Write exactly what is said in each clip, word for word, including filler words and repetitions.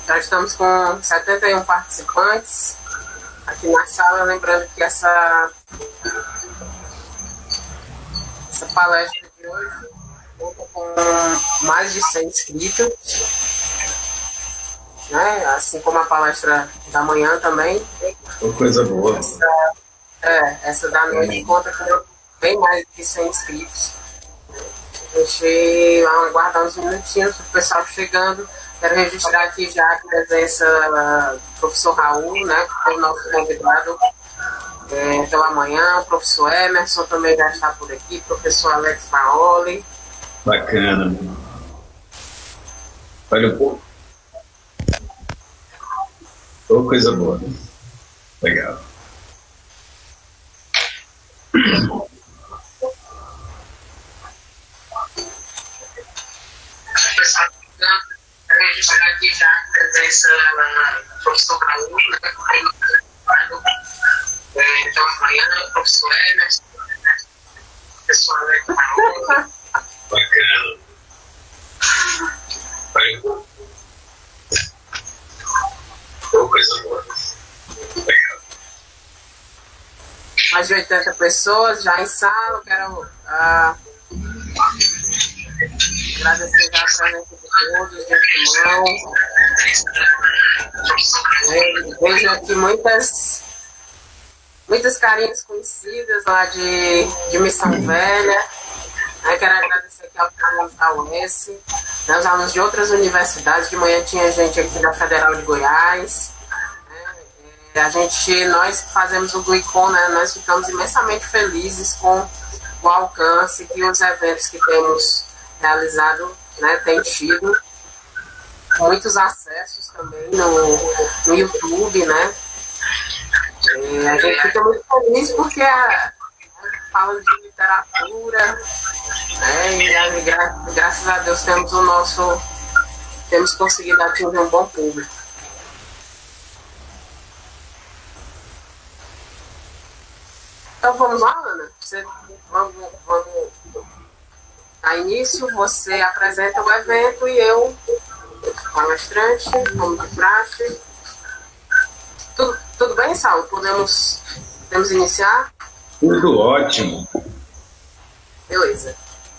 Já estamos com setenta e um participantes aqui na sala, lembrando que essa, essa palestra de hoje conta com mais de cem inscritos, né? Assim como a palestra da manhã também. Uma coisa boa. Essa, é, essa da noite conta com bem mais de cem inscritos. A gente vai aguardar uns minutinhos para o pessoal chegando. Quero registrar aqui já a presença do professor Raul, né, que foi o nosso convidado é, pela manhã. O professor Emerson também já está por aqui, professor Alex Paoli. Bacana. Olha um pouco. Oh, coisa boa. Legal. Quero registrar aqui já a presença do professor Raul, né, que foi o nosso convidado é, pela manhã, o professor Emerson, né, o professor Alex Paoli. Bacana. Olha um pouco. Oh, coisa boa. Legal. Mais de oitenta pessoas já em sala. Quero ah, agradecer já a presença de todos, de antemão. Vejo aqui muitas, muitas carinhas conhecidas lá de, de Missão Velha. Eu quero agradecer aqui aos alunos da U E S, né, os alunos de outras universidades. De manhã tinha gente aqui da Federal de Goiás. Né, a gente, nós que fazemos o Glicon, né, nós ficamos imensamente felizes com o alcance que os eventos que temos realizado, né, têm tido. Muitos acessos também no, no YouTube, né? E a gente fica muito feliz porque a, fala de literatura, né, e a, gra, graças a Deus temos o nosso, temos conseguido atingir um bom público. Então vamos lá, Ana? Você, vamos, vamos a início, você apresenta o evento e eu, palestrante, como de praxe. Tudo, tudo bem, Saulo? Podemos, podemos iniciar? Tudo ótimo. Beleza.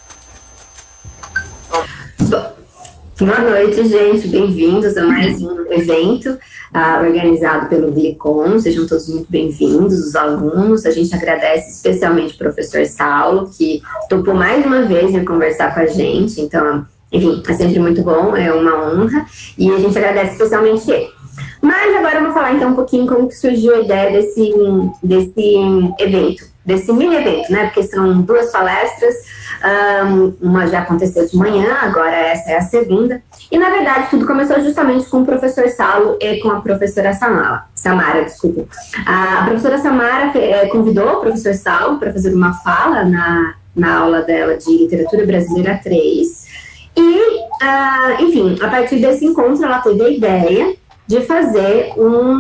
Bom, boa noite, gente. Bem-vindos a mais um evento uh, organizado pelo Glicon. Sejam todos muito bem-vindos, os alunos. A gente agradece especialmente o professor Saulo, que topou mais uma vez vir conversar com a gente. Então, enfim, é sempre muito bom, é uma honra. E a gente agradece especialmente ele. Mas agora eu vou falar então um pouquinho como que surgiu a ideia desse, desse evento, desse mini evento, né? Porque são duas palestras, um, uma já aconteceu de manhã, agora essa é a segunda. E na verdade tudo começou justamente com o professor Saulo e com a professora Samara, Samara, desculpa. A professora Samara convidou o professor Saulo para fazer uma fala na, na aula dela de Literatura Brasileira três. E, uh, enfim, a partir desse encontro ela teve a ideia de fazer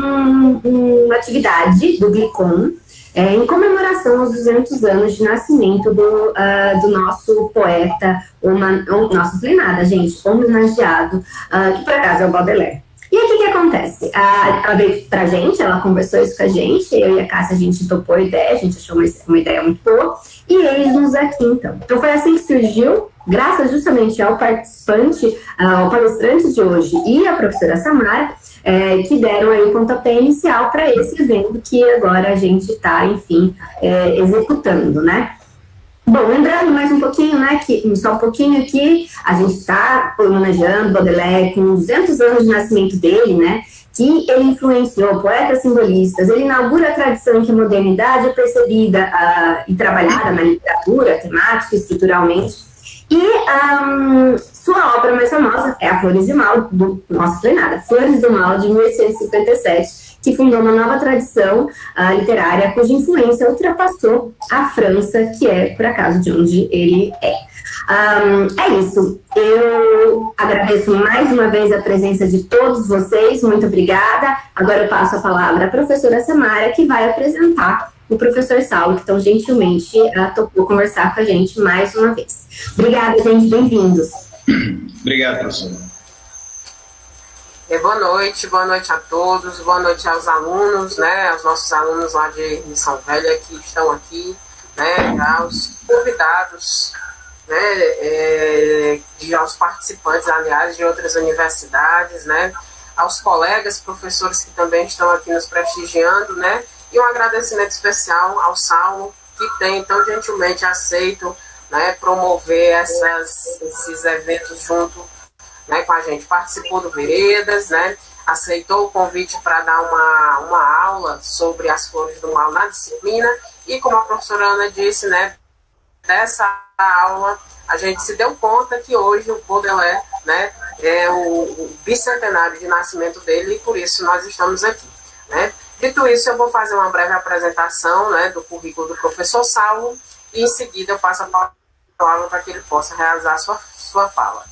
um, uma atividade do Glicon é, em comemoração aos duzentos anos de nascimento do, uh, do nosso poeta, uma, oh, nossa, falei nada, gente, homenageado, uh, que por acaso é o Baudelaire. E aí o que, que acontece? Uh, ela veio pra gente, ela conversou isso com a gente, eu e a Cássia, a gente topou a ideia, a gente achou uma, uma ideia muito boa, e eis-nos aqui então. Então foi assim que surgiu, graças justamente ao participante, uh, ao palestrante de hoje e à professora Samara, É, que deram aí o pontapé inicial para esse evento que agora a gente está, enfim, é, executando, né? Bom, lembrando mais um pouquinho, né, que só um pouquinho aqui, a gente está homenageando Baudelaire com duzentos anos de nascimento dele, né, que ele influenciou poetas simbolistas, ele inaugura a tradição em que a modernidade é percebida uh, e trabalhada na literatura, temática, estruturalmente. E um, sua obra mais famosa é a Flores do Mal, do, nossa, foi nada, Flores do Mal, de mil oitocentos e cinquenta e sete, que fundou uma nova tradição uh, literária cuja influência ultrapassou a França, que é, por acaso, de onde ele é. Um, é isso. Eu agradeço mais uma vez a presença de todos vocês, muito obrigada. Agora eu passo a palavra à professora Samara, que vai apresentar o professor Saulo, que tão gentilmente uh, topou conversar com a gente mais uma vez. Obrigada, gente, bem-vindos. Obrigado, professor. É, boa noite, boa noite a todos, boa noite aos alunos, né, aos nossos alunos lá de Missão Velha que estão aqui, né, aos convidados, né, é, de, aos participantes, aliás, de outras universidades, né, aos colegas, professores que também estão aqui nos prestigiando, né, e um agradecimento especial ao Saulo, que tem tão gentilmente aceito, né, promover essas, esses eventos junto, né, com a gente. Participou do Veredas, né, aceitou o convite para dar uma, uma aula sobre as flores do mal na disciplina, e como a professora Ana disse, né, dessa aula a gente se deu conta que hoje o Baudelaire, né, é o, o bicentenário de nascimento dele, e por isso nós estamos aqui, né. Dito isso, eu vou fazer uma breve apresentação, né, do currículo do professor Saulo, e em seguida eu passo a palavra para que ele possa realizar a sua, sua fala.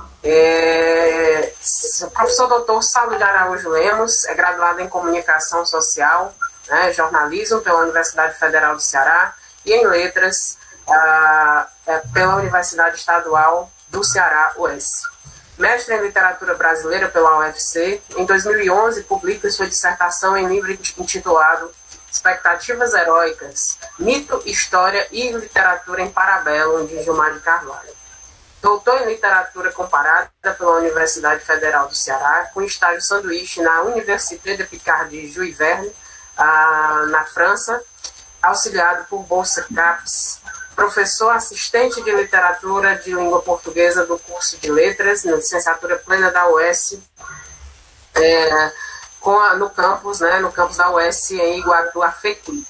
É, o professor doutor Saulo de Araújo Lemos é graduado em Comunicação Social, né, Jornalismo pela Universidade Federal do Ceará e em Letras ah, é, pela Universidade Estadual do Ceará, U S. Mestre em Literatura Brasileira pela U F C, em dois mil e onze publica sua dissertação em livro intitulado Expectativas Heróicas, Mito, História e Literatura em Parabellum, de Gilmar de Carvalho. Doutor em Literatura Comparada pela Universidade Federal do Ceará, com estágio sanduíche na Université de Picardie Jules Verne, ah, na França, auxiliado por Bolsa CAPES, professor assistente de Literatura de Língua Portuguesa do curso de Letras, na licenciatura plena da U S, é, com a, no campus, né, no campus da U S em Iguatu, a FECLI,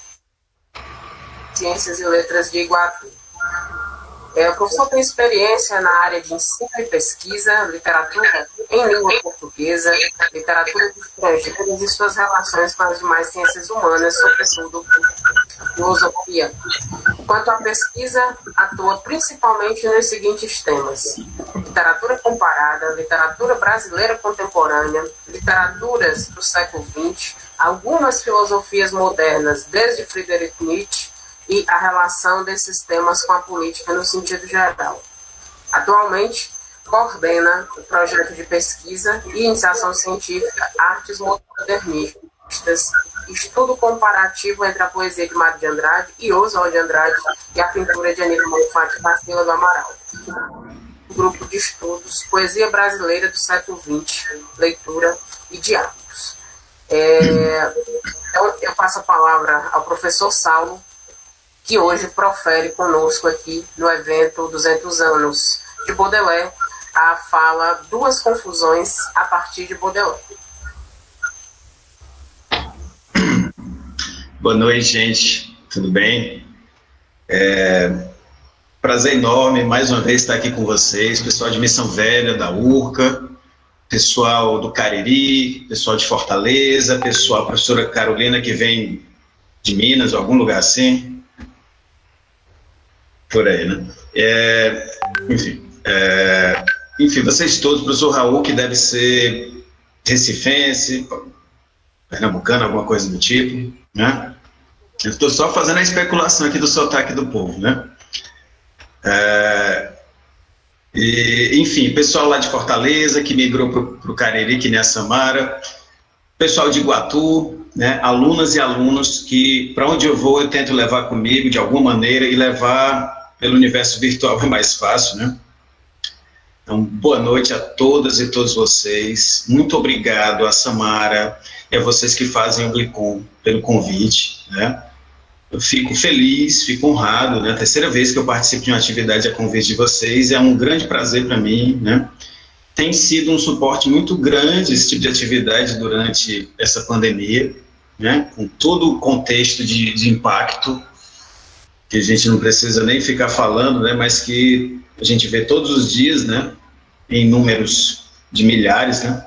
Ciências e Letras de Iguatu. É, o professor tem experiência na área de ensino e pesquisa, literatura em língua portuguesa, literatura de estrangeiros e suas relações com as demais ciências humanas, sobretudo filosofia. Quanto à pesquisa, atua principalmente nos seguintes temas: literatura comparada, literatura brasileira contemporânea, literaturas do século vinte, algumas filosofias modernas, desde Friedrich Nietzsche, e a relação desses temas com a política no sentido geral. Atualmente, coordena o projeto de pesquisa e iniciação científica Artes Modernistas, estudo comparativo entre a poesia de Mário de Andrade e Oswald de Andrade e a pintura de Aníbal Malfatti da Vila do Amaral. Grupo de estudos Poesia Brasileira do século vinte, Leitura e Diálogos. É, então, eu passo a palavra ao professor Saulo, que hoje profere conosco aqui no evento duzentos anos de Baudelaire, a fala Duas Confusões a partir de Baudelaire. Boa noite, gente. Tudo bem? É, prazer enorme, mais uma vez, estar aqui com vocês, pessoal de Missão Velha, da Urca, pessoal do Cariri, pessoal de Fortaleza, pessoal, a professora Carolina, que vem de Minas, ou algum lugar assim. Por aí, né? É, enfim, é, enfim, vocês todos, o professor Raul, que deve ser recifense, pernambucano, alguma coisa do tipo, né? Eu estou só fazendo a especulação aqui do sotaque do povo, né? É, e, enfim, pessoal lá de Fortaleza, que migrou para o Cariri, que nem a Samara, pessoal de Iguatu, né? Alunas e alunos que, para onde eu vou, eu tento levar comigo de alguma maneira e levar pelo universo virtual é mais fácil, né? Então, boa noite a todas e todos vocês. Muito obrigado a Samara e a vocês que fazem o Glicom pelo convite, né? Eu fico feliz, fico honrado, né? A terceira vez que eu participo de uma atividade a convite de vocês, é um grande prazer para mim, né? Tem sido um suporte muito grande esse tipo de atividade durante essa pandemia, né? Com todo o contexto de, de impacto, que a gente não precisa nem ficar falando, né, mas que a gente vê todos os dias, né, em números de milhares, né,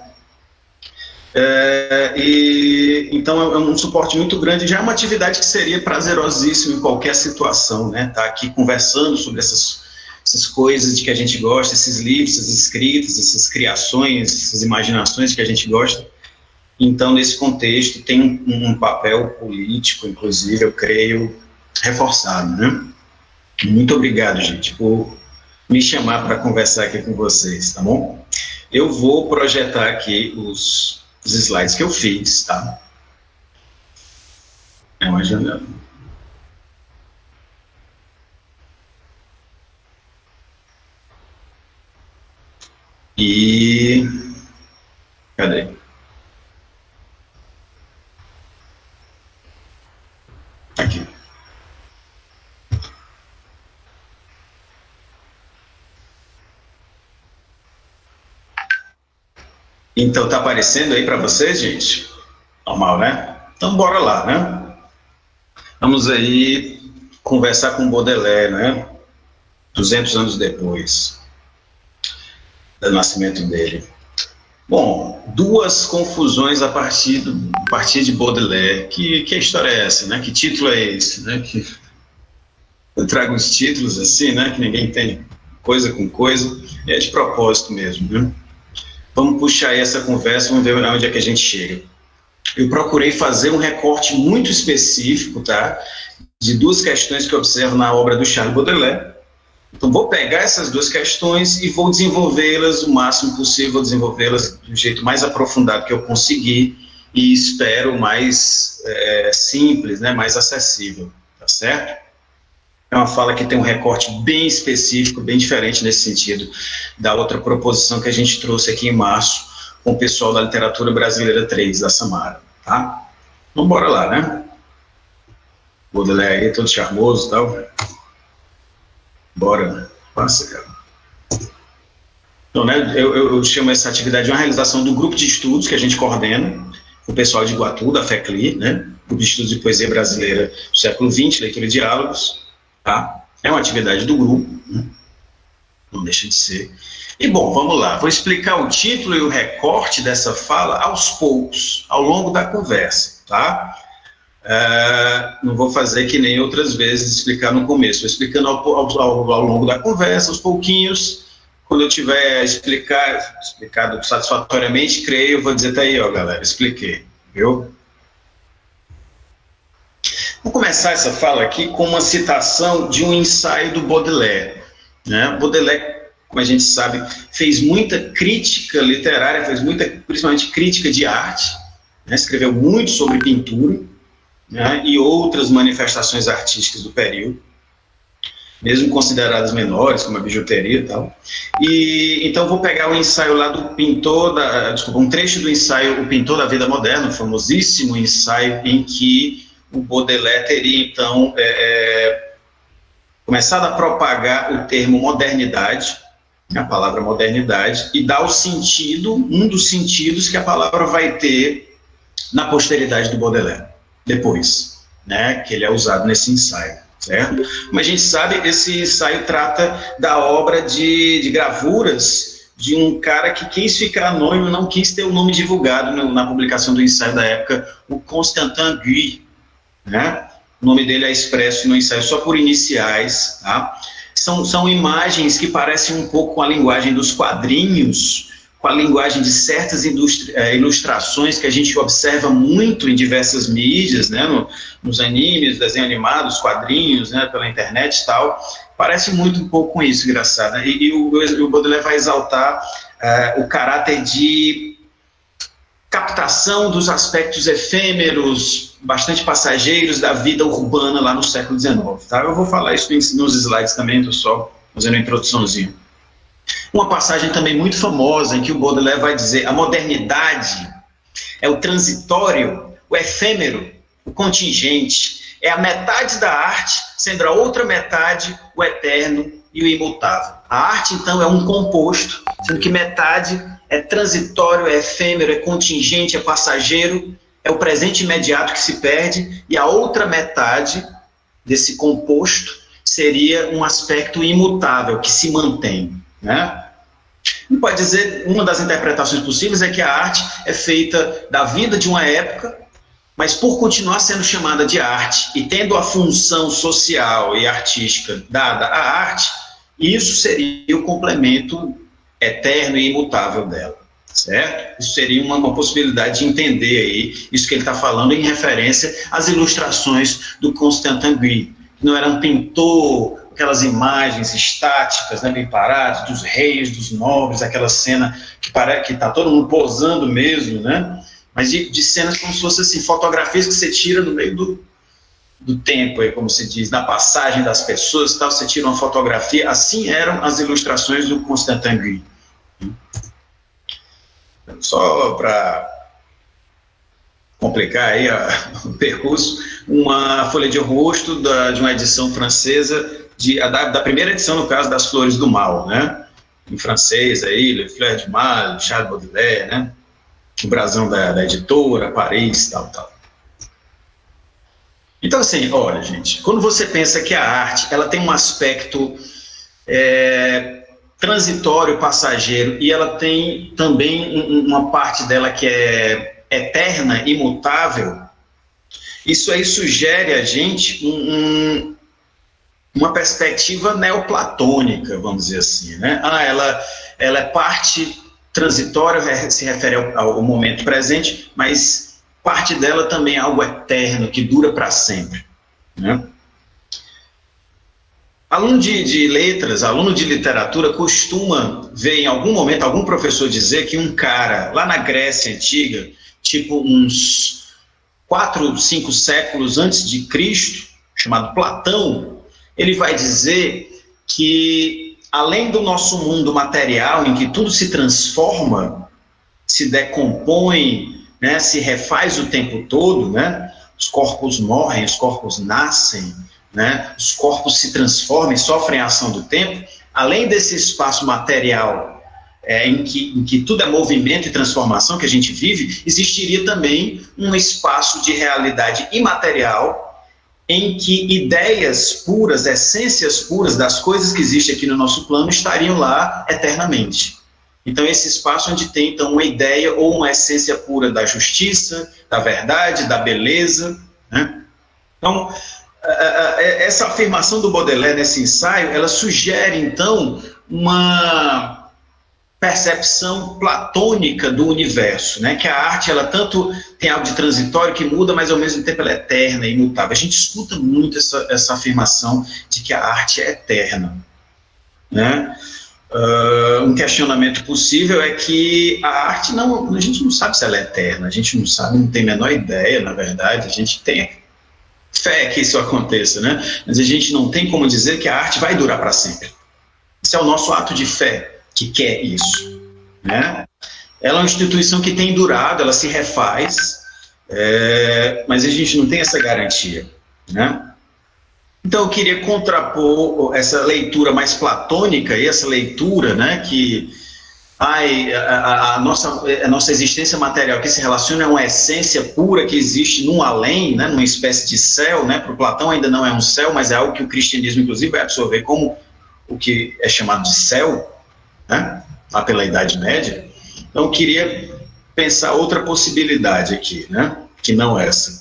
é, e então é um suporte muito grande, já é uma atividade que seria prazerosíssima em qualquer situação, né, tá aqui conversando sobre essas, essas coisas de que a gente gosta, esses livros, essas escritas, essas criações, essas imaginações que a gente gosta. Então, nesse contexto, tem um, um papel político, inclusive, eu creio, reforçado, né? Muito obrigado, gente, por me chamar para conversar aqui com vocês, tá bom? eu vou projetar aqui os, os slides que eu fiz, tá? É uma janela. E... cadê? Aqui. Então, tá aparecendo aí para vocês, gente? Normal, né? Então, bora lá, né? Vamos aí conversar com Baudelaire, né? duzentos anos depois do nascimento dele. Bom, duas confusões a partir, do, a partir de Baudelaire. Que, que história é essa, né? Que título é esse, né? Que eu trago uns títulos assim, né? Que ninguém tem coisa com coisa. É de propósito mesmo, né? Vamos puxar aí essa conversa, vamos ver onde é que a gente chega. Eu procurei fazer um recorte muito específico, tá? De duas questões que eu observo na obra do Charles Baudelaire. Então, vou pegar essas duas questões e vou desenvolvê-las o máximo possível, desenvolvê-las do jeito mais aprofundado que eu conseguir e espero mais é, simples, né, mais acessível, tá certo? É uma fala que tem um recorte bem específico, bem diferente nesse sentido da outra proposição que a gente trouxe aqui em março com o pessoal da Literatura Brasileira três, da Samara, tá? Então, bora lá, né? Baudelaire aí, todo charmoso e tal. Bora, passa, cara. Então, né, eu, eu, eu chamo essa atividade de uma realização do grupo de estudos que a gente coordena, o pessoal de Iguatu, da FECLI, né, Grupo de Estudos de Poesia Brasileira do século vinte, leitura e diálogos, tá? É uma atividade do grupo, né? Não deixa de ser. E, bom, vamos lá, vou explicar o título e o recorte dessa fala aos poucos, ao longo da conversa, tá? Uh, não vou fazer que nem outras vezes, explicar no começo, vou explicando ao, ao, ao, ao longo da conversa, aos pouquinhos. Quando eu tiver explicar, explicado satisfatoriamente, creio, eu vou dizer, tá aí, ó, galera, expliquei, viu? Vou começar essa fala aqui com uma citação de um ensaio do Baudelaire, né? Baudelaire, como a gente sabe, fez muita crítica literária, fez muita, principalmente crítica de arte, né? Escreveu muito sobre pintura, né, e outras manifestações artísticas do período, mesmo consideradas menores, como a bijuteria e tal. E, então, vou pegar o ensaio lá do pintor, da, desculpa, um trecho do ensaio O Pintor da Vida Moderna, um famosíssimo ensaio em que o Baudelaire teria, então, é, é, começado a propagar o termo modernidade, a palavra modernidade, e dar o sentido, um dos sentidos que a palavra vai ter na posteridade do Baudelaire. Depois, né, que ele é usado nesse ensaio, certo? Como a gente sabe, esse ensaio trata da obra de, de gravuras de um cara que quis ficar anônimo, não quis ter o nome divulgado no, na publicação do ensaio da época, o Constantin Guy, né? O nome dele é expresso no ensaio só por iniciais, tá? São, são imagens que parecem um pouco com a linguagem dos quadrinhos, com a linguagem de certas ilustrações que a gente observa muito em diversas mídias, né, no, nos animes, desenhos animados, quadrinhos, né, pela internet e tal, parece muito um pouco com isso, engraçado. E, e o, o Baudelaire vai exaltar uh, o caráter de captação dos aspectos efêmeros, bastante passageiros da vida urbana lá no século dezenove. Tá? Eu vou falar isso nos slides também, estou só fazendo uma introduçãozinha. Uma passagem também muito famosa em que o Baudelaire vai dizer: a modernidade é o transitório, o efêmero, o contingente, é a metade da arte, sendo a outra metade o eterno e o imutável. A arte, então, é um composto, sendo que metade é transitório, é efêmero, é contingente, é passageiro, é o presente imediato que se perde, e a outra metade desse composto seria um aspecto imutável, que se mantém. Né? Não pode dizer, uma das interpretações possíveis é que a arte é feita da vida de uma época, mas por continuar sendo chamada de arte e tendo a função social e artística dada à arte, isso seria o complemento eterno e imutável dela, certo? Isso seria uma, uma possibilidade de entender aí isso que ele está falando em referência às ilustrações do Constantin Guy, que não era um pintor aquelas imagens estáticas, né, bem paradas, dos reis, dos nobres, aquela cena que parece que está todo mundo posando mesmo, né? Mas de, de cenas como se fossem assim, fotografias que você tira no meio do, do tempo, aí, como se diz, na passagem das pessoas e tal, você tira uma fotografia. Assim eram as ilustrações do Constantin Guy. Só para complicar aí a, o percurso, uma folha de rosto da, de uma edição francesa, de, a, da, da primeira edição, no caso, das Flores do Mal, né? Em francês, aí, Le Fleur du Mal, Charles Baudelaire, né? O brasão da, da editora, Paris, tal, tal. Então, assim, olha, gente, quando você pensa que a arte, ela tem um aspecto é, transitório, passageiro, e ela tem também um, uma parte dela que é eterna, imutável, isso aí sugere a gente um, um, uma perspectiva neoplatônica, vamos dizer assim, né? Ah, ela, ela é parte transitória, se refere ao, ao momento presente, mas parte dela também é algo eterno, que dura para sempre, né? Aluno de, de letras, aluno de literatura, costuma ver em algum momento algum professor dizer que um cara, lá na Grécia Antiga, tipo uns quatro, cinco séculos antes de Cristo, chamado Platão, ele vai dizer que, além do nosso mundo material, em que tudo se transforma, se decompõe, né, se refaz o tempo todo, né, os corpos morrem, os corpos nascem, né, os corpos se transformam e sofrem a ação do tempo, além desse espaço material é, em, que, em que tudo é movimento e transformação que a gente vive, existiria também um espaço de realidade imaterial em que ideias puras, essências puras das coisas que existem aqui no nosso plano estariam lá eternamente. Então, esse espaço onde tem, então, uma ideia ou uma essência pura da justiça, da verdade, da beleza, né? Então, essa afirmação do Baudelaire nesse ensaio, ela sugere, então, uma percepção platônica do universo, né? Que a arte, ela tanto tem algo de transitório que muda, mas ao mesmo tempo ela é eterna e imutável. A gente escuta muito essa, essa afirmação de que a arte é eterna, né? Uh, um questionamento possível é que a arte não, a gente não sabe se ela é eterna, a gente não sabe, não tem a menor ideia, na verdade, a gente tem fé que isso aconteça, né? Mas a gente não tem como dizer que a arte vai durar para sempre. Esse é o nosso ato de fé que quer isso, né? Ela é uma instituição que tem durado, ela se refaz, é, mas a gente não tem essa garantia, né? Então eu queria contrapor essa leitura mais platônica e essa leitura, né, que ai, a, a, nossa, a nossa existência material que se relaciona a uma essência pura que existe num além, né, numa espécie de céu, né? Para o Platão ainda não é um céu, mas é algo que o cristianismo inclusive vai absorver como o que é chamado de céu, né, lá pela Idade Média. Então eu queria pensar outra possibilidade aqui, né, que não essa.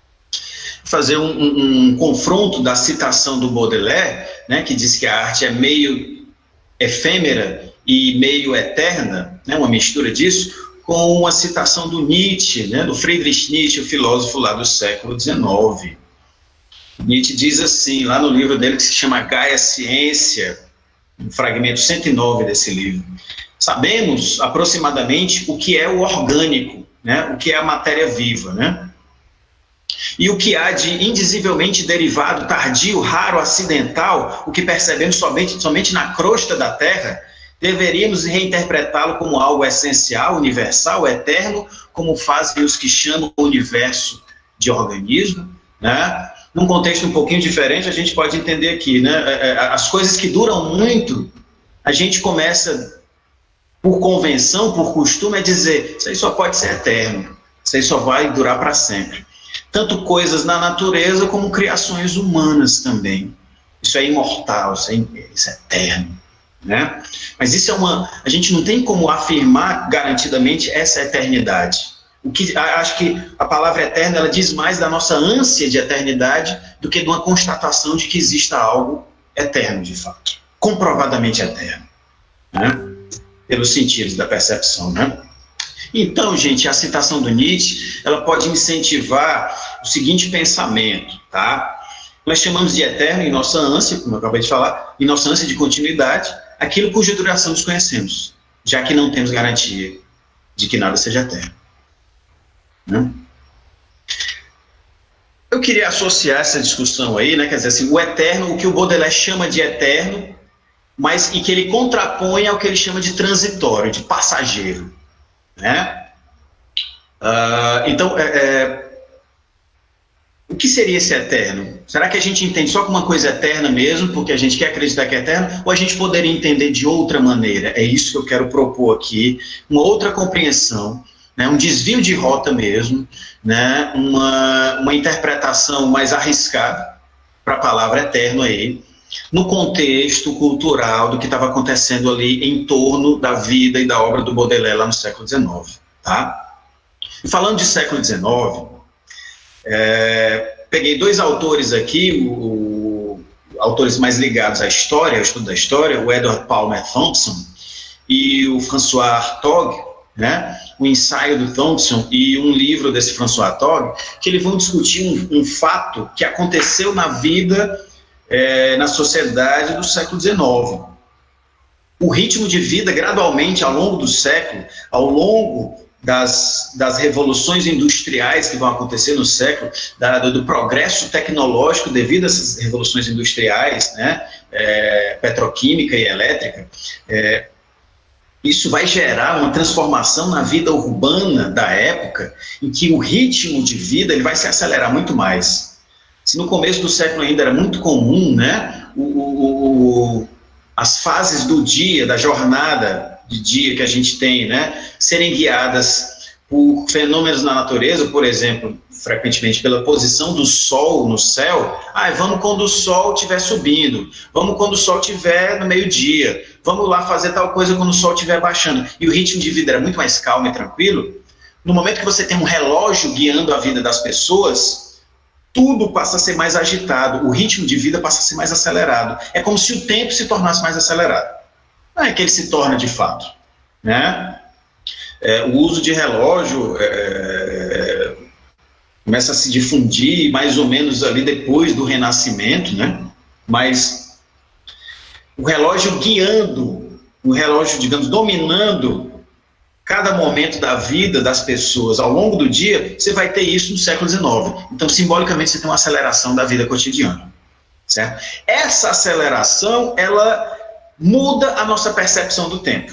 Fazer um, um, um confronto da citação do Baudelaire, né, que diz que a arte é meio efêmera e meio eterna, né, uma mistura disso, com uma citação do Nietzsche, né, do Friedrich Nietzsche, o filósofo lá do século dezenove. Nietzsche diz assim, lá no livro dele que se chama Gaia Ciência, no fragmento cento e nove desse livro: sabemos aproximadamente o que é o orgânico, né, o que é a matéria viva, né? E o que há de indizivelmente derivado, tardio, raro, acidental, o que percebemos somente, somente na crosta da Terra, deveríamos reinterpretá-lo como algo essencial, universal, eterno, como fazem os que chamam o universo de organismo, né? Num contexto um pouquinho diferente, a gente pode entender aqui, né? As coisas que duram muito, a gente começa, por convenção, por costume, a dizer: isso aí só pode ser eterno, isso aí só vai durar para sempre. Tanto coisas na natureza como criações humanas também. Isso é imortal, isso é, isso é eterno, né? Mas isso é uma... A gente não tem como afirmar garantidamente essa eternidade. O que, acho que a palavra eterna, ela diz mais da nossa ânsia de eternidade do que de uma constatação de que exista algo eterno, de fato. Comprovadamente eterno, né? Pelos sentidos da percepção, né? Então, gente, a citação do Nietzsche, ela pode incentivar o seguinte pensamento, tá? Nós chamamos de eterno, em nossa ânsia, como eu acabei de falar, em nossa ânsia de continuidade, aquilo cuja duração desconhecemos, já que não temos garantia de que nada seja eterno. Né? Eu queria associar essa discussão aí, né, quer dizer assim, o eterno, o que o Baudelaire chama de eterno, mas e que ele contrapõe ao que ele chama de transitório, de passageiro. Né? Uh, então, é, é, o que seria esse eterno? Será que a gente entende só como uma coisa eterna mesmo, porque a gente quer acreditar que é eterno, ou a gente poderia entender de outra maneira? É isso que eu quero propor aqui, uma outra compreensão, né, um desvio de rota mesmo, né, uma, uma interpretação mais arriscada para a palavra eterno aí, no contexto cultural do que estava acontecendo ali em torno da vida e da obra do Baudelaire lá no século dezenove. Tá? E falando de século dezenove, é, peguei dois autores aqui, o, o, autores mais ligados à história, ao estudo da história, o Edward Palmer Thompson e o François Hartog, né? O ensaio do Thompson e um livro desse François Hartog, que eles vão discutir um, um fato que aconteceu na vida, é, na sociedade do século dezenove. O ritmo de vida, gradualmente, ao longo do século, ao longo das, das revoluções industriais que vão acontecer no século, da, do, do progresso tecnológico devido a essas revoluções industriais, né, é, petroquímica e elétrica, é, isso vai gerar uma transformação na vida urbana da época, em que o ritmo de vida ele vai se acelerar muito mais. Se no começo do século ainda era muito comum, né, o, o, o, as fases do dia, da jornada de dia que a gente tem, né, serem guiadas por fenômenos na natureza, por exemplo, frequentemente pela posição do Sol no céu. Ah, vamos quando o Sol estiver subindo, vamos quando o Sol estiver no meio-dia, vamos lá fazer tal coisa quando o Sol estiver baixando. E o ritmo de vida era muito mais calmo e tranquilo. No momento que você tem um relógio guiando a vida das pessoas, tudo passa a ser mais agitado, o ritmo de vida passa a ser mais acelerado. É como se o tempo se tornasse mais acelerado. Não é que ele se torna de fato, né? É, o uso de relógio é, começa a se difundir mais ou menos ali depois do Renascimento, né? Mas o relógio guiando, o relógio, digamos, dominando cada momento da vida das pessoas ao longo do dia, você vai ter isso no século dezenove. Então, simbolicamente, você tem uma aceleração da vida cotidiana, certo? Essa aceleração, ela muda a nossa percepção do tempo,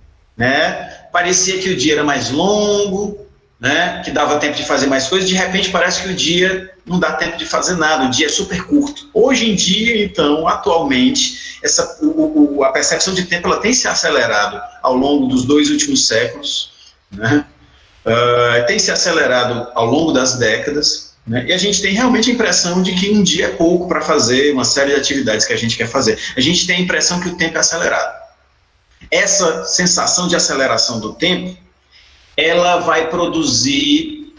né? Parecia que o dia era mais longo, né, que dava tempo de fazer mais coisas, de repente parece que o dia não dá tempo de fazer nada, o dia é super curto. Hoje em dia, então, atualmente, essa, o, o, a percepção de tempo ela tem se acelerado ao longo dos dois últimos séculos, né, uh, tem se acelerado ao longo das décadas, né, e a gente tem realmente a impressão de que um dia é pouco para fazer uma série de atividades que a gente quer fazer. A gente tem a impressão que o tempo é acelerado. Essa sensação de aceleração do tempo, ela vai produzir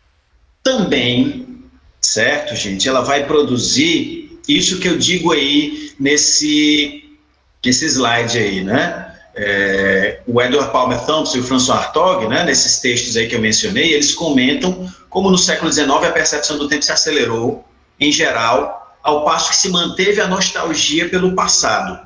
também, certo, gente? Ela vai produzir isso que eu digo aí nesse, nesse slide aí, né? É, o Edward Palmer Thompson e o François Hartog, né, nesses textos aí que eu mencionei, eles comentam como no século dezenove a percepção do tempo se acelerou, em geral, ao passo que se manteve a nostalgia pelo passado.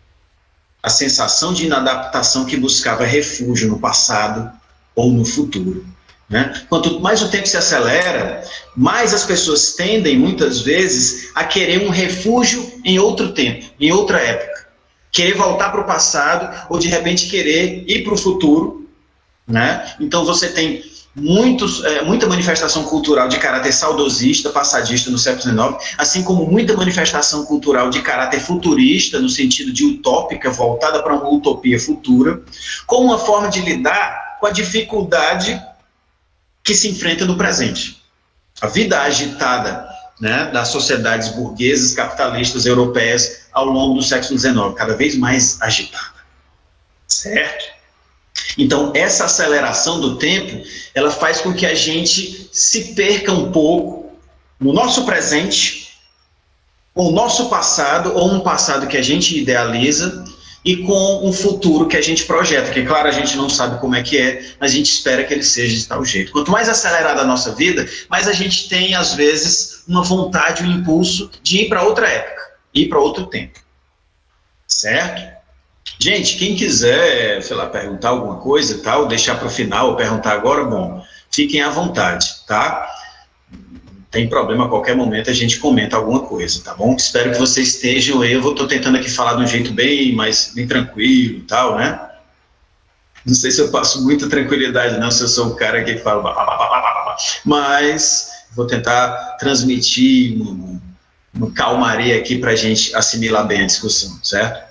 A sensação de inadaptação que buscava refúgio no passado ou no futuro, né? Quanto mais o tempo se acelera, mais as pessoas tendem, muitas vezes, a querer um refúgio em outro tempo, em outra época. Querer voltar para o passado ou, de repente, querer ir para o futuro, né? Então, você tem muitos, é, muita manifestação cultural de caráter saudosista, passadista no século dezenove, assim como muita manifestação cultural de caráter futurista, no sentido de utópica, voltada para uma utopia futura, como uma forma de lidar com a dificuldade que se enfrenta no presente. A vida agitada, né, das sociedades burguesas, capitalistas, europeias, ao longo do século dezenove, cada vez mais agitada. Certo? Então, essa aceleração do tempo, ela faz com que a gente se perca um pouco no nosso presente, com o nosso passado, ou um passado que a gente idealiza, e com um futuro que a gente projeta, que, claro, a gente não sabe como é que é, mas a gente espera que ele seja de tal jeito. Quanto mais acelerada a nossa vida, mais a gente tem, às vezes, uma vontade, um impulso de ir para outra época, ir para outro tempo. Certo? Gente, quem quiser, sei lá, perguntar alguma coisa e tal, deixar para o final ou perguntar agora, bom, fiquem à vontade, tá? Não tem problema, a qualquer momento a gente comenta alguma coisa, tá bom? Espero que vocês estejam aí, eu estou tentando aqui falar de um jeito bem mais bem tranquilo e tal, né? Não sei se eu passo muita tranquilidade, não, se eu sou o cara que fala, blá, blá, blá, blá, blá, mas vou tentar transmitir uma, uma calmaria aqui para a gente assimilar bem a discussão, certo?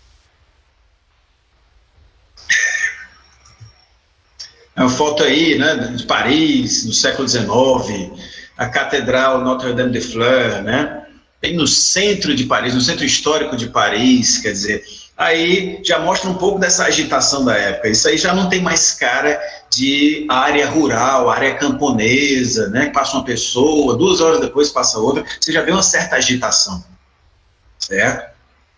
É uma foto aí, né, de Paris, no século dezenove, a Catedral Notre-Dame de Fleurs, né, bem no centro de Paris, no centro histórico de Paris, quer dizer, aí já mostra um pouco dessa agitação da época. Isso aí já não tem mais cara de área rural, área camponesa, né, que passa uma pessoa, duas horas depois passa outra, você já vê uma certa agitação, certo?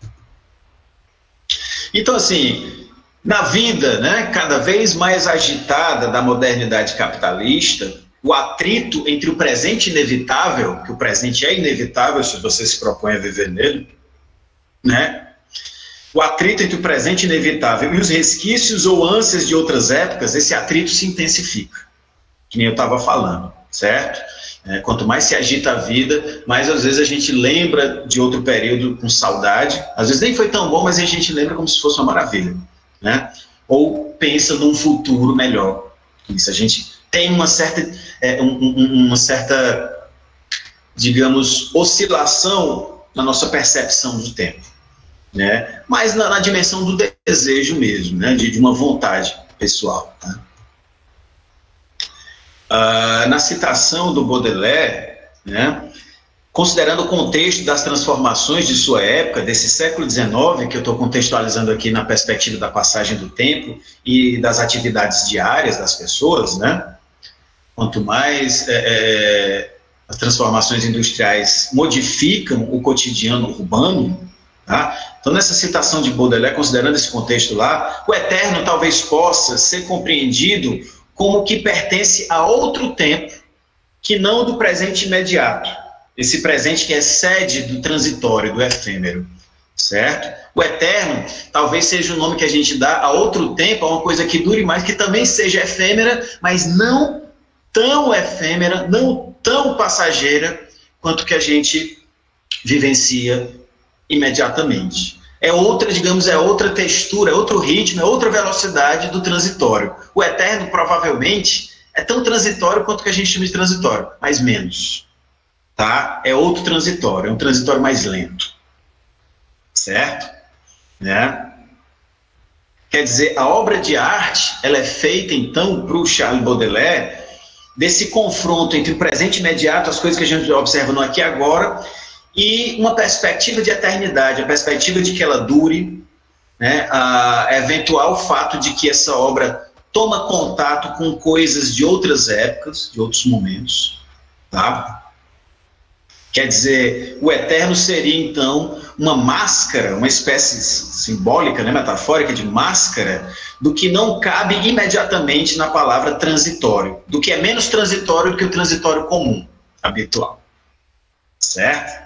Então, assim, na vida, né, cada vez mais agitada da modernidade capitalista, o atrito entre o presente inevitável, que o presente é inevitável se você se propõe a viver nele, né? O atrito entre o presente inevitável e os resquícios ou ânsias de outras épocas, esse atrito se intensifica, que nem eu estava falando, certo? É, quanto mais se agita a vida, mais às vezes a gente lembra de outro período com saudade, às vezes nem foi tão bom, mas a gente lembra como se fosse uma maravilha. Né? Ou pensa num futuro melhor. Isso, a gente tem uma certa, é, um, um, uma certa, digamos, oscilação na nossa percepção do tempo, né? Mas na, na dimensão do desejo mesmo, né? de, de uma vontade pessoal. Tá? Ah, na citação do Baudelaire, né? Considerando o contexto das transformações de sua época, desse século dezenove, que eu estou contextualizando aqui na perspectiva da passagem do tempo e das atividades diárias das pessoas, né? Quanto mais é, é, as transformações industriais modificam o cotidiano urbano, tá? Então, nessa citação de Baudelaire, considerando esse contexto lá, o eterno talvez possa ser compreendido como que pertence a outro tempo que não do presente imediato. Esse presente que excede do transitório, do efêmero, certo? O eterno talvez seja o nome que a gente dá a outro tempo, a uma coisa que dure mais, que também seja efêmera, mas não tão efêmera, não tão passageira, quanto que a gente vivencia imediatamente. É outra, digamos, é outra textura, é outro ritmo, é outra velocidade do transitório. O eterno, provavelmente, é tão transitório quanto que a gente chama de transitório, mas menos. Tá? É outro transitório, é um transitório mais lento, certo? Né? Quer dizer, a obra de arte, ela é feita, então, para o Charles Baudelaire, desse confronto entre o presente imediato, as coisas que a gente observa no aqui e agora, e uma perspectiva de eternidade, a perspectiva de que ela dure, né? A eventual fato de que essa obra toma contato com coisas de outras épocas, de outros momentos, tá? Quer dizer, o eterno seria, então, uma máscara, uma espécie simbólica, né, metafórica de máscara, do que não cabe imediatamente na palavra transitório, do que é menos transitório do que o transitório comum, habitual. Certo?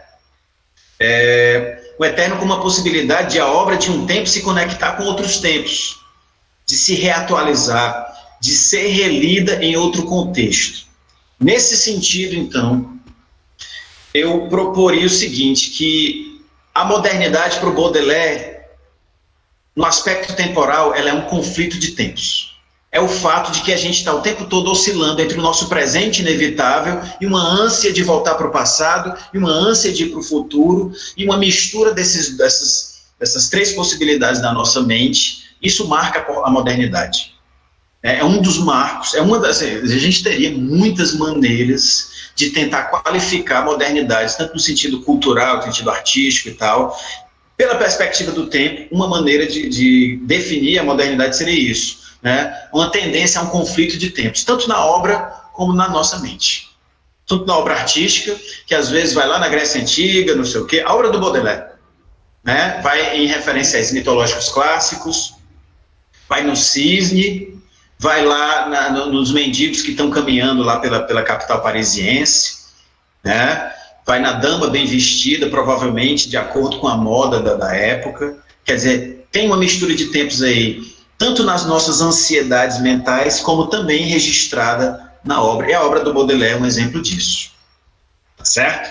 É, o eterno como uma possibilidade de a obra de um tempo se conectar com outros tempos, de se reatualizar, de ser relida em outro contexto. Nesse sentido, então, eu proporia o seguinte, que a modernidade para o Baudelaire, no aspecto temporal, ela é um conflito de tempos. É o fato de que a gente está o tempo todo oscilando entre o nosso presente inevitável e uma ânsia de voltar para o passado, e uma ânsia de ir para o futuro, e uma mistura desses, dessas, dessas três possibilidades da nossa mente. Isso marca a modernidade. É um dos marcos, é uma das, a gente teria muitas maneiras de tentar qualificar a modernidade, tanto no sentido cultural, no sentido artístico e tal. Pela perspectiva do tempo, uma maneira de, de definir a modernidade seria isso, né? Uma tendência a um conflito de tempos, tanto na obra como na nossa mente. Tanto na obra artística, que às vezes vai lá na Grécia Antiga, não sei o quê, a obra do Baudelaire, né? Vai em referências mitológicos clássicos, vai no cisne, vai lá na, no, nos mendigos que estão caminhando lá pela, pela capital parisiense, né? vai na dama bem vestida, provavelmente de acordo com a moda da, da época. Quer dizer, tem uma mistura de tempos aí, tanto nas nossas ansiedades mentais, como também registrada na obra. E a obra do Baudelaire é um exemplo disso. Tá certo?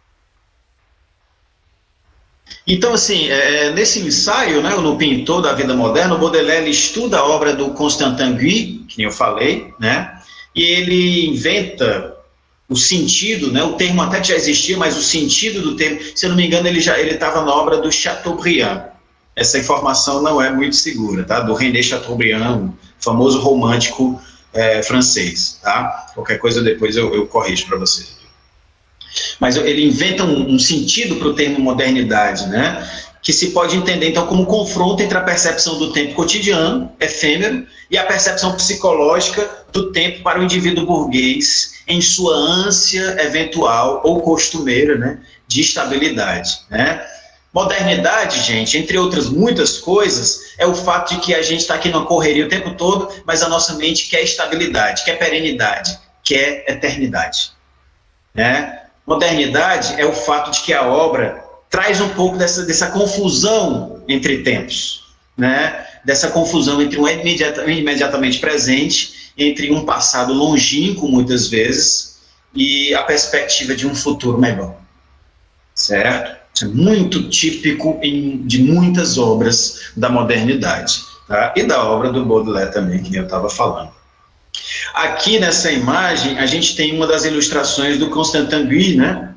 Então, assim, é, nesse ensaio, né, no Pintor da Vida Moderna, o Baudelaire ele estuda a obra do Constantin Guy, que eu falei, né, e ele inventa o sentido, né, o termo até já existia, mas o sentido do termo, se eu não me engano, ele já ele estava na obra do Chateaubriand. Essa informação não é muito segura, tá? Do René Chateaubriand, famoso romântico é, francês, tá? Qualquer coisa depois eu, eu corrijo para você. Mas ele inventa um, um sentido para o termo modernidade, né? Que se pode entender, então, como confronto entre a percepção do tempo cotidiano, efêmero, e a percepção psicológica do tempo para o indivíduo burguês em sua ânsia eventual ou costumeira, né, de estabilidade, né? Modernidade, gente, entre outras muitas coisas, é o fato de que a gente está aqui numa correria o tempo todo, mas a nossa mente quer estabilidade, quer perenidade, quer eternidade, né? Modernidade é o fato de que a obra traz um pouco dessa, dessa confusão entre tempos, né? Dessa confusão entre um imediata, imediatamente presente, entre um passado longínquo, muitas vezes, e a perspectiva de um futuro melhor. Certo? Isso é muito típico em, de muitas obras da modernidade, tá? E da obra do Baudelaire também, que eu estava falando. Aqui nessa imagem, a gente tem uma das ilustrações do Constantin Guy, né?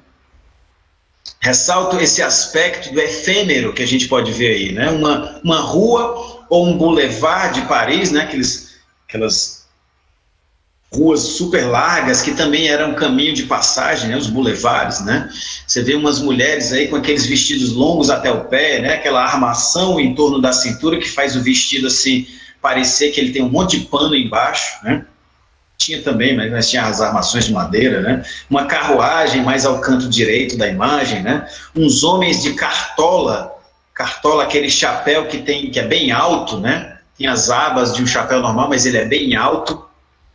Ressalto esse aspecto do efêmero que a gente pode ver aí, né? Uma, uma rua ou um boulevard de Paris, né? Aqueles, aquelas ruas super largas que também eram um caminho de passagem, né? Os boulevards, né? Você vê umas mulheres aí com aqueles vestidos longos até o pé, né? Aquela armação em torno da cintura que faz o vestido assim parecer que ele tem um monte de pano embaixo, né? Tinha também, mas tinha as armações de madeira, né? Uma carruagem mais ao canto direito da imagem, né? Uns homens de cartola, cartola, aquele chapéu que tem, que é bem alto, né? Tem as abas de um chapéu normal, mas ele é bem alto,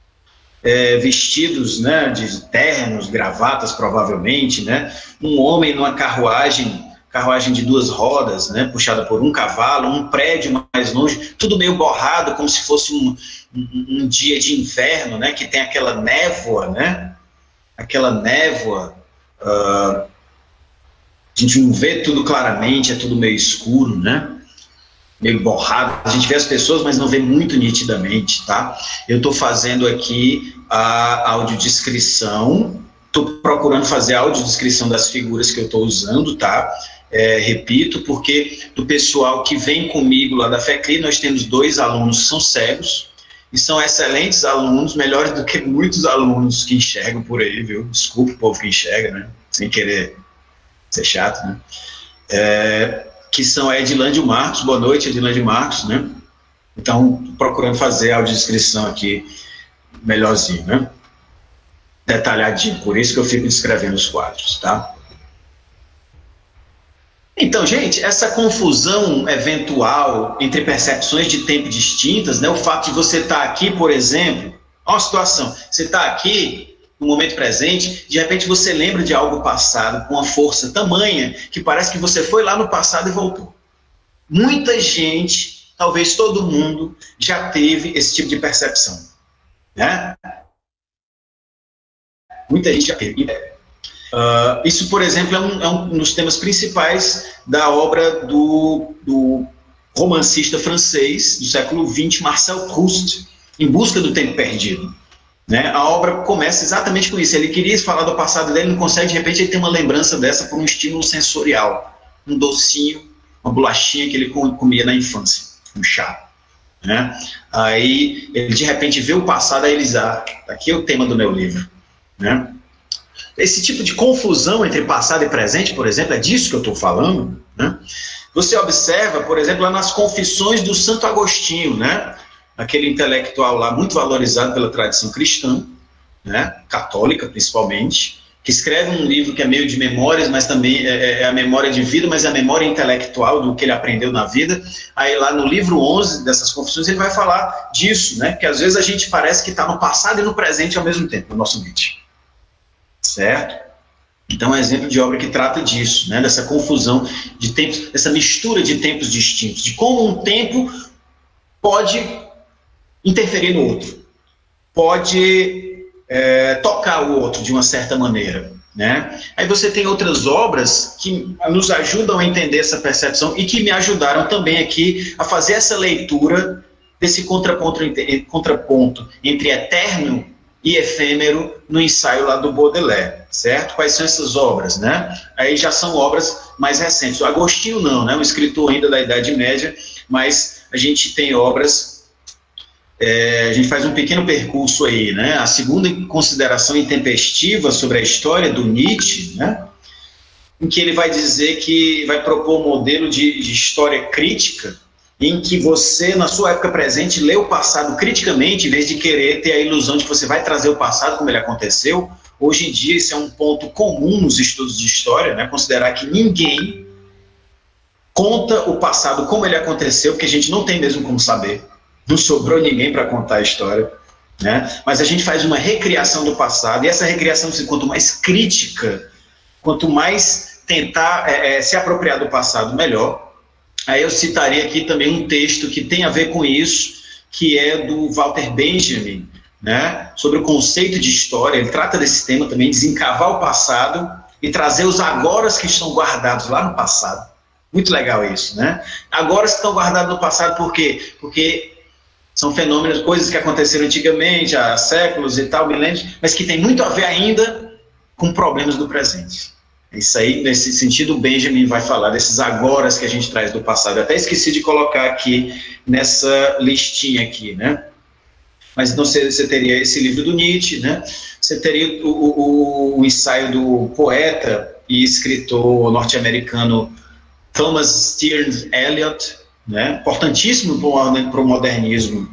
é, vestidos, né? De ternos, gravatas, provavelmente, né? Um homem numa carruagem, carruagem de duas rodas, né? Puxada por um cavalo, um prédio mais longe, tudo meio borrado, como se fosse um Um, um dia de inverno, né, que tem aquela névoa, né, aquela névoa, uh, a gente não vê tudo claramente, é tudo meio escuro, né, meio borrado, a gente vê as pessoas, mas não vê muito nitidamente, tá? Eu estou fazendo aqui a audiodescrição, estou procurando fazer a audiodescrição das figuras que eu estou usando, tá? É, repito, porque do pessoal que vem comigo lá da FECRI, nós temos dois alunos que são cegos, e são excelentes alunos, melhores do que muitos alunos que enxergam por aí, viu? Desculpa o povo que enxerga, né? Sem querer ser chato, né? É, que são a Edilândia Marcos. Boa noite, Edilândia Marcos, né? Então, procurando fazer a audiodescrição aqui melhorzinho, né? Detalhadinho, por isso que eu fico descrevendo os quadros, tá? Então, gente, essa confusão eventual entre percepções de tempo distintas, né, o fato de você estar aqui, por exemplo, olha uma situação, você está aqui no momento presente, de repente você lembra de algo passado com uma força tamanha que parece que você foi lá no passado e voltou. Muita gente, talvez todo mundo, já teve esse tipo de percepção, né? Muita gente já teve. Uh, isso, por exemplo, é um, é um dos temas principais da obra do, do romancista francês do século vinte, Marcel Proust, Em Busca do Tempo Perdido. Né? A obra começa exatamente com isso. Ele queria falar do passado dele, não consegue, de repente ele tem uma lembrança dessa por um estímulo sensorial. Um docinho, uma bolachinha que ele comia na infância, um chá. Né? Aí ele de repente vê o passado, aí ele diz, ah, aqui é o tema do meu livro. Né? Esse tipo de confusão entre passado e presente, por exemplo, é disso que eu estou falando, né? Você observa, por exemplo, lá nas Confissões do Santo Agostinho, né? Aquele intelectual lá muito valorizado pela tradição cristã, né? Católica principalmente, que escreve um livro que é meio de memórias, mas também é, é a memória de vida, mas é a memória intelectual do que ele aprendeu na vida. Aí lá no livro onze dessas Confissões ele vai falar disso, né? Porque às vezes a gente parece que está no passado e no presente ao mesmo tempo, no nosso mente. Certo? Então, é um exemplo de obra que trata disso, né? Dessa confusão de tempos, dessa mistura de tempos distintos, de como um tempo pode interferir no outro, pode é, tocar o outro de uma certa maneira, né? Aí você tem outras obras que nos ajudam a entender essa percepção e que me ajudaram também aqui a fazer essa leitura desse contraponto, contraponto entre eterno e efêmero no ensaio lá do Baudelaire, certo? Quais são essas obras, né? Aí já são obras mais recentes. O Agostinho não, né? Um escritor ainda da Idade Média, mas a gente tem obras, é, a gente faz um pequeno percurso aí, né? A segunda consideração intempestiva sobre a história do Nietzsche, né? Em que ele vai dizer que vai propor um modelo de, de história crítica, em que você, na sua época presente, lê o passado criticamente, em vez de querer ter a ilusão de que você vai trazer o passado como ele aconteceu. Hoje em dia, isso é um ponto comum nos estudos de história, né? Considerar que ninguém conta o passado como ele aconteceu, porque a gente não tem mesmo como saber. Não sobrou ninguém para contar a história, né? Mas a gente faz uma recriação do passado, e essa recriação, quanto mais crítica, quanto mais tentar é, é, se apropriar do passado, melhor. Aí eu citaria aqui também um texto que tem a ver com isso, que é do Walter Benjamin, né, sobre o conceito de história. Ele trata desse tema também, desencavar o passado e trazer os agoras que estão guardados lá no passado. Muito legal isso, né? Agoras que estão guardados no passado, por quê? Porque são fenômenos, coisas que aconteceram antigamente, há séculos e tal, milênios, mas que tem muito a ver ainda com problemas do presente. Isso aí, nesse sentido, o Benjamin vai falar desses agoras que a gente traz do passado. Eu até esqueci de colocar aqui nessa listinha aqui, né? Mas então você, você teria esse livro do Nietzsche, né? Você teria o, o, o ensaio do poeta e escritor norte-americano Thomas Stearns Eliot, né? Importantíssimo para o modernismo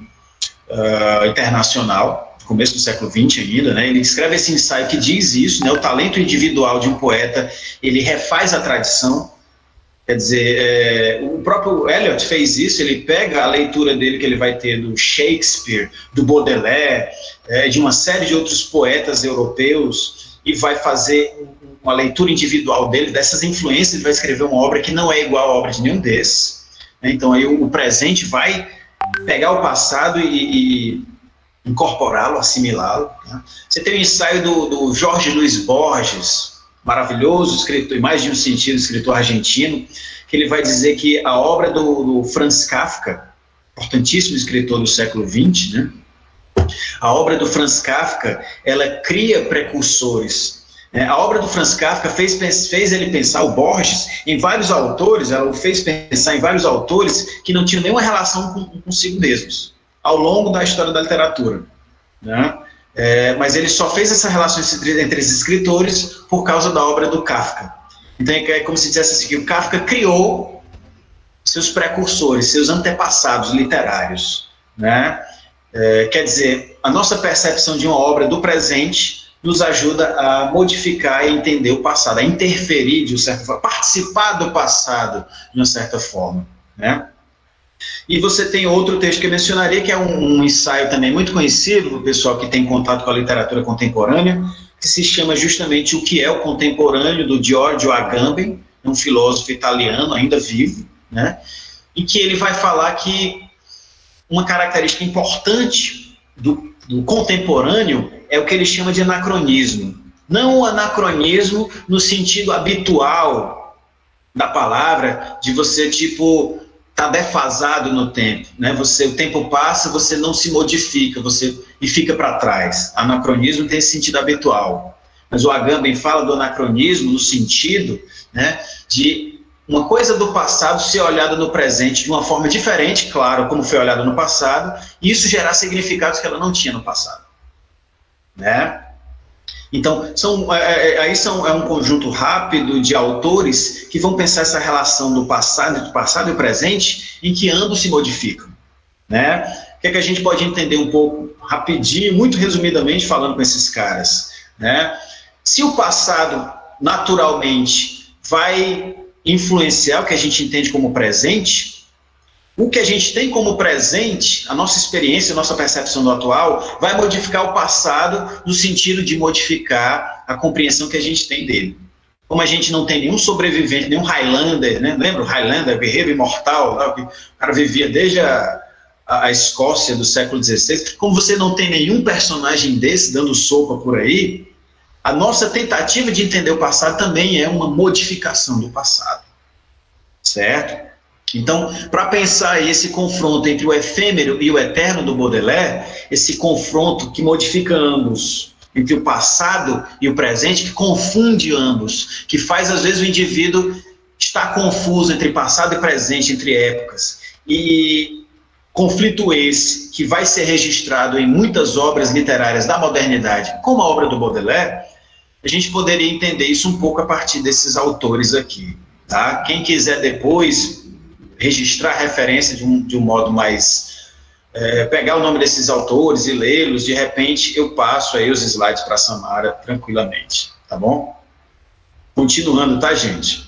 uh, internacional, começo do século vinte ainda, né? Ele escreve esse ensaio que diz isso, né? O talento individual de um poeta, ele refaz a tradição. Quer dizer, é, o próprio Eliot fez isso, ele pega a leitura dele que ele vai ter do Shakespeare, do Baudelaire, é, de uma série de outros poetas europeus, e vai fazer uma leitura individual dele, dessas influências. Ele vai escrever uma obra que não é igual à obra de nenhum desses, né? Então aí o, o presente vai pegar o passado e, e incorporá-lo, assimilá-lo, né? Você tem o ensaio do, do Jorge Luiz Borges, maravilhoso escritor, em mais de um sentido, escritor argentino, que ele vai dizer que a obra do, do Franz Kafka, importantíssimo escritor do século vinte, né? A obra do Franz Kafka, ela cria precursores. Né? A obra do Franz Kafka fez, fez ele pensar, o Borges, em vários autores, ela o fez pensar em vários autores que não tinham nenhuma relação com, consigo mesmos, ao longo da história da literatura, né? É, mas ele só fez essa relação entre, entre esses escritores por causa da obra do Kafka. Então é como se dissesse assim, que o Kafka criou seus precursores, seus antepassados literários, né? É, quer dizer, a nossa percepção de uma obra do presente nos ajuda a modificar e entender o passado, a interferir de uma certa forma, participar do passado de uma certa forma, né? E você tem outro texto que eu mencionaria, que é um, um ensaio também muito conhecido para o pessoal que tem contato com a literatura contemporânea, que se chama justamente O que é o Contemporâneo, do Giorgio Agamben, um filósofo italiano, ainda vivo, né? E que ele vai falar que uma característica importante do, do contemporâneo é o que ele chama de anacronismo. Não o anacronismo no sentido habitual da palavra, de você, tipo, está defasado no tempo, né? Você, o tempo passa, você não se modifica, você e fica para trás. Anacronismo tem esse sentido habitual, mas o Agamben fala do anacronismo no sentido, né, de uma coisa do passado ser olhada no presente de uma forma diferente, claro, como foi olhada no passado, e isso gerar significados que ela não tinha no passado, né? Então, são, é, aí são, é um conjunto rápido de autores que vão pensar essa relação do passado, do passado e do presente, em que ambos se modificam, né? O que é que a gente pode entender um pouco rapidinho, muito resumidamente, falando com esses caras, né? Se o passado, naturalmente, vai influenciar o que a gente entende como presente, o que a gente tem como presente, a nossa experiência, a nossa percepção do atual, vai modificar o passado no sentido de modificar a compreensão que a gente tem dele. como a gente não tem nenhum sobrevivente, nenhum Highlander, né? Lembra o Highlander, guerreiro imortal, lá, o cara vivia desde a, a, a Escócia do século dezesseis, como você não tem nenhum personagem desse dando sopa por aí, a nossa tentativa de entender o passado também é uma modificação do passado, certo? Então, para pensar esse confronto entre o efêmero e o eterno do Baudelaire, esse confronto que modifica ambos, entre o passado e o presente, que confunde ambos, que faz, às vezes, o indivíduo estar confuso entre passado e presente, entre épocas. E conflito esse que vai ser registrado em muitas obras literárias da modernidade, como a obra do Baudelaire, a gente poderia entender isso um pouco a partir desses autores aqui. Tá? Quem quiser depois registrar a referência de um, de um modo mais... É, pegar o nome desses autores e lê-los, de repente eu passo aí os slides para a Samara tranquilamente, tá bom? Continuando, tá, gente?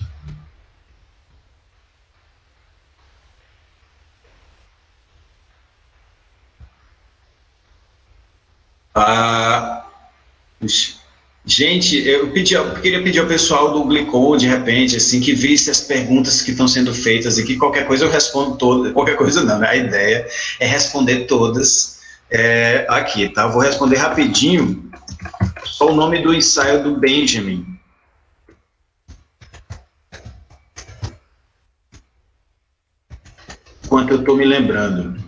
Ah, gente, eu, pedi, eu queria pedir ao pessoal do Glicon, de repente, assim, que visse as perguntas que estão sendo feitas aqui. Qualquer coisa eu respondo todas. Qualquer coisa não, né? A ideia é responder todas é, aqui, tá? Vou responder rapidinho só o nome do ensaio do Benjamin. Enquanto eu estou me lembrando.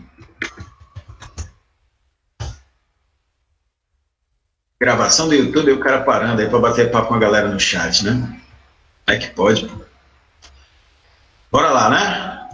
Gravação do YouTube e o cara parando aí para bater papo com a galera no chat, né? É que pode, pô. Bora lá, né?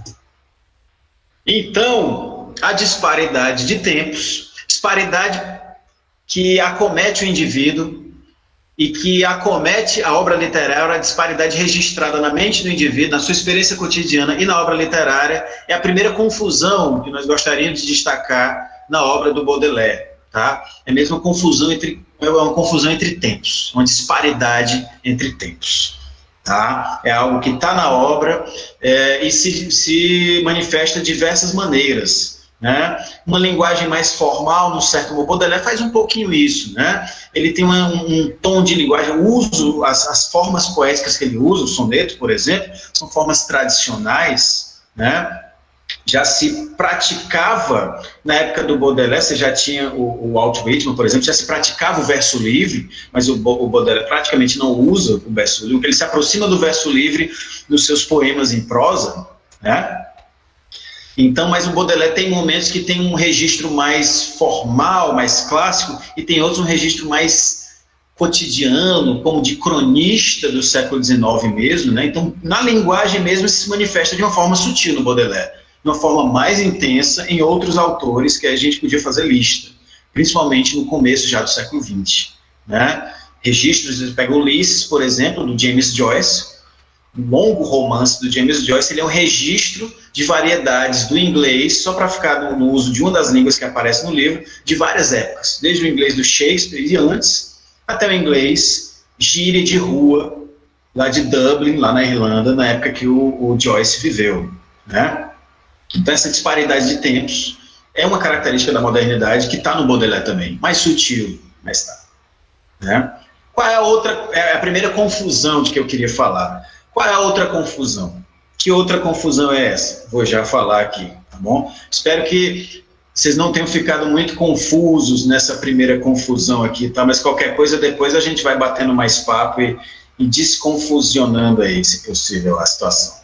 Então, a disparidade de tempos, disparidade que acomete o indivíduo e que acomete a obra literária, a disparidade registrada na mente do indivíduo, na sua experiência cotidiana e na obra literária, é a primeira confusão que nós gostaríamos de destacar na obra do Baudelaire. Tá? É mesmo uma confusão entre, é uma confusão entre tempos, uma disparidade entre tempos. Tá? É algo que está na obra é, e se, se manifesta de diversas maneiras. Né? Uma linguagem mais formal, no certo modo, Baudelaire faz um pouquinho isso. Né? Ele tem uma, um tom de linguagem, o uso, as, as formas poéticas que ele usa, o soneto, por exemplo, são formas tradicionais, né? Já se praticava, na época do Baudelaire, você já tinha o, o Walt Whitman, por exemplo, já se praticava o verso livre, mas o, o Baudelaire praticamente não usa o verso livre, ele se aproxima do verso livre nos seus poemas em prosa, né? Então, mas o Baudelaire tem momentos que tem um registro mais formal, mais clássico, e tem outros um registro mais cotidiano, como de cronista do século dezenove mesmo, né? Então, na linguagem mesmo, se manifesta de uma forma sutil no Baudelaire, de uma forma mais intensa em outros autores que a gente podia fazer lista, principalmente no começo já do século vinte. Né? Registros, você pega o Ulisses, por exemplo, do James Joyce, um longo romance do James Joyce, ele é um registro de variedades do inglês, só para ficar no, no uso de uma das línguas que aparece no livro, de várias épocas, desde o inglês do Shakespeare e antes, até o inglês gíria de rua, lá de Dublin, lá na Irlanda, na época que o, o Joyce viveu. Né? Então, essa disparidade de tempos é uma característica da modernidade que está no Baudelaire também, mais sutil, mas está. Né? Qual é a outra, é a primeira confusão de que eu queria falar? Qual é a outra confusão? Que outra confusão é essa? Vou já falar aqui, tá bom? Espero que vocês não tenham ficado muito confusos nessa primeira confusão aqui, tá? Mas qualquer coisa, depois a gente vai batendo mais papo e, e desconfusionando aí, se possível, a situação.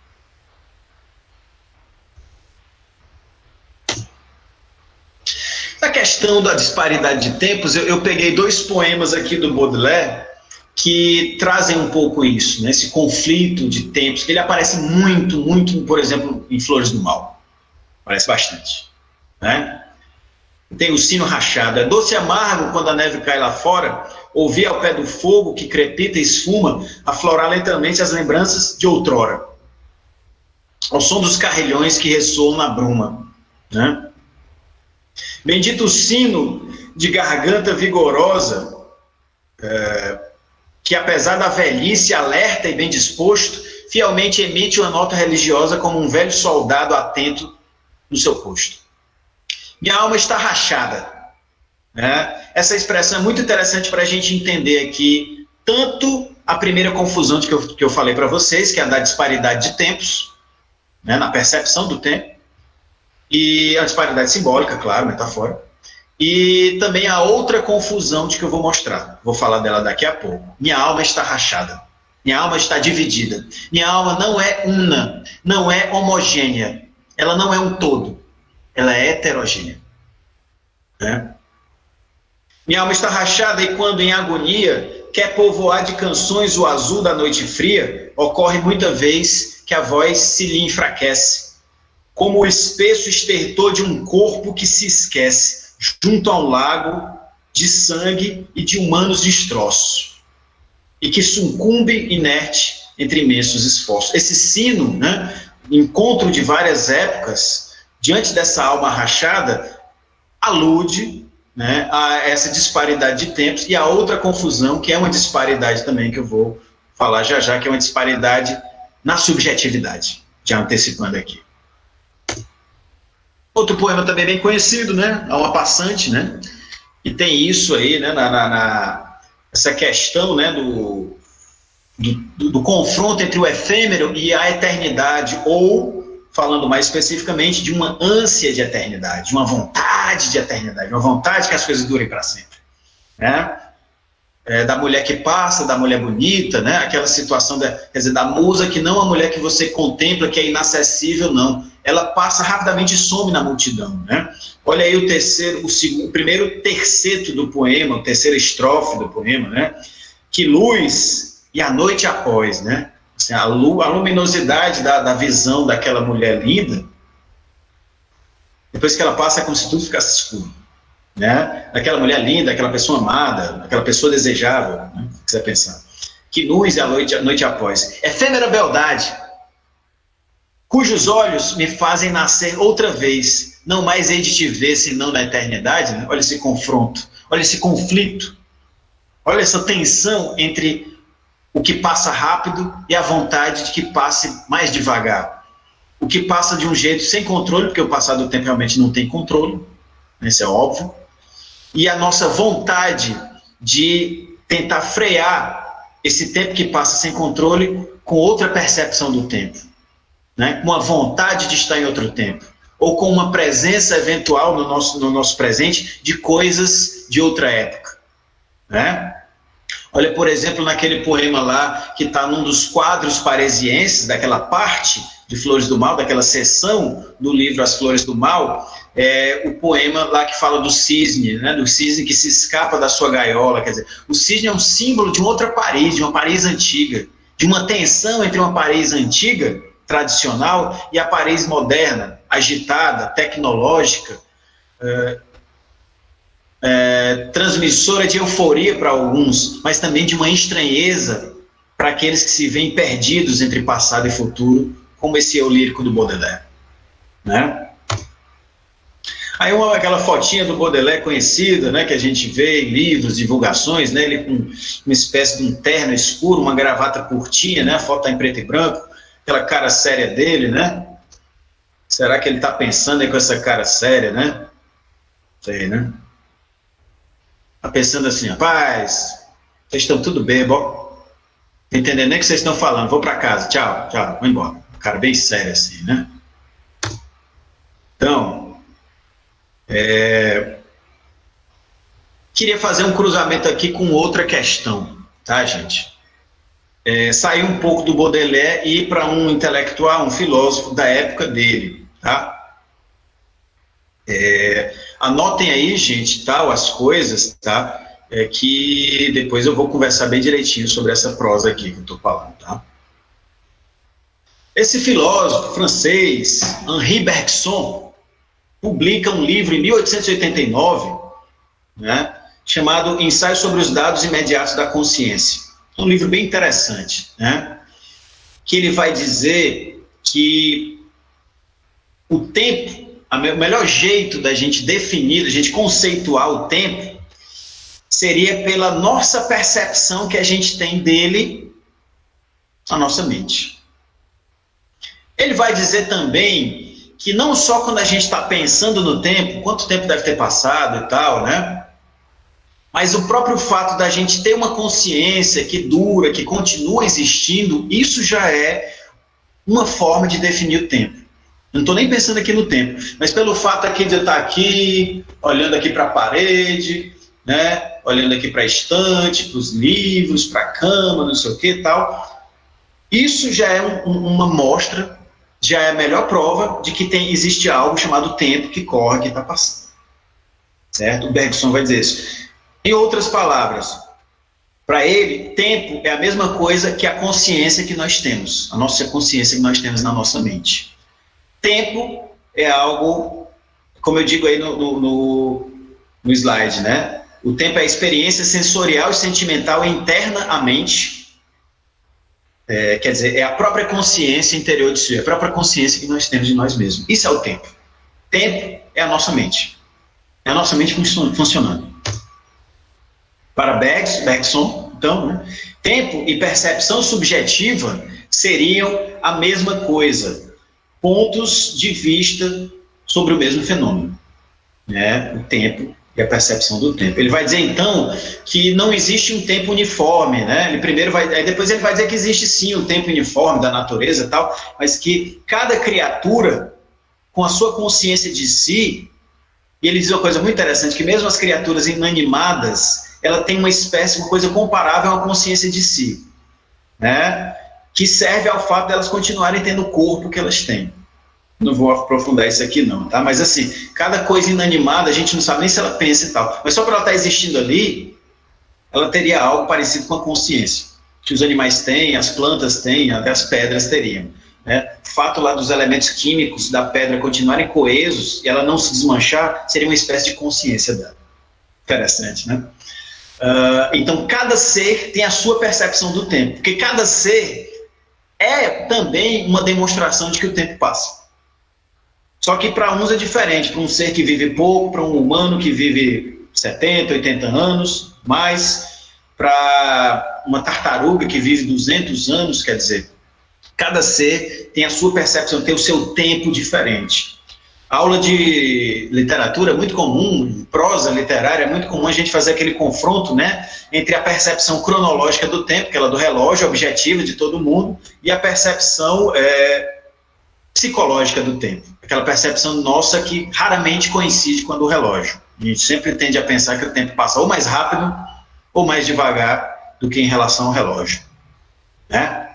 A questão da disparidade de tempos, eu, eu peguei dois poemas aqui do Baudelaire que trazem um pouco isso, né, esse conflito de tempos, que ele aparece muito, muito, por exemplo, em Flores do Mal. Aparece bastante. Né? Tem o sino rachado. É doce e amargo quando a neve cai lá fora, ouvir ao pé do fogo que crepita e esfuma, aflorar lentamente as lembranças de outrora. Ao som dos carrilhões que ressoam na bruma. Né? Bendito sino de garganta vigorosa, é, que apesar da velhice alerta e bem disposto, fielmente emite uma nota religiosa como um velho soldado atento no seu posto. Minha alma está rachada. Né? Essa expressão é muito interessante para a gente entender aqui tanto a primeira confusão de que, eu, que eu falei para vocês, que é a da disparidade de tempos, né, na percepção do tempo, e a disparidade simbólica, claro, metafórica, e também a outra confusão de que eu vou mostrar, vou falar dela daqui a pouco. Minha alma está rachada, minha alma está dividida, minha alma não é una, não é homogênea, ela não é um todo, ela é heterogênea. Né? Minha alma está rachada e quando em agonia quer povoar de canções o azul da noite fria, ocorre muita vez que a voz se lhe enfraquece, como o espesso estertor de um corpo que se esquece, junto a um lago de sangue e de humanos destroços, e que sucumbe inerte entre imensos esforços. Esse sino, né, encontro de várias épocas, diante dessa alma rachada, alude, né, a essa disparidade de tempos e a outra confusão, que é uma disparidade também, que eu vou falar já já, que é uma disparidade na subjetividade, já antecipando aqui. Outro poema também bem conhecido, né, Alma Passante, né, e tem isso aí, né, na, na, na essa questão, né, do, do, do confronto entre o efêmero e a eternidade, ou, falando mais especificamente, de uma ânsia de eternidade, de uma vontade de eternidade, uma vontade que as coisas durem para sempre, né? É, da mulher que passa, da mulher bonita, né? Aquela situação, da, quer dizer, da musa que não a mulher que você contempla, que é inacessível, não. Ela passa rapidamente e some na multidão, né? Olha aí o terceiro, o segundo, o primeiro terceto do poema, o terceira estrofe do poema, né? Que luz e a noite após, né? Assim, a, lu, a luminosidade da, da visão daquela mulher linda, depois que ela passa é como se tudo ficasse escuro, né? Aquela mulher linda, aquela pessoa amada, aquela pessoa desejável, né? Se quiser pensar. Que luz e a noite, a noite após. Efêmera beldade, cujos olhos me fazem nascer outra vez, não mais hei de te ver senão na eternidade, né? Olha esse confronto, olha esse conflito, olha essa tensão entre o que passa rápido e a vontade de que passe mais devagar. O que passa de um jeito sem controle, porque o passar do tempo realmente não tem controle, isso é óbvio, e a nossa vontade de tentar frear esse tempo que passa sem controle com outra percepção do tempo, né? Com a vontade de estar em outro tempo, ou com uma presença eventual no nosso, no nosso presente de coisas de outra época, né? Olha, por exemplo, naquele poema lá, que está num dos quadros parisienses, daquela parte de Flores do Mal, daquela seção do livro As Flores do Mal, é, o poema lá que fala do cisne, né, do cisne que se escapa da sua gaiola. Quer dizer, o cisne é um símbolo de uma outra Paris, de uma Paris antiga, de uma tensão entre uma Paris antiga, tradicional, e a Paris moderna, agitada, tecnológica, é, É, transmissora de euforia para alguns, mas também de uma estranheza para aqueles que se veem perdidos entre passado e futuro, como esse eu lírico do Baudelaire, né? Aí uma, aquela fotinha do Baudelaire conhecida, né, que a gente vê em livros, divulgações, né, ele com uma espécie de um terno escuro, uma gravata curtinha, né, a foto está em preto e branco, aquela cara séria dele, né? Será que ele está pensando aí com essa cara séria, né? Sei, né? Está pensando assim, rapaz, vocês estão tudo bem, bom? Não entendendo nem o que vocês estão falando, vou para casa, tchau, tchau, vou embora. Cara bem sério assim, né? Então, é... queria fazer um cruzamento aqui com outra questão, tá, gente? É, sair um pouco do Baudelaire e ir para um intelectual, um filósofo da época dele, tá? É, anotem aí, gente, tal, as coisas, tá? É que depois eu vou conversar bem direitinho sobre essa prosa aqui que eu estou falando, tá? Esse filósofo francês, Henri Bergson, publica um livro em mil oitocentos e oitenta e nove, né, chamado Ensaio sobre os Dados Imediatos da Consciência. É um livro bem interessante, né? Que ele vai dizer que o tempo, o melhor jeito da gente definir, da gente conceituar o tempo, seria pela nossa percepção que a gente tem dele na nossa mente. Ele vai dizer também que não só quando a gente está pensando no tempo, quanto tempo deve ter passado e tal, né? Mas o próprio fato da gente ter uma consciência que dura, que continua existindo, isso já é uma forma de definir o tempo. Não estou nem pensando aqui no tempo, mas pelo fato aqui de eu estar aqui, olhando aqui para a parede, né, olhando aqui para a estante, para os livros, para a cama, não sei o que e tal, isso já é um, uma mostra, já é a melhor prova de que tem, existe algo chamado tempo que corre, que está passando. Certo? O Bergson vai dizer isso. Em outras palavras, para ele, tempo é a mesma coisa que a consciência que nós temos, a nossa consciência que nós temos na nossa mente. Tempo é algo, como eu digo aí no, no, no, no slide, né? O tempo é a experiência sensorial e sentimental interna à mente. É, quer dizer, é a própria consciência interior de si, é a própria consciência que nós temos de nós mesmos. Isso é o tempo. Tempo é a nossa mente. É a nossa mente funcionando. Para Bergson, então, né, tempo e percepção subjetiva seriam a mesma coisa. Pontos de vista sobre o mesmo fenômeno, né? O tempo e a percepção do tempo. Ele vai dizer, então, que não existe um tempo uniforme, né? Ele primeiro vai, aí depois ele vai dizer que existe sim um tempo uniforme da natureza e tal, mas que cada criatura, com a sua consciência de si, e ele diz uma coisa muito interessante, que mesmo as criaturas inanimadas, ela tem uma espécie, uma coisa comparável à consciência de si, né? Que serve ao fato de elas continuarem tendo o corpo que elas têm. Não vou aprofundar isso aqui não, tá? Mas assim, cada coisa inanimada, a gente não sabe nem se ela pensa e tal. Mas só para ela estar existindo ali, ela teria algo parecido com a consciência. Que os animais têm, as plantas têm, até as pedras teriam. Né? O fato lá dos elementos químicos da pedra continuarem coesos e ela não se desmanchar, seria uma espécie de consciência dela. Interessante, né? Uh, então, cada ser tem a sua percepção do tempo. Porque cada ser é também uma demonstração de que o tempo passa. Só que para uns é diferente. Para um ser que vive pouco, para um humano que vive setenta, oitenta anos, mais para uma tartaruga que vive duzentos anos, quer dizer, cada ser tem a sua percepção, tem o seu tempo diferente. A aula de literatura é muito comum, prosa literária, é muito comum a gente fazer aquele confronto, né, entre a percepção cronológica do tempo, aquela do relógio objetiva de todo mundo, e a percepção é, psicológica do tempo. Aquela percepção nossa que raramente coincide com a do relógio. A gente sempre tende a pensar que o tempo passa ou mais rápido ou mais devagar do que em relação ao relógio. Né?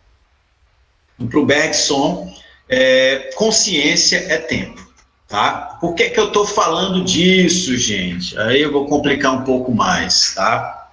Para o Bergson, é, consciência é tempo. Tá? Por que, que eu estou falando disso, gente? Aí eu vou complicar um pouco mais. Tá?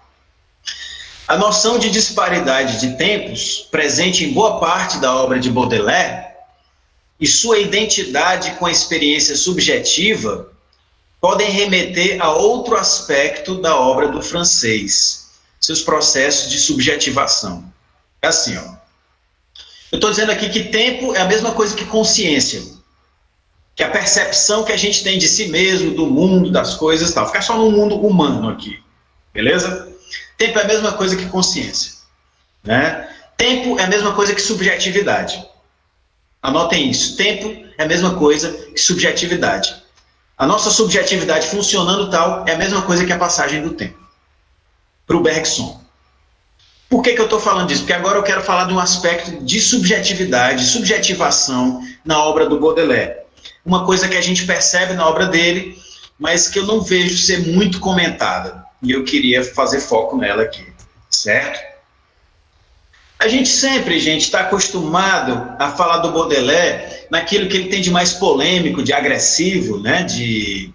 A noção de disparidade de tempos, presente em boa parte da obra de Baudelaire, e sua identidade com a experiência subjetiva, podem remeter a outro aspecto da obra do francês, seus processos de subjetivação. É assim, ó. Eu estou dizendo aqui que tempo é a mesma coisa que consciência, que a percepção que a gente tem de si mesmo, do mundo, das coisas e tal. Ficar só no mundo humano aqui, beleza? Tempo é a mesma coisa que consciência, né? Tempo é a mesma coisa que subjetividade. Anotem isso. Tempo é a mesma coisa que subjetividade. A nossa subjetividade funcionando tal é a mesma coisa que a passagem do tempo. Para o Bergson. Por que, que eu estou falando disso? Porque agora eu quero falar de um aspecto de subjetividade, subjetivação na obra do Baudelaire. Uma coisa que a gente percebe na obra dele, mas que eu não vejo ser muito comentada. E eu queria fazer foco nela aqui. Certo? A gente sempre, gente, está acostumado a falar do Baudelaire naquilo que ele tem de mais polêmico, de agressivo, né? de,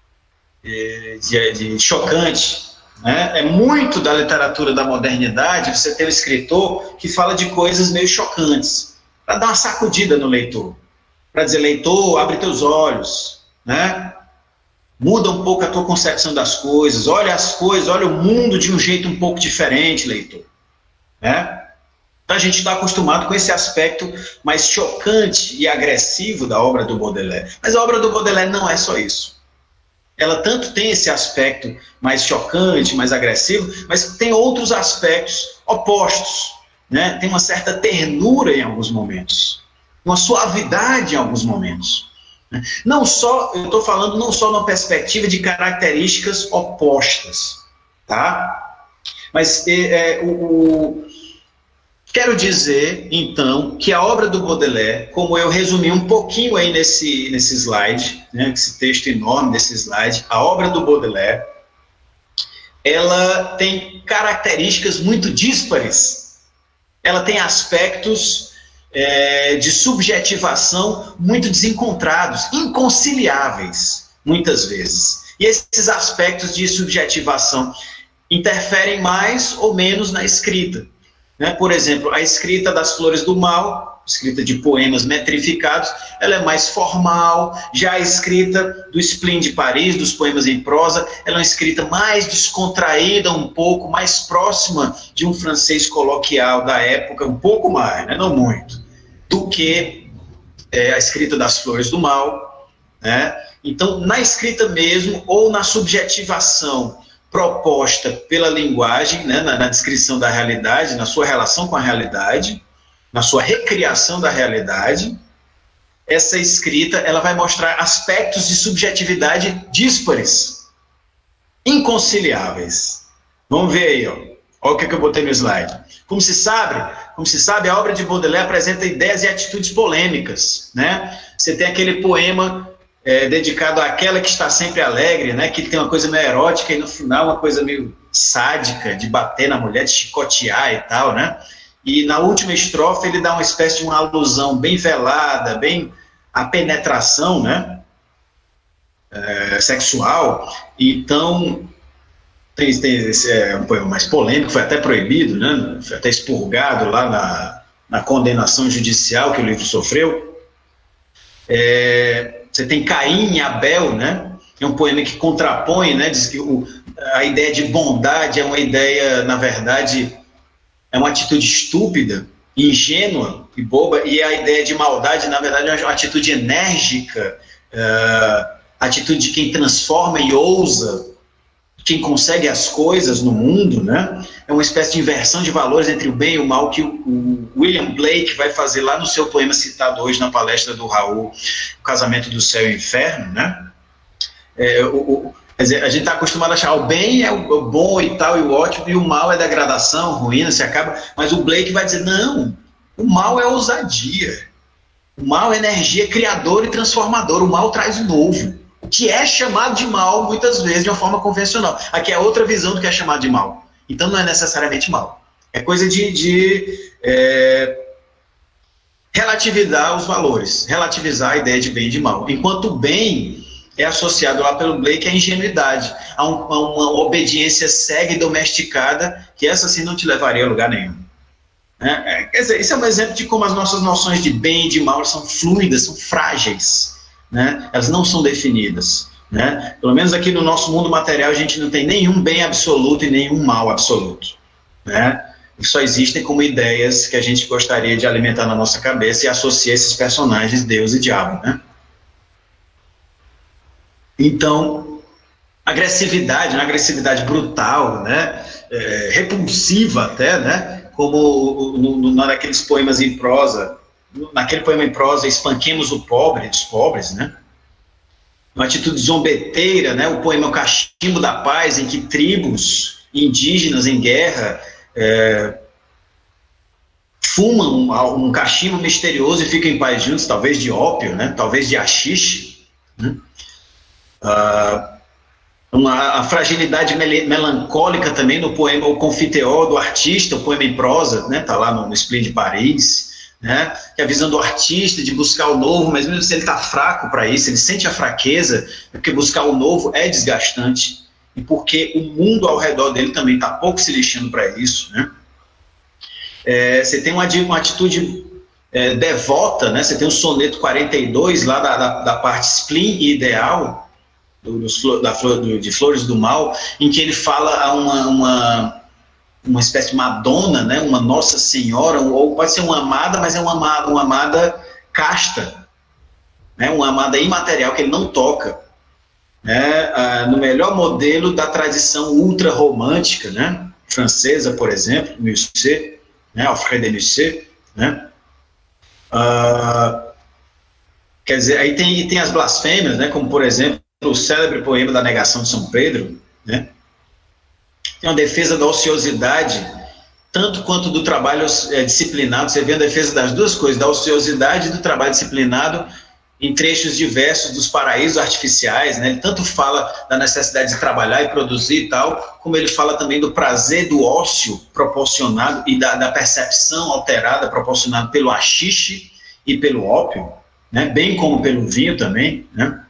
de, de chocante. Né? É muito da literatura da modernidade você ter um escritor que fala de coisas meio chocantes, para dar uma sacudida no leitor, para dizer, leitor, abre teus olhos, né? Muda um pouco a tua concepção das coisas, olha as coisas, olha o mundo de um jeito um pouco diferente, leitor. Né? Então a gente está acostumado com esse aspecto mais chocante e agressivo da obra do Baudelaire. Mas a obra do Baudelaire não é só isso. Ela tanto tem esse aspecto mais chocante, mais agressivo, mas tem outros aspectos opostos. Né? Tem uma certa ternura em alguns momentos, uma suavidade em alguns momentos. Não só, eu estou falando não só numa perspectiva de características opostas, tá? Mas é, é, o, o... quero dizer, então, que a obra do Baudelaire, como eu resumi um pouquinho aí nesse, nesse slide, né, esse texto enorme desse slide, a obra do Baudelaire, ela tem características muito díspares. Ela tem aspectos é, de subjetivação muito desencontrados, inconciliáveis, muitas vezes. E esses aspectos de subjetivação interferem mais ou menos na escrita. Né? Por exemplo, a escrita das Flores do Mal, escrita de poemas metrificados, ela é mais formal. Já a escrita do Spleen de Paris, dos poemas em prosa, ela é uma escrita mais descontraída, um pouco mais próxima de um francês coloquial da época, um pouco mais, né? Não muito, do que é, a escrita das Flores do Mal. Né? Então, na escrita mesmo, ou na subjetivação proposta pela linguagem, né, na, na descrição da realidade, na sua relação com a realidade, na sua recriação da realidade, essa escrita ela vai mostrar aspectos de subjetividade díspares, inconciliáveis. Vamos ver aí, ó. Olha o que, que eu botei no slide. Como se sabe, como se sabe, a obra de Baudelaire apresenta ideias e atitudes polêmicas. Né? Você tem aquele poema É, dedicado àquela que está sempre alegre, né, que tem uma coisa meio erótica e no final uma coisa meio sádica, de bater na mulher, de chicotear e tal, né? E na última estrofe ele dá uma espécie de uma alusão bem velada, bem à penetração, né, é, sexual. Então, tem, tem esse é um poema mais polêmico, foi até proibido, né, foi até expurgado lá na, na condenação judicial que o livro sofreu. É... Você tem Caim e Abel, né? É um poema que contrapõe, né? Diz que o, a ideia de bondade é uma ideia, na verdade, é uma atitude estúpida, ingênua e boba, e a ideia de maldade, na verdade, é uma atitude enérgica, uh, atitude de quem transforma e ousa, quem consegue as coisas no mundo, né? É uma espécie de inversão de valores entre o bem e o mal que o, o William Blake vai fazer lá no seu poema citado hoje na palestra do Raul, O Casamento do Céu e o Inferno, né? É, o, o, quer dizer, a gente está acostumado a achar o bem é o, o bom e tal, e o ótimo, e o mal é degradação, ruína, se acaba, mas o Blake vai dizer, não, o mal é ousadia, o mal é energia criadora e transformadora, o mal traz o novo. O que é chamado de mal, muitas vezes, de uma forma convencional. Aqui é outra visão do que é chamado de mal. Então, não é necessariamente mal. É coisa de, de é, relativizar os valores, relativizar a ideia de bem e de mal. Enquanto o bem é associado lá pelo Blake à ingenuidade, a, um, a uma obediência cega e domesticada, que essa sim não te levaria a lugar nenhum. É, é, quer dizer, isso é um exemplo de como as nossas noções de bem e de mal são fluidas, são frágeis. Né? Elas não são definidas, né? Pelo menos aqui no nosso mundo material a gente não tem nenhum bem absoluto e nenhum mal absoluto, né? Só existem como ideias que a gente gostaria de alimentar na nossa cabeça e associar esses personagens, Deus e diabo, né? Então, agressividade, uma agressividade brutal, né? É, repulsiva até, né? Como no, no, naqueles poemas em prosa, naquele poema em prosa, Espanquemos o Pobre, dos pobres, né? Uma atitude zombeteira, né? O poema O Cachimbo da Paz, em que tribos indígenas em guerra é, fumam um, um cachimbo misterioso e ficam em paz juntos, talvez de ópio, né? Talvez de haxixe, né? Ah, uma, a fragilidade mel melancólica também no poema O Confiteor do Artista, o poema em prosa, né? Tá lá no, no Spleen de Paris. Né? Que é a visão do artista de buscar o novo, mas mesmo se ele está fraco para isso, ele sente a fraqueza, porque buscar o novo é desgastante, e porque o mundo ao redor dele também está pouco se lixando para isso. Né? É, você tem uma, uma atitude é, devota, né? Você tem o soneto quarenta e dois, lá da, da, da parte spleen e ideal, do, do, da, do, de Flores do Mal, em que ele fala a uma... uma uma espécie de Madonna, né? Uma Nossa Senhora, ou pode ser uma amada, mas é uma amada, uma amada casta, né? Uma amada imaterial que ele não toca, né? Ah, no melhor modelo da tradição ultra-romântica, né? Francesa, por exemplo, Musset, né? Alfred de Musset, né? Ah, quer dizer, aí tem, tem as blasfêmias, né? Como, por exemplo, o célebre poema da Negação de São Pedro, né? tem uma defesa da ociosidade, tanto quanto do trabalho é, disciplinado. Você vê a defesa das duas coisas, da ociosidade e do trabalho disciplinado, em trechos diversos dos paraísos artificiais, né? Ele tanto fala da necessidade de trabalhar e produzir e tal, como ele fala também do prazer do ócio proporcionado e da, da percepção alterada proporcionada pelo haxixe e pelo ópio, né? Bem como pelo vinho também, né?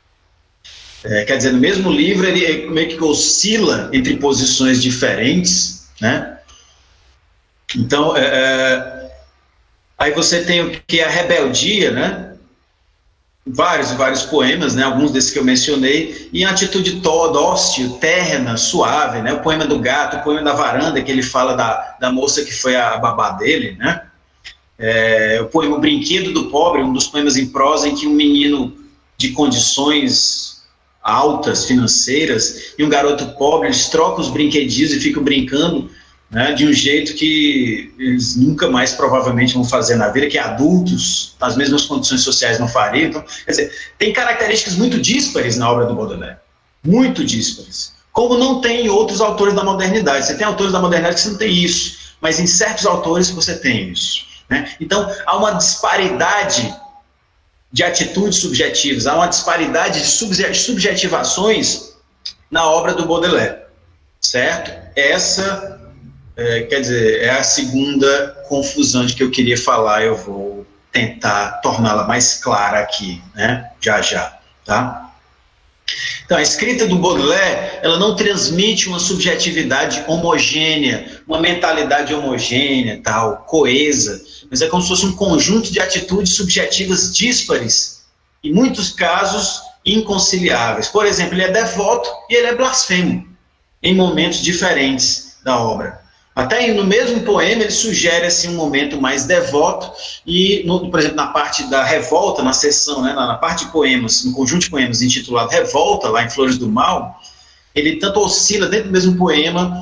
É, quer dizer, no mesmo livro ele meio que oscila entre posições diferentes, né? Então, é, é, aí você tem o que é a rebeldia, né? Vários e vários poemas, né? Alguns desses que eu mencionei, e a atitude dócil, terna, suave, né? O poema do gato, o poema da varanda, que ele fala da, da moça que foi a babá dele, né? É, o poema O Brinquedo do Pobre, um dos poemas em prosa em que um menino de condições altas, financeiras, e um garoto pobre, eles trocam os brinquedinhos e ficam brincando, né, de um jeito que eles nunca mais provavelmente vão fazer na vida, que adultos, nas mesmas condições sociais, não fariam. Então, quer dizer, tem características muito díspares na obra do Baudelaire, muito díspares, como não tem em outros autores da modernidade. Você tem autores da modernidade que você não tem isso, mas em certos autores você tem isso, né? Então, há uma disparidade de atitudes subjetivas, há uma disparidade de subjetivações na obra do Baudelaire, certo? Essa... É, quer dizer, é a segunda confusão de que eu queria falar. Eu vou tentar torná-la mais clara aqui, né? Já, já, tá? Então, a escrita do Baudelaire, ela não transmite uma subjetividade homogênea, uma mentalidade homogênea, tal, coesa, mas é como se fosse um conjunto de atitudes subjetivas díspares, em muitos casos inconciliáveis. Por exemplo, ele é devoto e ele é blasfemo, em momentos diferentes da obra. Até no mesmo poema ele sugere assim, um momento mais devoto e, no, por exemplo, na parte da revolta, na seção, né, na, na parte de poemas, no conjunto de poemas intitulado Revolta, lá em Flores do Mal, ele tanto oscila dentro do mesmo poema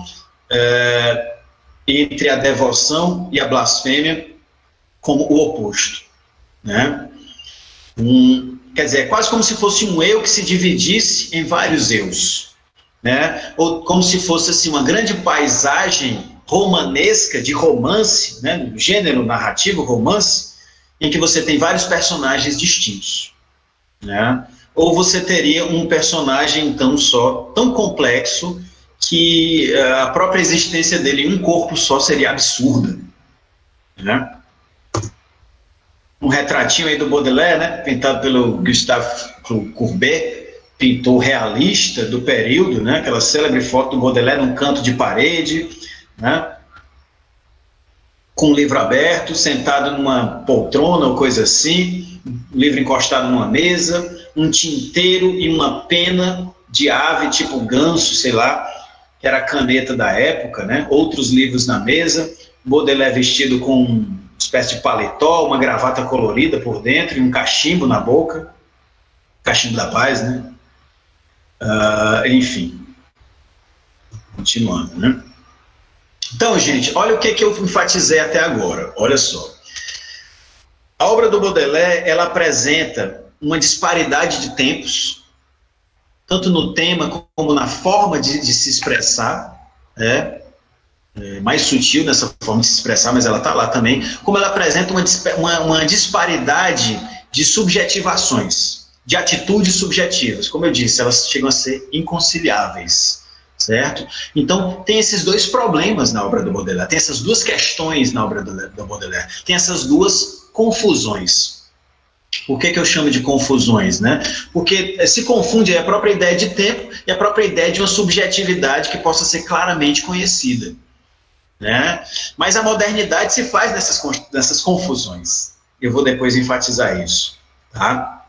é, entre a devoção e a blasfêmia como o oposto, né? Um, quer dizer, é quase como se fosse um eu que se dividisse em vários eus, né? Ou como se fosse assim, uma grande paisagem romanesca, de romance, né, no gênero narrativo romance, em que você tem vários personagens distintos, né? Ou você teria um personagem então só, tão complexo, que uh, a própria existência dele em um corpo só seria absurda, né? Um retratinho aí do Baudelaire, né, pintado pelo Gustave Courbet, pintor realista do período, né, aquela célebre foto do Baudelaire num canto de parede, né, com o livro aberto, sentado numa poltrona ou coisa assim, o livro encostado numa mesa, um tinteiro e uma pena de ave, tipo ganso, sei lá, que era a caneta da época, né, outros livros na mesa, Baudelaire vestido com uma espécie de paletó, uma gravata colorida por dentro e um cachimbo na boca, cachimbo da paz, né, uh, enfim, continuando, né. Então, gente, olha o que, que eu enfatizei até agora, olha só. A obra do Baudelaire, ela apresenta uma disparidade de tempos, tanto no tema como na forma de, de se expressar, né? É mais sutil nessa forma de se expressar, mas ela está lá também, como ela apresenta uma, uma, uma disparidade de subjetivações, de atitudes subjetivas. Como eu disse, elas chegam a ser inconciliáveis. Certo? Então, tem esses dois problemas na obra do Baudelaire, tem essas duas questões na obra do, do Baudelaire, tem essas duas confusões. Por que que eu chamo de confusões, né? Porque se confunde a própria ideia de tempo e a própria ideia de uma subjetividade que possa ser claramente conhecida, né? Mas a modernidade se faz nessas, nessas confusões. Eu vou depois enfatizar isso, tá?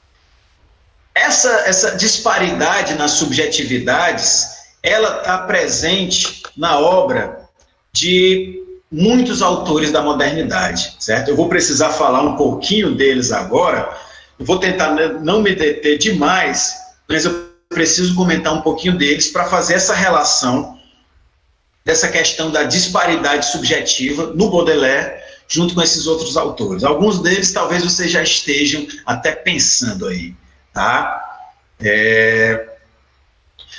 Essa, essa disparidade nas subjetividades, ela está presente na obra de muitos autores da modernidade, certo? Eu vou precisar falar um pouquinho deles agora, eu vou tentar não me deter demais, mas eu preciso comentar um pouquinho deles para fazer essa relação dessa questão da disparidade subjetiva no Baudelaire, junto com esses outros autores. Alguns deles talvez vocês já estejam até pensando aí, tá? É...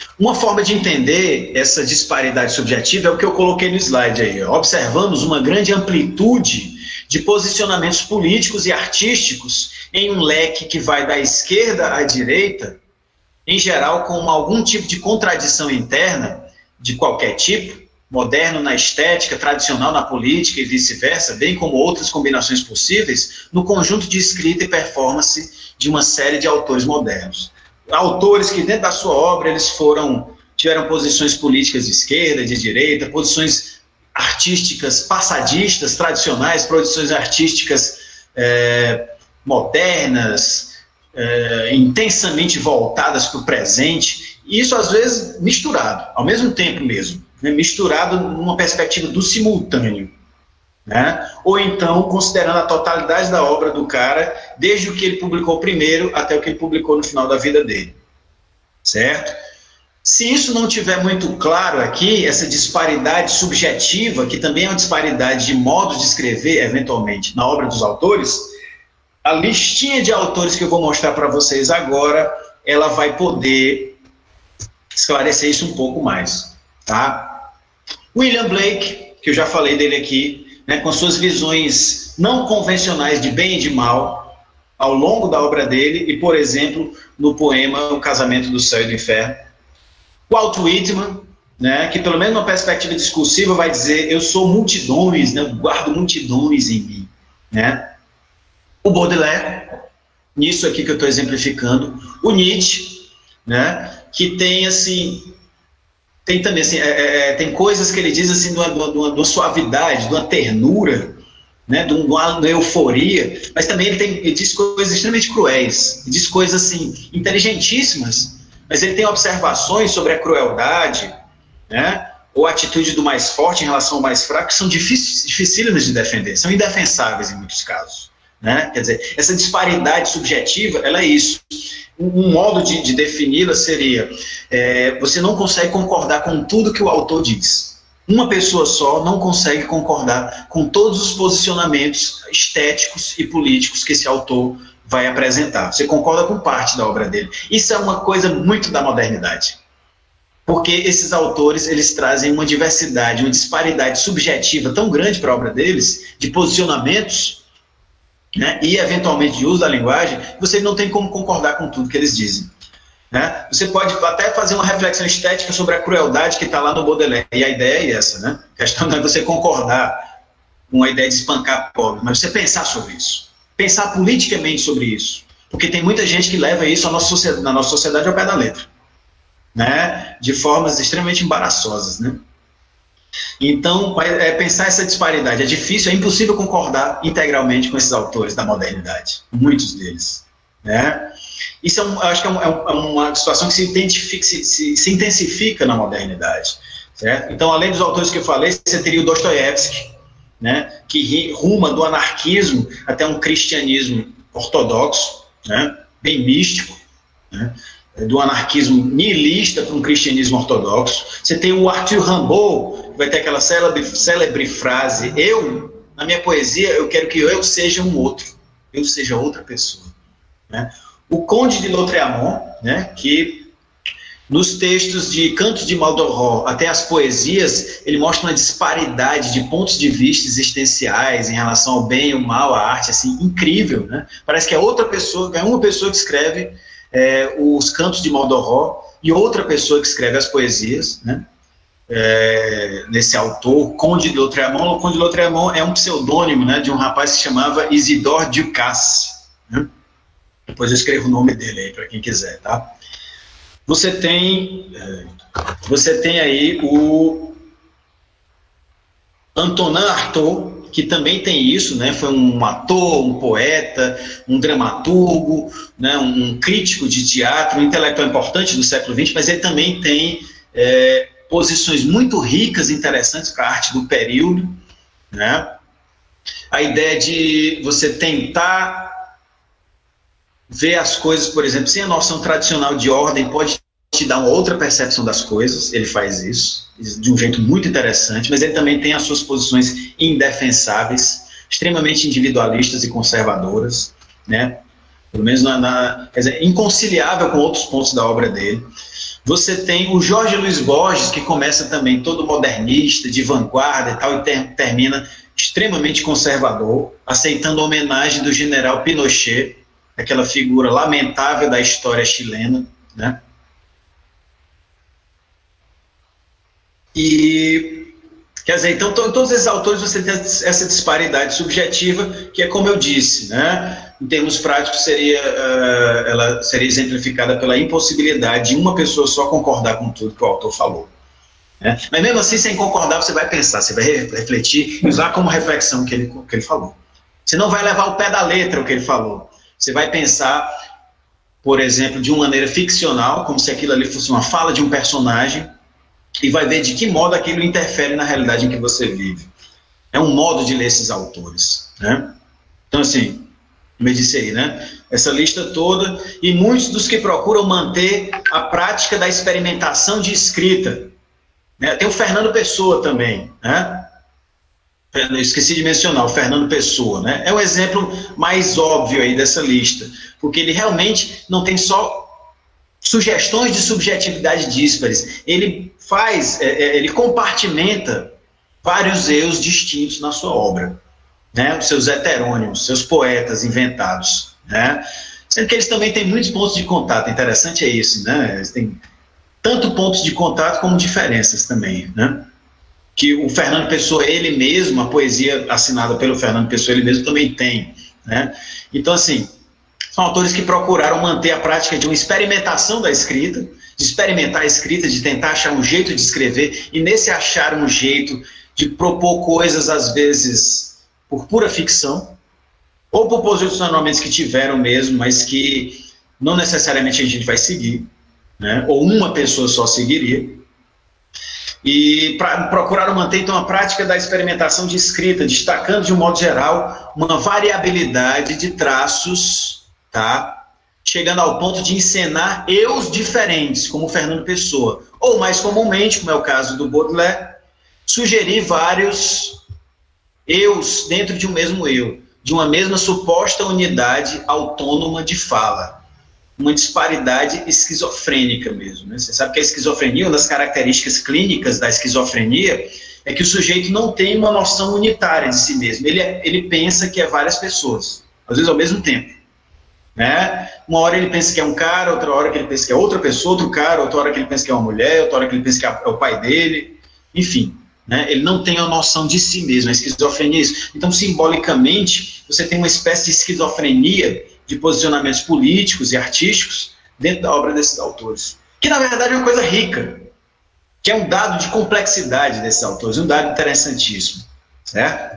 Uma forma de entender essa disparidade subjetiva é o que eu coloquei no slide aí. Observamos uma grande amplitude de posicionamentos políticos e artísticos em um leque que vai da esquerda à direita, em geral com algum tipo de contradição interna, de qualquer tipo, moderno na estética, tradicional na política e vice-versa, bem como outras combinações possíveis, no conjunto de escrita e performance de uma série de autores modernos. Autores que dentro da sua obra eles foram, tiveram posições políticas de esquerda, de direita, posições artísticas passadistas, tradicionais, posições artísticas é, modernas, é, intensamente voltadas para o presente, e isso às vezes misturado, ao mesmo tempo mesmo, né, misturado numa perspectiva do simultâneo. Né? Ou então considerando a totalidade da obra do cara, desde o que ele publicou primeiro até o que ele publicou no final da vida dele, certo? Se isso não tiver muito claro aqui, essa disparidade subjetiva, que também é uma disparidade de modos de escrever, eventualmente, na obra dos autores, a listinha de autores que eu vou mostrar para vocês agora, ela vai poder esclarecer isso um pouco mais, tá? William Blake, que eu já falei dele aqui, né, com suas visões não convencionais de bem e de mal ao longo da obra dele e, por exemplo, no poema O Casamento do Céu e do Inferno. Walt Whitman, né, que pelo menos numa perspectiva discursiva vai dizer eu sou multidões, né, eu guardo multidões em mim. Né? O Baudelaire, nisso aqui que eu estou exemplificando. O Nietzsche, né, que tem assim... Tem também, assim, é, é, tem coisas que ele diz assim, de uma, de uma, de uma suavidade, de uma ternura, né, de uma, de uma euforia, mas também ele, tem, ele diz coisas extremamente cruéis, ele diz coisas assim, inteligentíssimas, mas ele tem observações sobre a crueldade, né, ou a atitude do mais forte em relação ao mais fraco, que são difíceis, dificílimas de defender, são indefensáveis em muitos casos. Né? Quer dizer, essa disparidade subjetiva, ela é isso. Um modo de, de defini-la seria, é, você não consegue concordar com tudo que o autor diz. Uma pessoa só não consegue concordar com todos os posicionamentos estéticos e políticos que esse autor vai apresentar. Você concorda com parte da obra dele. Isso é uma coisa muito da modernidade. Porque esses autores, eles trazem uma diversidade, uma disparidade subjetiva tão grande para a obra deles, de posicionamentos, né, e eventualmente de uso da linguagem, você não tem como concordar com tudo que eles dizem. Né? Você pode até fazer uma reflexão estética sobre a crueldade que está lá no Baudelaire, e a ideia é essa, né? A questão não é você concordar com a ideia de espancar pobre, mas você pensar sobre isso, pensar politicamente sobre isso, porque tem muita gente que leva isso à nossa sociedade, na nossa sociedade ao pé da letra, né? De formas extremamente embaraçosas, né? Então, é pensar essa disparidade é difícil, é impossível concordar integralmente com esses autores da modernidade, muitos deles. Né? Isso é um, acho que é, um, é uma situação que se, identifica, se, se, se intensifica na modernidade. Certo? Então, além dos autores que eu falei, você teria o Dostoiévski, né, que ruma do anarquismo até um cristianismo ortodoxo, né, bem místico, né, do anarquismo nihilista para um cristianismo ortodoxo. Você tem o Arthur Rimbaud, que vai ter aquela célebre, célebre frase, eu, na minha poesia, eu quero que eu seja um outro, eu seja outra pessoa. Né? O Conde de Lautréamont, né, que nos textos de Cantos de Maldoror até as poesias, ele mostra uma disparidade de pontos de vista existenciais em relação ao bem e o mal, a arte, assim, incrível. Né? Parece que é outra pessoa, é uma pessoa que escreve É, os Cantos de Maldoror e outra pessoa que escreve as poesias, né? É, nesse autor, Conde de Lautréamont. O Conde de Lautréamont é um pseudônimo, né, de um rapaz que se chamava Isidore Ducasse. Né? Depois eu escrevo o nome dele aí para quem quiser, tá? Você tem, é, você tem aí o Antonin Artaud, que também tem isso, né? Foi um ator, um poeta, um dramaturgo, né? um crítico de teatro, um intelectual importante do século vinte, mas ele também tem é, posições muito ricas e interessantes para a arte do período. Né? A ideia de você tentar ver as coisas, por exemplo, sem a noção tradicional de ordem, pode te dar uma outra percepção das coisas. Ele faz isso de um jeito muito interessante, mas ele também tem as suas posições indefensáveis, extremamente individualistas e conservadoras, né? Pelo menos na, na, quer dizer, inconciliável com outros pontos da obra dele. Você tem o Jorge Luiz Borges, que começa também todo modernista, de vanguarda e tal, e ter, termina extremamente conservador, aceitando a homenagem do general Pinochet, aquela figura lamentável da história chilena, né? E, quer dizer, então, to, todos esses autores você tem essa disparidade subjetiva, que é como eu disse, né? Em termos práticos, seria, uh, ela seria exemplificada pela impossibilidade de uma pessoa só concordar com tudo que o autor falou. Né? Mas mesmo assim, sem concordar, você vai pensar, você vai refletir e usar como reflexão o que ele, que ele falou. Você não vai levar ao pé da letra o que ele falou. Você vai pensar, por exemplo, de uma maneira ficcional, como se aquilo ali fosse uma fala de um personagem, e vai ver de que modo aquilo interfere na realidade em que você vive. É um modo de ler esses autores. Né? Então, assim, como eu disse aí, né? Essa lista toda, e muitos dos que procuram manter a prática da experimentação de escrita. Né? Tem o Fernando Pessoa também, né? Eu esqueci de mencionar, o Fernando Pessoa, né? É o exemplo mais óbvio aí dessa lista, porque ele realmente não tem só sugestões de subjetividade díspares, ele faz, é, ele compartimenta vários eus distintos na sua obra. Né, os seus heterônimos, seus poetas inventados, né, sendo que eles também têm muitos pontos de contato. Interessante é isso, né, eles têm tanto pontos de contato como diferenças também, né, que o Fernando Pessoa, ele mesmo, a poesia assinada pelo Fernando Pessoa, ele mesmo também tem, né, então assim, são autores que procuraram manter a prática de uma experimentação da escrita, de experimentar a escrita, de tentar achar um jeito de escrever, e nesse achar um jeito de propor coisas, às vezes, por pura ficção, ou por posicionamentos que tiveram mesmo, mas que não necessariamente a gente vai seguir, né? Ou uma pessoa só seguiria. E pra, procuraram manter, então, a prática da experimentação de escrita, destacando, de um modo geral, uma variabilidade de traços, tá? Chegando ao ponto de encenar eus diferentes, como o Fernando Pessoa. Ou, mais comumente, como é o caso do Baudelaire, sugerir vários eus dentro de um mesmo eu, de uma mesma suposta unidade autônoma de fala. Uma disparidade esquizofrênica mesmo. Né? Você sabe que a esquizofrenia, uma das características clínicas da esquizofrenia, é que o sujeito não tem uma noção unitária de si mesmo. Ele, é, ele pensa que é várias pessoas, às vezes ao mesmo tempo. Né? Uma hora ele pensa que é um cara, outra hora que ele pensa que é outra pessoa, outro cara, outra hora que ele pensa que é uma mulher, outra hora que ele pensa que é o pai dele, enfim. Né? Ele não tem a noção de si mesmo, a esquizofrenia é isso. Então, simbolicamente, você tem uma espécie de esquizofrenia de posicionamentos políticos e artísticos dentro da obra desses autores. Que, na verdade, é uma coisa rica, que é um dado de complexidade desses autores, um dado interessantíssimo. Certo?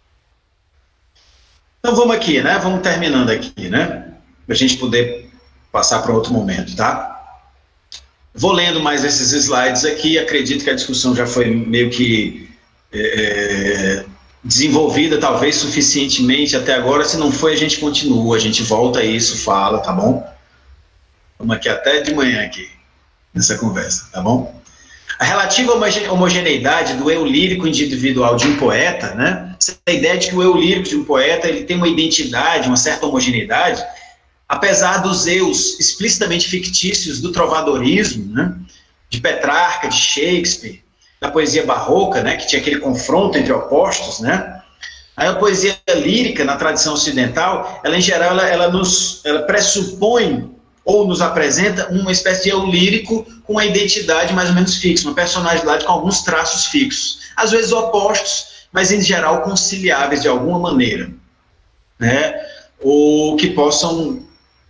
Então, vamos aqui, né? Vamos terminando aqui, né? Para a gente poder passar para outro momento, tá? Vou lendo mais esses slides aqui, acredito que a discussão já foi meio que é, desenvolvida, talvez suficientemente até agora. Se não foi, a gente continua, a gente volta a isso, fala, tá bom? Vamos aqui até de manhã aqui, nessa conversa, tá bom? A relativa homogeneidade do eu lírico individual de um poeta, né? Essa ideia de que o eu lírico de um poeta ele tem uma identidade, uma certa homogeneidade, apesar dos eus explicitamente fictícios do trovadorismo, né, de Petrarca, de Shakespeare, da poesia barroca, né, que tinha aquele confronto entre opostos, né, aí a poesia lírica, na tradição ocidental, ela em geral, ela, ela, nos, ela pressupõe ou nos apresenta uma espécie de eu lírico com uma identidade mais ou menos fixa, uma personalidade com alguns traços fixos, às vezes opostos, mas em geral conciliáveis de alguma maneira, né, ou que possam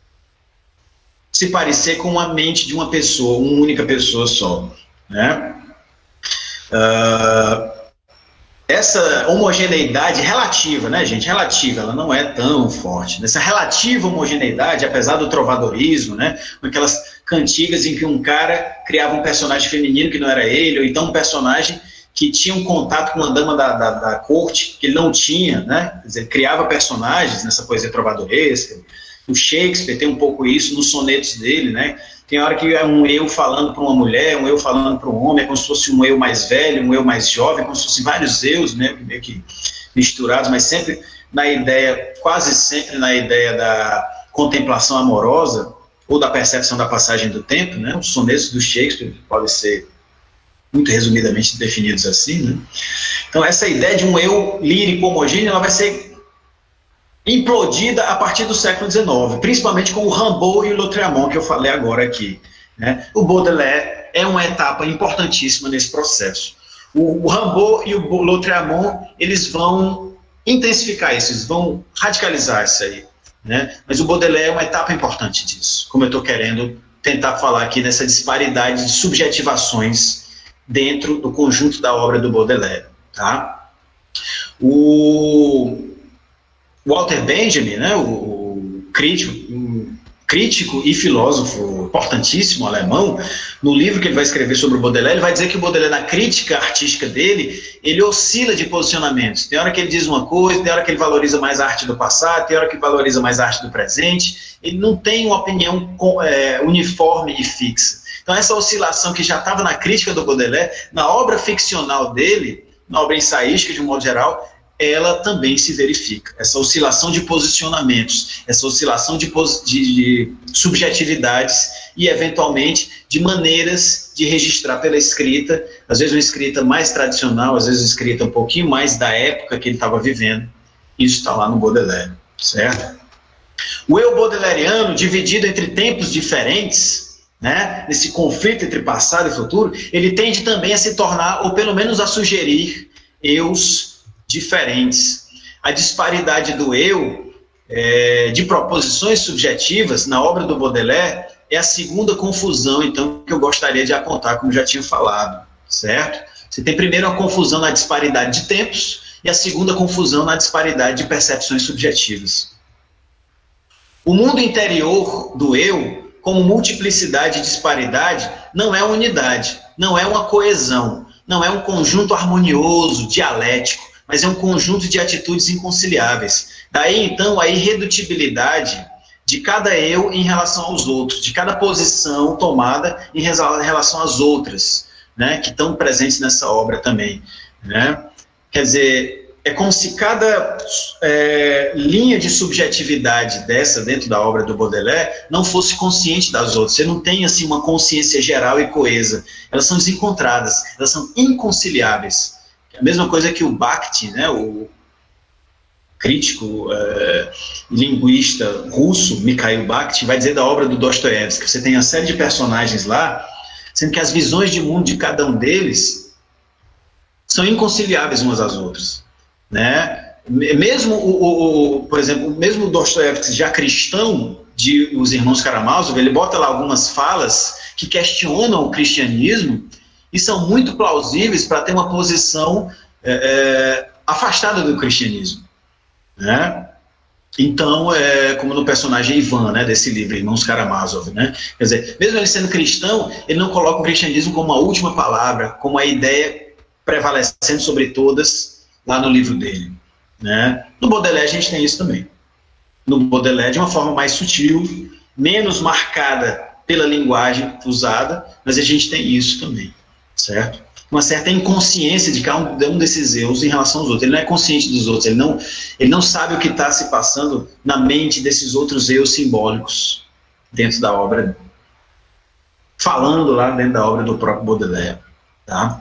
se parecer com a mente de uma pessoa, uma única pessoa só, né? Uh, essa homogeneidade relativa, né, gente? Relativa, ela não é tão forte. Essa relativa homogeneidade, apesar do trovadorismo, né, com aquelas cantigas em que um cara criava um personagem feminino que não era ele, ou então um personagem que tinha um contato com uma dama da, da, da corte que ele não tinha, né? Quer dizer, criava personagens nessa poesia trovadoresca. O Shakespeare tem um pouco isso nos sonetos dele, né? Tem hora que é um eu falando para uma mulher, um eu falando para um homem, é como se fosse um eu mais velho, um eu mais jovem, como se fossem vários eus, né? Meio que misturados, mas sempre na ideia, quase sempre na ideia da contemplação amorosa, ou da percepção da passagem do tempo, né? Os sonetos do Shakespeare podem ser muito resumidamente definidos assim, né? Então essa ideia de um eu lírico homogêneo, ela vai ser implodida a partir do século dezenove, principalmente com o Rimbaud e o Lautréamont, que eu falei agora aqui, né? O Baudelaire é uma etapa importantíssima nesse processo. O, o Rimbaud e o Lautréamont, eles vão intensificar isso, eles vão radicalizar isso aí, né? Mas o Baudelaire é uma etapa importante disso, como eu estou querendo tentar falar aqui nessa disparidade de subjetivações dentro do conjunto da obra do Baudelaire, tá? O Walter Benjamin, né, o crítico, o crítico e filósofo importantíssimo alemão, no livro que ele vai escrever sobre o Baudelaire, ele vai dizer que o Baudelaire, na crítica artística dele, ele oscila de posicionamentos. Tem hora que ele diz uma coisa, tem hora que ele valoriza mais a arte do passado, tem hora que ele valoriza mais a arte do presente. Ele não tem uma opinião é, uniforme e fixa. Então essa oscilação que já estava na crítica do Baudelaire, na obra ficcional dele, na obra ensaística de um modo geral, ela também se verifica. Essa oscilação de posicionamentos, essa oscilação de, de, de subjetividades e, eventualmente, de maneiras de registrar pela escrita, às vezes uma escrita mais tradicional, às vezes uma escrita um pouquinho mais da época que ele estava vivendo. Isso está lá no Baudelaire, certo? O eu baudelariano, dividido entre tempos diferentes, né, nesse conflito entre passado e futuro, ele tende também a se tornar, ou pelo menos a sugerir, eus diferentes. A disparidade do eu, é, de proposições subjetivas, na obra do Baudelaire, é a segunda confusão, então, que eu gostaria de apontar, como já tinha falado, certo? Você tem primeiro a confusão na disparidade de tempos, e a segunda confusão na disparidade de percepções subjetivas. O mundo interior do eu, como multiplicidade e disparidade, não é unidade, não é uma coesão, não é um conjunto harmonioso, dialético, mas é um conjunto de atitudes inconciliáveis. Daí, então, a irredutibilidade de cada eu em relação aos outros, de cada posição tomada em relação às outras, né, que estão presentes nessa obra também, né? Quer dizer, é como se cada é, linha de subjetividade dessa dentro da obra do Baudelaire não fosse consciente das outras. Você não tem assim uma consciência geral e coesa. Elas são desencontradas, elas são inconciliáveis. A mesma coisa que o Bakhtin, né, o crítico é, linguista russo, Mikhail Bakhtin, vai dizer da obra do Dostoiévski. Você tem uma série de personagens lá, sendo que as visões de mundo de cada um deles são inconciliáveis umas às outras, né? Mesmo, o, o, o, por exemplo, mesmo o Dostoiévski, já cristão, de Os Irmãos Karamazov, ele bota lá algumas falas que questionam o cristianismo e são muito plausíveis para ter uma posição é, é, afastada do cristianismo, né? Então, é, como no personagem Ivan, né, desse livro, Irmãos Karamazov, né? Quer dizer, mesmo ele sendo cristão, ele não coloca o cristianismo como a última palavra, como a ideia prevalecendo sobre todas lá no livro dele, né? No Baudelaire a gente tem isso também. No Baudelaire, de uma forma mais sutil, menos marcada pela linguagem usada, mas a gente tem isso também, certo? Uma certa inconsciência de cada um desses eus em relação aos outros. Ele não é consciente dos outros, ele não, ele não sabe o que está se passando na mente desses outros eus simbólicos dentro da obra, falando lá dentro da obra do próprio Baudelaire, tá?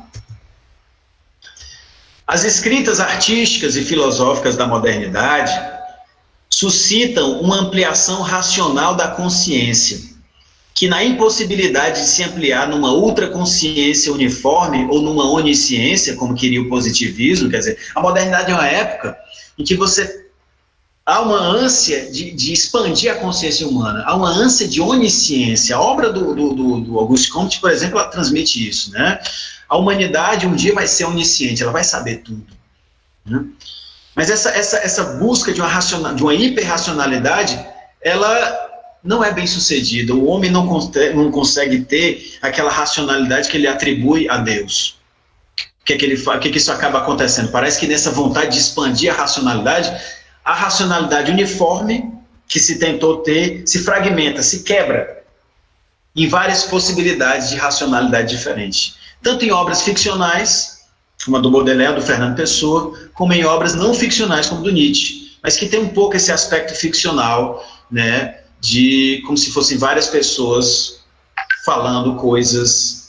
As escritas artísticas e filosóficas da modernidade suscitam uma ampliação racional da consciência, que na impossibilidade de se ampliar numa ultraconsciência uniforme ou numa onisciência, como queria o positivismo, quer dizer, a modernidade é uma época em que você há uma ânsia de, de expandir a consciência humana, há uma ânsia de onisciência. A obra do, do, do, do Auguste Comte, por exemplo, ela transmite isso, né? A humanidade um dia vai ser onisciente, ela vai saber tudo, né? Mas essa, essa, essa busca de uma, racional, de uma hiperracionalidade, ela não é bem sucedida. O homem não, não consegue ter aquela racionalidade que ele atribui a Deus. O que é que, ele, o que é que isso acaba acontecendo? Parece que nessa vontade de expandir a racionalidade, a racionalidade uniforme que se tentou ter se fragmenta, se quebra em várias possibilidades de racionalidade diferente. Tanto em obras ficcionais, como a do Baudelaire, do Fernando Pessoa, como em obras não ficcionais, como do Nietzsche, mas que tem um pouco esse aspecto ficcional, né, de como se fossem várias pessoas falando coisas,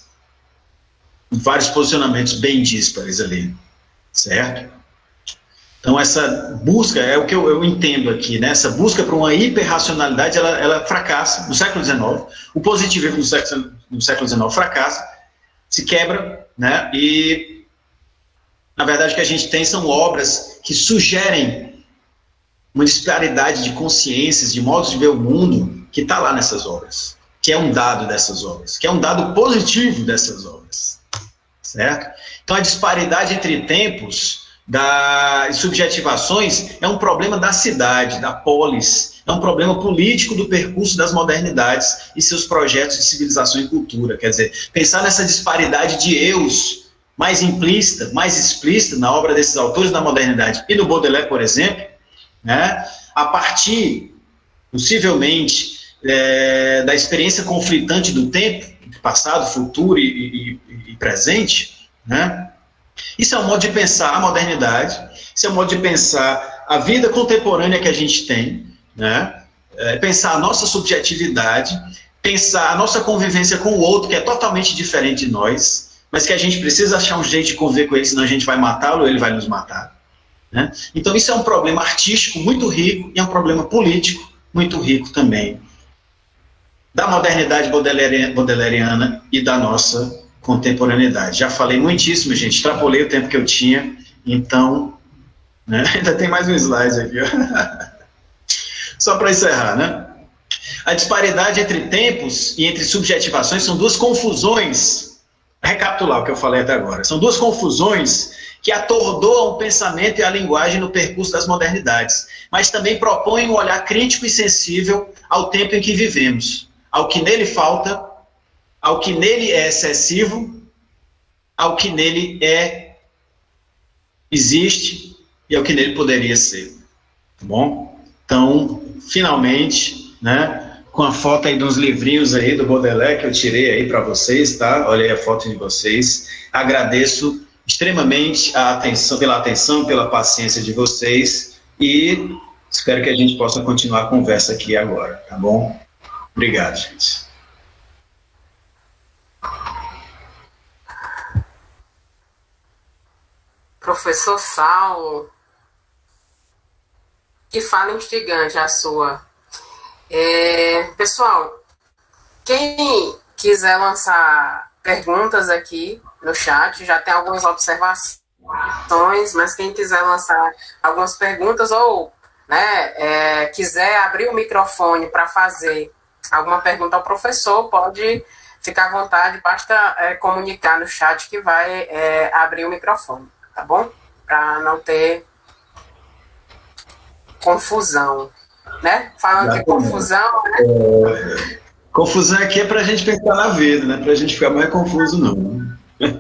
vários posicionamentos bem díspares ali, certo? Então essa busca, é o que eu, eu entendo aqui, né? Essa busca por uma hiperracionalidade, ela, ela fracassa no século dezenove, o positivismo no século, no século dezenove fracassa, se quebra, né? E na verdade o que a gente tem são obras que sugerem uma disparidade de consciências, de modos de ver o mundo, que está lá nessas obras, que é um dado dessas obras, que é um dado positivo dessas obras, certo? Então a disparidade entre tempos das subjetivações é um problema da cidade, da polis, é um problema político do percurso das modernidades e seus projetos de civilização e cultura. Quer dizer, pensar nessa disparidade de eus mais implícita, mais explícita na obra desses autores da modernidade e no Baudelaire, por exemplo, né, a partir, possivelmente, é, da experiência conflitante do tempo, passado, futuro e, e, e presente, né? Isso é um modo de pensar a modernidade, isso é um modo de pensar a vida contemporânea que a gente tem, né? É, pensar a nossa subjetividade, pensar a nossa convivência com o outro, que é totalmente diferente de nós, mas que a gente precisa achar um jeito de conviver com ele, senão a gente vai matá-lo ou ele vai nos matar, né? Então isso é um problema artístico muito rico e é um problema político muito rico também, da modernidade baudelairiana e da nossa contemporaneidade. Já falei muitíssimo, gente, extrapolei o tempo que eu tinha, então, né, ainda tem mais um slide aqui, ó. Só para encerrar, né? A disparidade entre tempos e entre subjetivações são duas confusões, recapitular o que eu falei até agora, são duas confusões que atordoam o pensamento e a linguagem no percurso das modernidades, mas também propõem um olhar crítico e sensível ao tempo em que vivemos, ao que nele falta, ao que nele é excessivo, ao que nele é, existe e ao que nele poderia ser. Tá bom? Então, finalmente, né, com a foto aí dos livrinhos aí do Baudelaire que eu tirei aí para vocês, tá? Olha aí a foto de vocês. Agradeço extremamente a atenção, pela atenção, pela paciência de vocês e espero que a gente possa continuar a conversa aqui agora, tá bom? Obrigado, gente. Professor Saulo, que fala instigante a sua. É, pessoal, quem quiser lançar perguntas aqui no chat, já tem algumas observações, mas quem quiser lançar algumas perguntas ou, né, é, quiser abrir o microfone para fazer alguma pergunta ao professor, pode ficar à vontade, basta é, comunicar no chat que vai é, abrir o microfone. Tá bom? Para não ter confusão, né? Falando de confusão, né? É, confusão aqui é para a gente pensar na vida, né? Para a gente ficar mais confuso, não.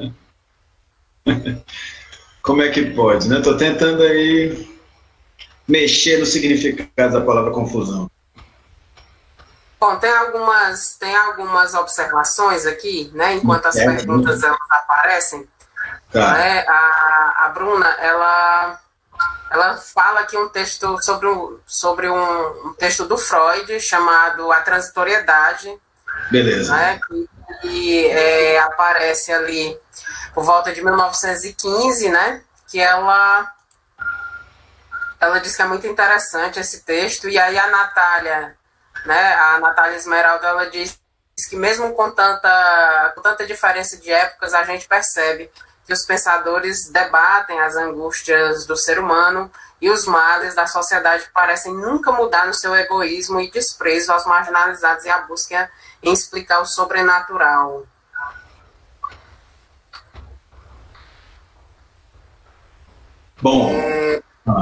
Como é que pode, né? Estou tentando aí mexer no significado da palavra confusão. Bom, tem algumas, tem algumas observações aqui, né? Enquanto as é, perguntas elas aparecem. Tá. Né, a, a Bruna, ela, ela fala aqui um texto sobre, um, sobre um, um texto do Freud chamado A Transitoriedade. Beleza. Né, que, que é, aparece ali por volta de mil novecentos e quinze, né? Que ela, ela diz que é muito interessante esse texto. E aí a Natália, né? A Natália Esmeralda, ela diz que mesmo com tanta, com tanta diferença de épocas, a gente percebe que os pensadores debatem as angústias do ser humano e os males da sociedade parecem nunca mudar no seu egoísmo e desprezo aos marginalizados e a busca em explicar o sobrenatural. Bom. É...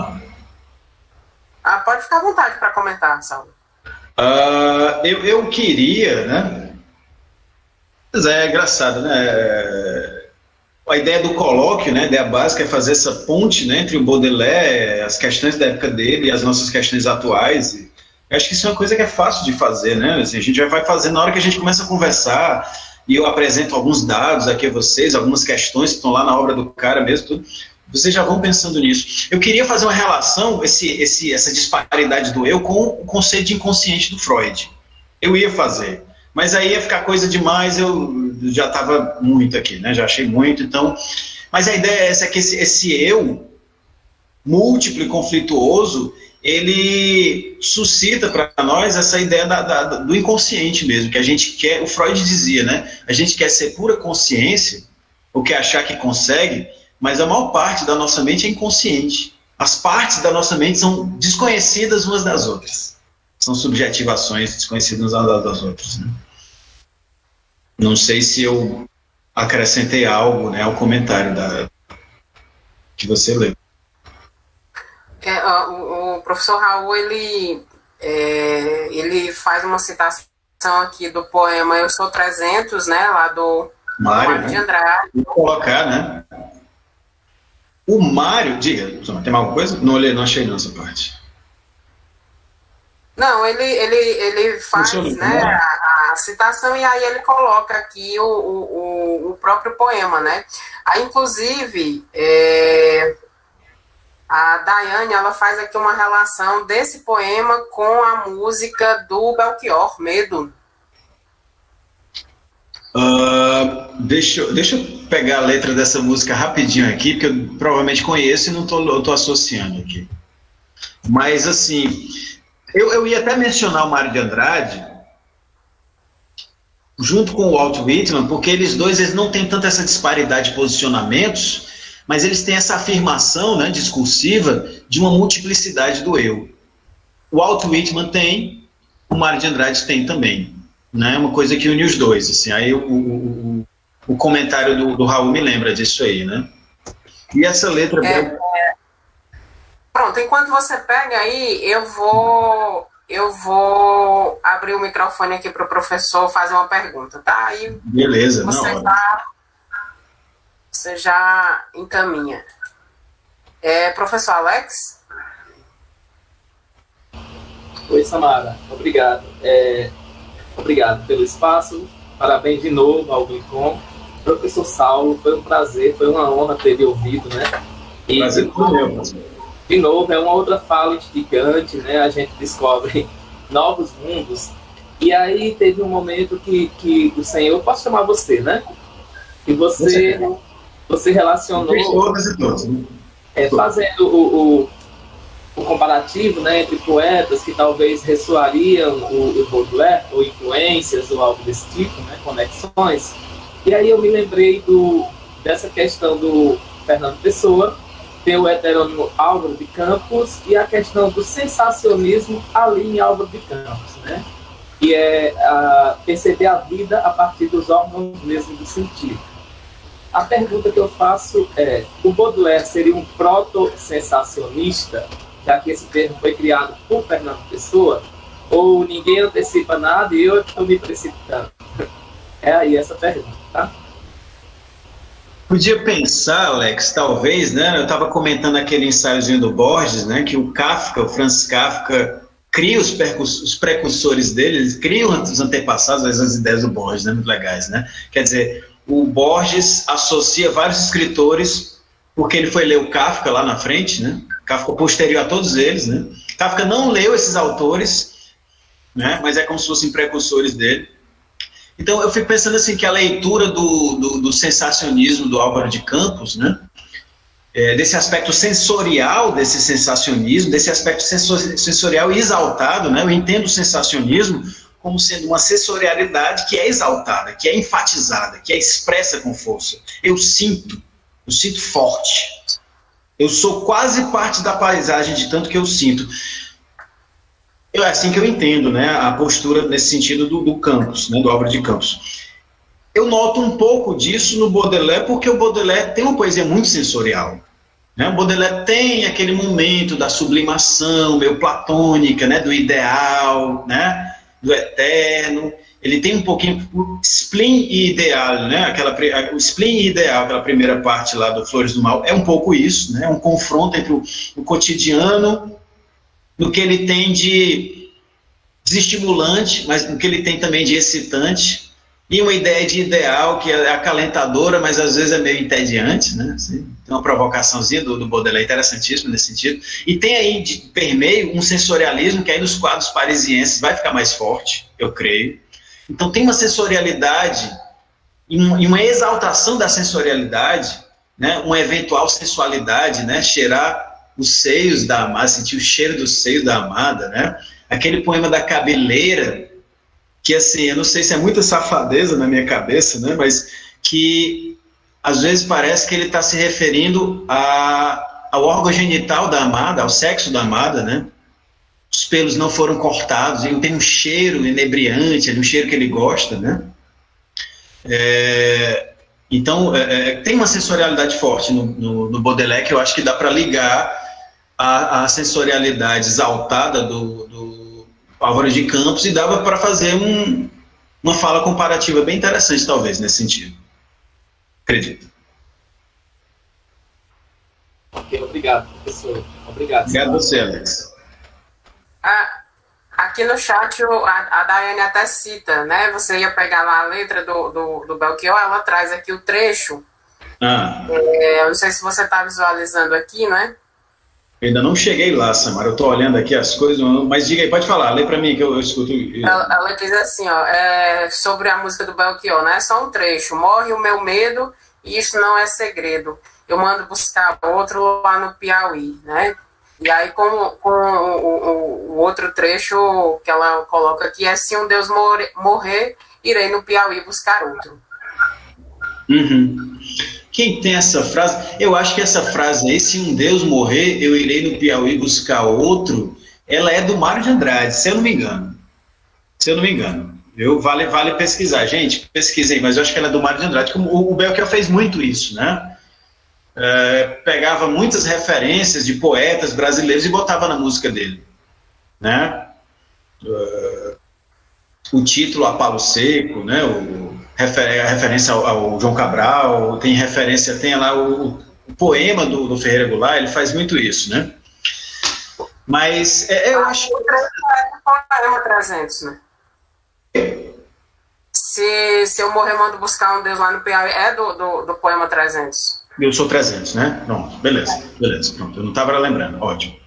Ah, pode ficar à vontade para comentar, Saulo. Uh, eu, eu queria, né? Mas é engraçado, né? A ideia do colóquio, né, a ideia básica é fazer essa ponte, né, entre o Baudelaire, as questões da época dele e as nossas questões atuais. E eu acho que isso é uma coisa que é fácil de fazer, né? Assim, a gente já vai fazendo na hora que a gente começa a conversar e eu apresento alguns dados aqui a vocês, algumas questões que estão lá na obra do cara mesmo, tudo. Vocês já vão pensando nisso. Eu queria fazer uma relação, esse, esse, essa disparidade do eu, com o conceito de inconsciente do Freud. Eu ia fazer, mas aí ia ficar coisa demais, eu já estava muito aqui, né? Já achei muito, então... Mas a ideia é essa, é que esse, esse eu, múltiplo e conflituoso, ele suscita para nós essa ideia da, da, do inconsciente mesmo, que a gente quer, o Freud dizia, né? A gente quer ser pura consciência, ou quer achar que consegue, mas a maior parte da nossa mente é inconsciente. As partes da nossa mente são desconhecidas umas das outras. São subjetivações desconhecidas umas das outras, né? Não sei se eu acrescentei algo, né, ao comentário da, que você leu. É, o, o professor Raul, ele, é, ele faz uma citação aqui do poema Eu Sou trezentos, né, lá do Mário, Mário né? de Andrade. Vou colocar, né? O Mário, diga, tem alguma coisa? Não olhei, não achei não essa parte. Não, ele, ele, ele faz, né, a, a citação e aí ele coloca aqui o, o, o próprio poema, né? Aí, inclusive, é, a Daiane, ela faz aqui uma relação desse poema com a música do Belchior, Medo. Uh, deixa, eu, deixa eu pegar a letra dessa música rapidinho aqui, porque eu provavelmente conheço e não estou associando aqui. Mas, assim... Eu, eu ia até mencionar o Mário de Andrade, junto com o Walt Whitman, porque eles dois eles não têm tanta essa disparidade de posicionamentos, mas eles têm essa afirmação, né, discursiva de uma multiplicidade do eu. O Walt Whitman tem, o Mário de Andrade tem também. Né, uma coisa que une os dois. Assim, aí o, o, o comentário do, do Raul me lembra disso aí. Né? E essa letra... É... Pronto, enquanto você pega aí, eu vou, eu vou abrir o microfone aqui para o professor fazer uma pergunta, tá? Aí beleza, você, não, já, você já encaminha. É, professor Alex? Oi, Samara, obrigado. É, obrigado pelo espaço, parabéns de novo ao Glicom. Professor Saulo, foi um prazer, foi uma honra ter lhe ouvido, né? E, prazer foi meu, professor. De novo, é uma outra fala instigante, né? A gente descobre novos mundos. E aí teve um momento que, que o Senhor, posso chamar você, né? Que você, você relacionou, todas e todos, né? é, fazendo o, o, o comparativo, né, entre poetas que talvez ressoariam o, o Baudelaire, ou influências, ou algo desse tipo, né? Conexões. E aí eu me lembrei do, dessa questão do Fernando Pessoa, tem o heterônimo Álvaro de Campos e a questão do sensacionismo ali em Álvaro de Campos, né? Que é a, perceber a vida a partir dos órgãos mesmo do sentido. A pergunta que eu faço é, o Baudelaire seria um proto-sensacionista, já que esse termo foi criado por Fernando Pessoa, ou ninguém antecipa nada e eu estou me precipitando? É aí essa pergunta, tá? Podia pensar, Alex, talvez, né? Eu estava comentando aquele ensaiozinho do Borges, né? Que o Kafka, o Franz Kafka, cria os, os precursores dele, eles criam os antepassados, as ideias do Borges, né? Muito legais, né? Quer dizer, o Borges associa vários escritores, porque ele foi ler o Kafka lá na frente, né? Kafka posterior a todos eles, né? Kafka não leu esses autores, né? Mas é como se fossem precursores dele. Então, eu fico pensando assim, que a leitura do, do, do sensacionismo do Álvaro de Campos, né, é, desse aspecto sensorial desse sensacionismo, desse aspecto sensorial exaltado, né, eu entendo o sensacionismo como sendo uma sensorialidade que é exaltada, que é enfatizada, que é expressa com força. Eu sinto, eu sinto forte. Eu sou quase parte da paisagem de tanto que eu sinto. É assim que eu entendo, né, a postura nesse sentido do, do Campos, né, do Álvaro de Campos. Eu noto um pouco disso no Baudelaire, porque o Baudelaire tem uma poesia muito sensorial. Né? O Baudelaire tem aquele momento da sublimação meio platônica, né, do ideal, né, do eterno. Ele tem um pouquinho o spleen e ideal, né, aquela, o spleen e ideal, aquela primeira parte lá do Flores do Mal, é um pouco isso, né, um confronto entre o, o cotidiano, no que ele tem de desestimulante, mas no que ele tem também de excitante, e uma ideia de ideal que é acalentadora, mas às vezes é meio entediante, né? Assim. tem uma provocaçãozinha do, do Baudelaire interessantíssima nesse sentido, e tem aí de permeio um sensorialismo que aí nos quadros parisienses vai ficar mais forte, eu creio. Então tem uma sensorialidade e uma exaltação da sensorialidade, né, uma eventual sensualidade, né, cheirar os seios da amada, sentir o cheiro dos seios da amada, né, aquele poema da cabeleira, que assim, eu não sei se é muita safadeza na minha cabeça, né, mas que às vezes parece que ele está se referindo a, ao órgão genital da amada, ao sexo da amada, né, os pelos não foram cortados, ele tem um cheiro inebriante, um cheiro que ele gosta, né. É, então, é, tem uma sensorialidade forte no, no, no Baudelaire que eu acho que dá para ligar a, a sensorialidade exaltada do, do Álvaro de Campos e dava para fazer um, uma fala comparativa bem interessante, talvez, nesse sentido. Acredito. Ok, obrigado, professor. Obrigado. Obrigado a você, Alex. Ah, aqui no chat a, a Daiane até cita, né? Você ia pegar lá a letra do, do, do Belchior, ela traz aqui o trecho. Ah. É, eu não sei se você está visualizando aqui, né? Eu ainda não cheguei lá, Samara. Eu estou olhando aqui as coisas, mas diga aí, pode falar, lê para mim que eu, eu escuto. Ela, ela diz assim, ó, é, sobre a música do Belchior, né? Só um trecho. Morre o meu medo e isso não é segredo. Eu mando buscar outro lá no Piauí, né? E aí, com, com o, o, o outro trecho que ela coloca aqui é: se um Deus morrer, morrer irei no Piauí buscar outro. Uhum. Quem tem essa frase? Eu acho que essa frase aí, se um Deus morrer, eu irei no Piauí buscar outro, ela é do Mário de Andrade, se eu não me engano. Se eu não me engano. Eu, vale, vale pesquisar. Gente, pesquisei, mas eu acho que ela é do Mário de Andrade. Como o, o Belchior fez muito isso, né? É, pegava muitas referências de poetas brasileiros e botava na música dele, né? Uh, o título A Palo Seco, né? O, refer, a referência ao, ao João Cabral, tem referência, tem lá o, o poema do, do Ferreira Goulart, ele faz muito isso, né? Mas é, eu acho que é poema trezentos, né? Se, se eu morrer, mando buscar um Deus lá no Piauí, é do, do, do poema trezentos. Eu sou trezentos, né? Pronto, beleza, beleza, pronto, eu não estava lembrando, ótimo.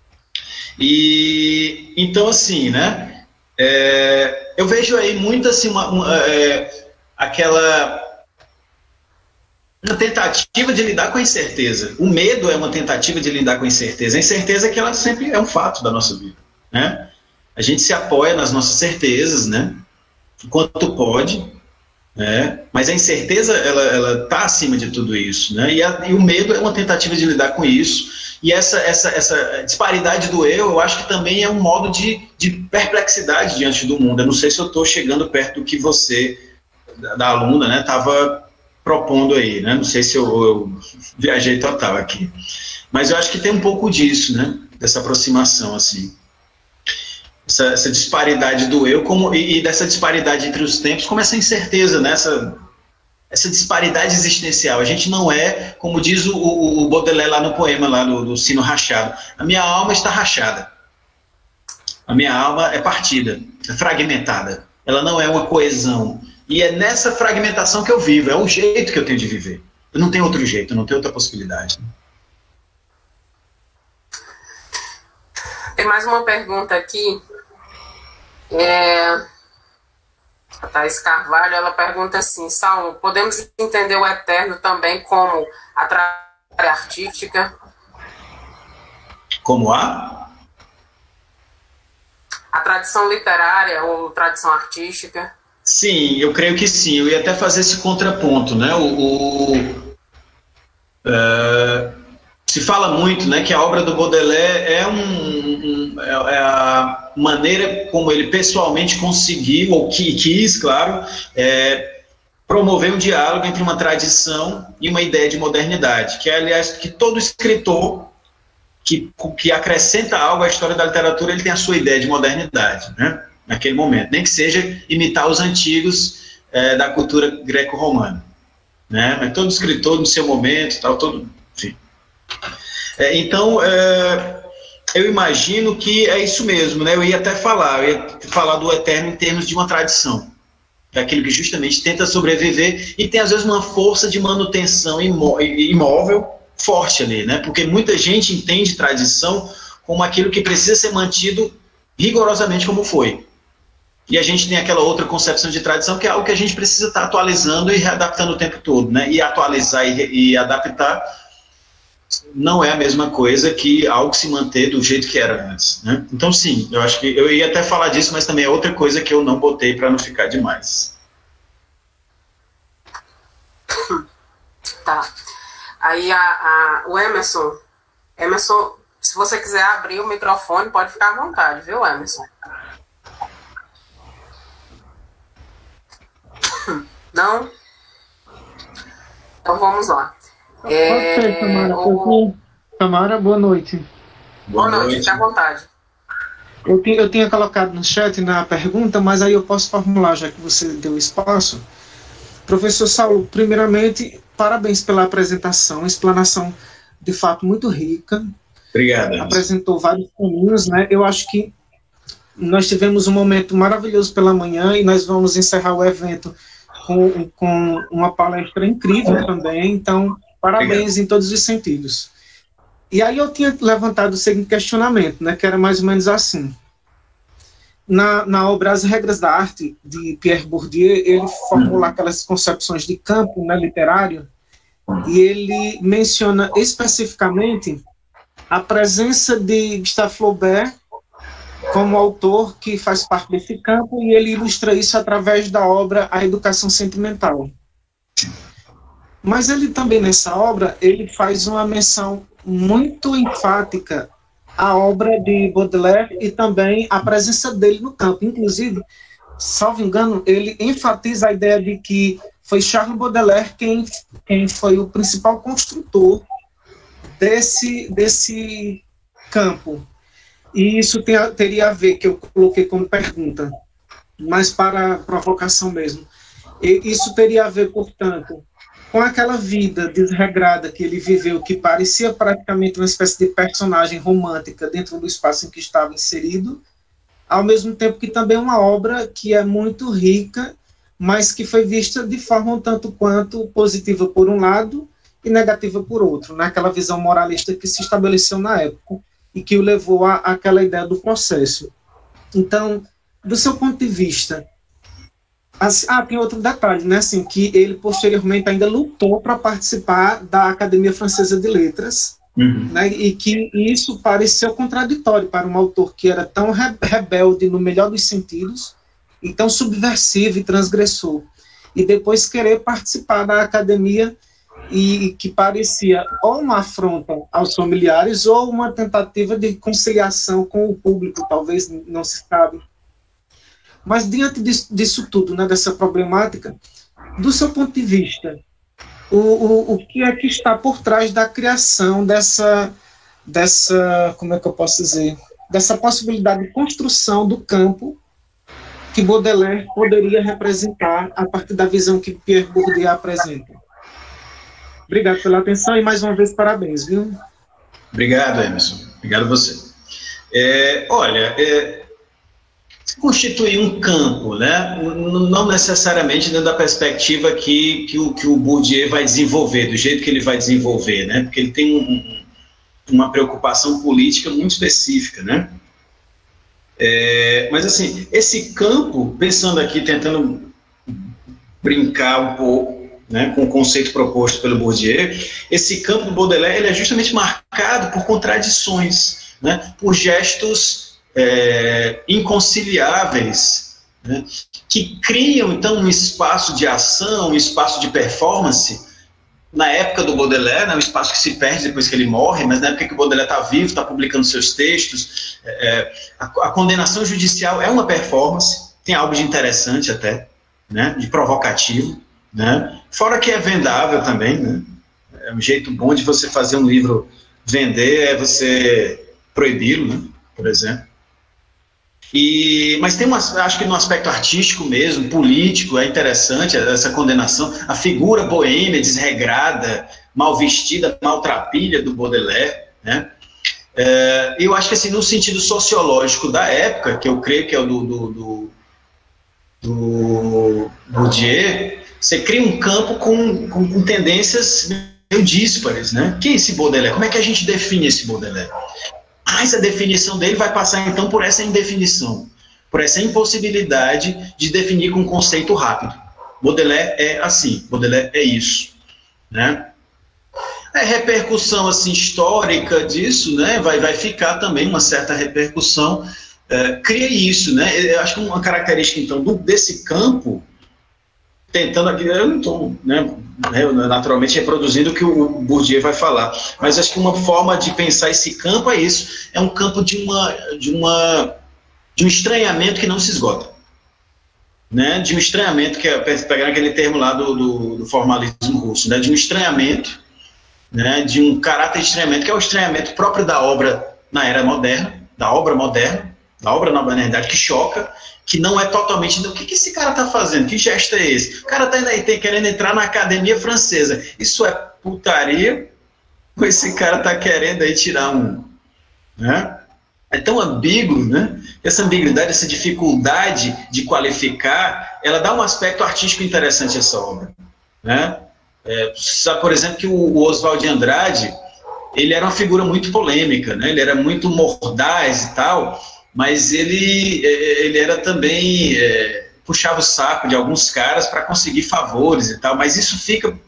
E, então, assim, né, é, eu vejo aí muito, assim, uma, uma, é, aquela uma tentativa de lidar com a incerteza. O medo é uma tentativa de lidar com a incerteza. A incerteza é que ela sempre é um fato da nossa vida, né? A gente se apoia nas nossas certezas, né, enquanto pode. É, mas a incerteza, ela, ela tá acima de tudo isso, né? E, a, e o medo é uma tentativa de lidar com isso. E essa, essa, essa disparidade do eu, eu acho que também é um modo de, de perplexidade diante do mundo. Eu não sei se eu estou chegando perto do que você, da, da aluna, né, estava propondo aí, né? Não sei se eu, eu viajei total aqui. Mas eu acho que tem um pouco disso, né? Dessa aproximação, assim. Essa, essa disparidade do eu como, e, e dessa disparidade entre os tempos, como essa incerteza, né? essa, essa disparidade existencial. A gente não é, como diz o, o, o Baudelaire lá no poema lá do, do Sino Rachado, a minha alma está rachada, a minha alma é partida, é fragmentada, ela não é uma coesão, e é nessa fragmentação que eu vivo, é o jeito que eu tenho de viver, eu não tenho outro jeito, eu não tenho outra possibilidade. Tem mais uma pergunta aqui. É, a Thaís Carvalho, ela pergunta assim: Saulo, podemos entender o eterno também como a tradição artística? Como a? A tradição literária ou tradição artística? Sim, eu creio que sim. Eu ia até fazer esse contraponto, né? O, o uh, se fala muito, né, que a obra do Baudelaire é, um, um, é a maneira como ele pessoalmente conseguiu, ou que quis, claro, é, promover um diálogo entre uma tradição e uma ideia de modernidade, que é, aliás, que todo escritor que, que acrescenta algo à história da literatura, ele tem a sua ideia de modernidade, né, naquele momento, nem que seja imitar os antigos é, da cultura greco-romana, né, mas todo escritor no seu momento, tal, todo, enfim. É, então, é, eu imagino que é isso mesmo, né? Eu ia até falar, eu ia falar do eterno em termos de uma tradição, é aquilo que justamente tenta sobreviver e tem às vezes uma força de manutenção imó imóvel, forte ali, né? Porque muita gente entende tradição como aquilo que precisa ser mantido rigorosamente como foi. E a gente tem aquela outra concepção de tradição que é algo que a gente precisa estar atualizando e readaptando o tempo todo, né? E atualizar e, e adaptar não é a mesma coisa que algo se manter do jeito que era antes, né? Então, sim, eu acho que eu ia até falar disso, mas também é outra coisa que eu não botei para não ficar demais. Tá. Aí a, a, o Emerson, Emerson, se você quiser abrir o microfone, pode ficar à vontade, viu, Emerson? Não? Então vamos lá. É, Pode ser, Tamara. o... Tamara, boa noite. Boa, boa noite, fique à vontade. Eu, tinha, eu tinha colocado no chat na pergunta, mas aí eu posso formular, já que você deu espaço. Professor Saulo, primeiramente, parabéns pela apresentação, explanação de fato muito rica. Obrigado. Apresentou vários caminhos, né? Eu acho que nós tivemos um momento maravilhoso pela manhã e nós vamos encerrar o evento com, com uma palestra incrível também, então, parabéns Obrigado. Em todos os sentidos. E aí eu tinha levantado o seguinte questionamento, né, que era mais ou menos assim. Na, na obra As Regras da Arte, de Pierre Bourdieu, ele formula aquelas concepções de campo, né, literário, e ele menciona especificamente a presença de Gustave Flaubert como autor que faz parte desse campo, e ele ilustra isso através da obra A Educação Sentimental. Mas ele também, nessa obra, ele faz uma menção muito enfática à obra de Baudelaire e também a presença dele no campo. Inclusive, salvo engano, ele enfatiza a ideia de que foi Charles Baudelaire quem, quem foi o principal construtor desse, desse campo. E isso tem, teria a ver, que eu coloquei como pergunta, mas para provocação mesmo. E isso teria a ver, portanto, com aquela vida desregrada que ele viveu, que parecia praticamente uma espécie de personagem romântica dentro do espaço em que estava inserido, ao mesmo tempo que também é uma obra que é muito rica, mas que foi vista de forma um tanto quanto positiva por um lado e negativa por outro, naquela visão moralista que se estabeleceu na época e que o levou à, àquela ideia do processo. Então, do seu ponto de vista, assim, ah, tem outro detalhe, né, assim, que ele posteriormente ainda lutou para participar da Academia Francesa de Letras, uhum. né, e que isso pareceu contraditório para um autor que era tão re rebelde no melhor dos sentidos, e tão subversivo e transgressor, e depois querer participar da academia, e, e que parecia ou uma afronta aos familiares ou uma tentativa de conciliação com o público, talvez, não se sabe. Mas diante disso, disso tudo, né, dessa problemática, do seu ponto de vista, o, o, o que é que está por trás da criação dessa, dessa, como é que eu posso dizer, dessa possibilidade de construção do campo que Baudelaire poderia representar a partir da visão que Pierre Bourdieu apresenta? Obrigado pela atenção e mais uma vez parabéns, viu? Obrigado, Emerson. Obrigado a você. É, olha, é, constituir um campo, né, não necessariamente dentro da perspectiva que, que, o, que o Bourdieu vai desenvolver, do jeito que ele vai desenvolver, né, porque ele tem um, uma preocupação política muito específica, né. É, mas, assim, esse campo, pensando aqui, tentando brincar um pouco, né, com o conceito proposto pelo Bourdieu, esse campo do Baudelaire ele é justamente marcado por contradições, né, por gestos é, inconciliáveis, né, que criam, então, um espaço de ação, um espaço de performance. Na época do Baudelaire, né, um espaço que se perde depois que ele morre, mas na época que o Baudelaire está vivo, está publicando seus textos, é, a, a condenação judicial é uma performance, tem algo de interessante até, né, de provocativo, né, fora que é vendável também, né, é um jeito bom de você fazer um livro vender, é você proibi-lo, né, por exemplo. E, mas tem uma, acho que no aspecto artístico mesmo, político, é interessante essa condenação, a figura boêmia, desregrada, mal vestida, maltrapilha do Baudelaire, né? É, eu acho que assim, no sentido sociológico da época, que eu creio que é o do, do, do, do Bourdieu, você cria um campo com, com, com tendências meio díspares, né? Quem é esse Baudelaire? Como é que a gente define esse Baudelaire? Ah, essa definição dele vai passar, então, por essa indefinição, por essa impossibilidade de definir com um conceito rápido. Baudelaire é assim, Baudelaire é isso, né? A repercussão assim, histórica disso, né, vai, vai ficar também uma certa repercussão, é, cria isso, né? Eu acho que uma característica, então, do, desse campo, tentando aqui, eu não estou, né, naturalmente reproduzindo o que o Bourdieu vai falar, mas acho que uma forma de pensar esse campo é isso, é um campo de, uma, de, uma, de um estranhamento que não se esgota. Né, de um estranhamento, que é, pegando aquele termo lá do, do, do formalismo russo, né, de um estranhamento, né, de um caráter de estranhamento, que é o estranhamento próprio da obra na era moderna, da obra moderna, da obra na modernidade, que choca, que não é totalmente... O que, que esse cara está fazendo? Que gesto é esse? O cara está querendo entrar na academia francesa. Isso é putaria? Ou esse cara está querendo aí tirar um... Né? É tão ambíguo, né? Essa ambiguidade, essa dificuldade de qualificar, ela dá um aspecto artístico interessante a essa obra, né? É, sabe, por exemplo, que o Oswald de Andrade, ele era uma figura muito polêmica, né? Ele era muito mordaz e tal, mas ele, ele era também, é, puxava o saco de alguns caras para conseguir favores e tal, mas isso fica,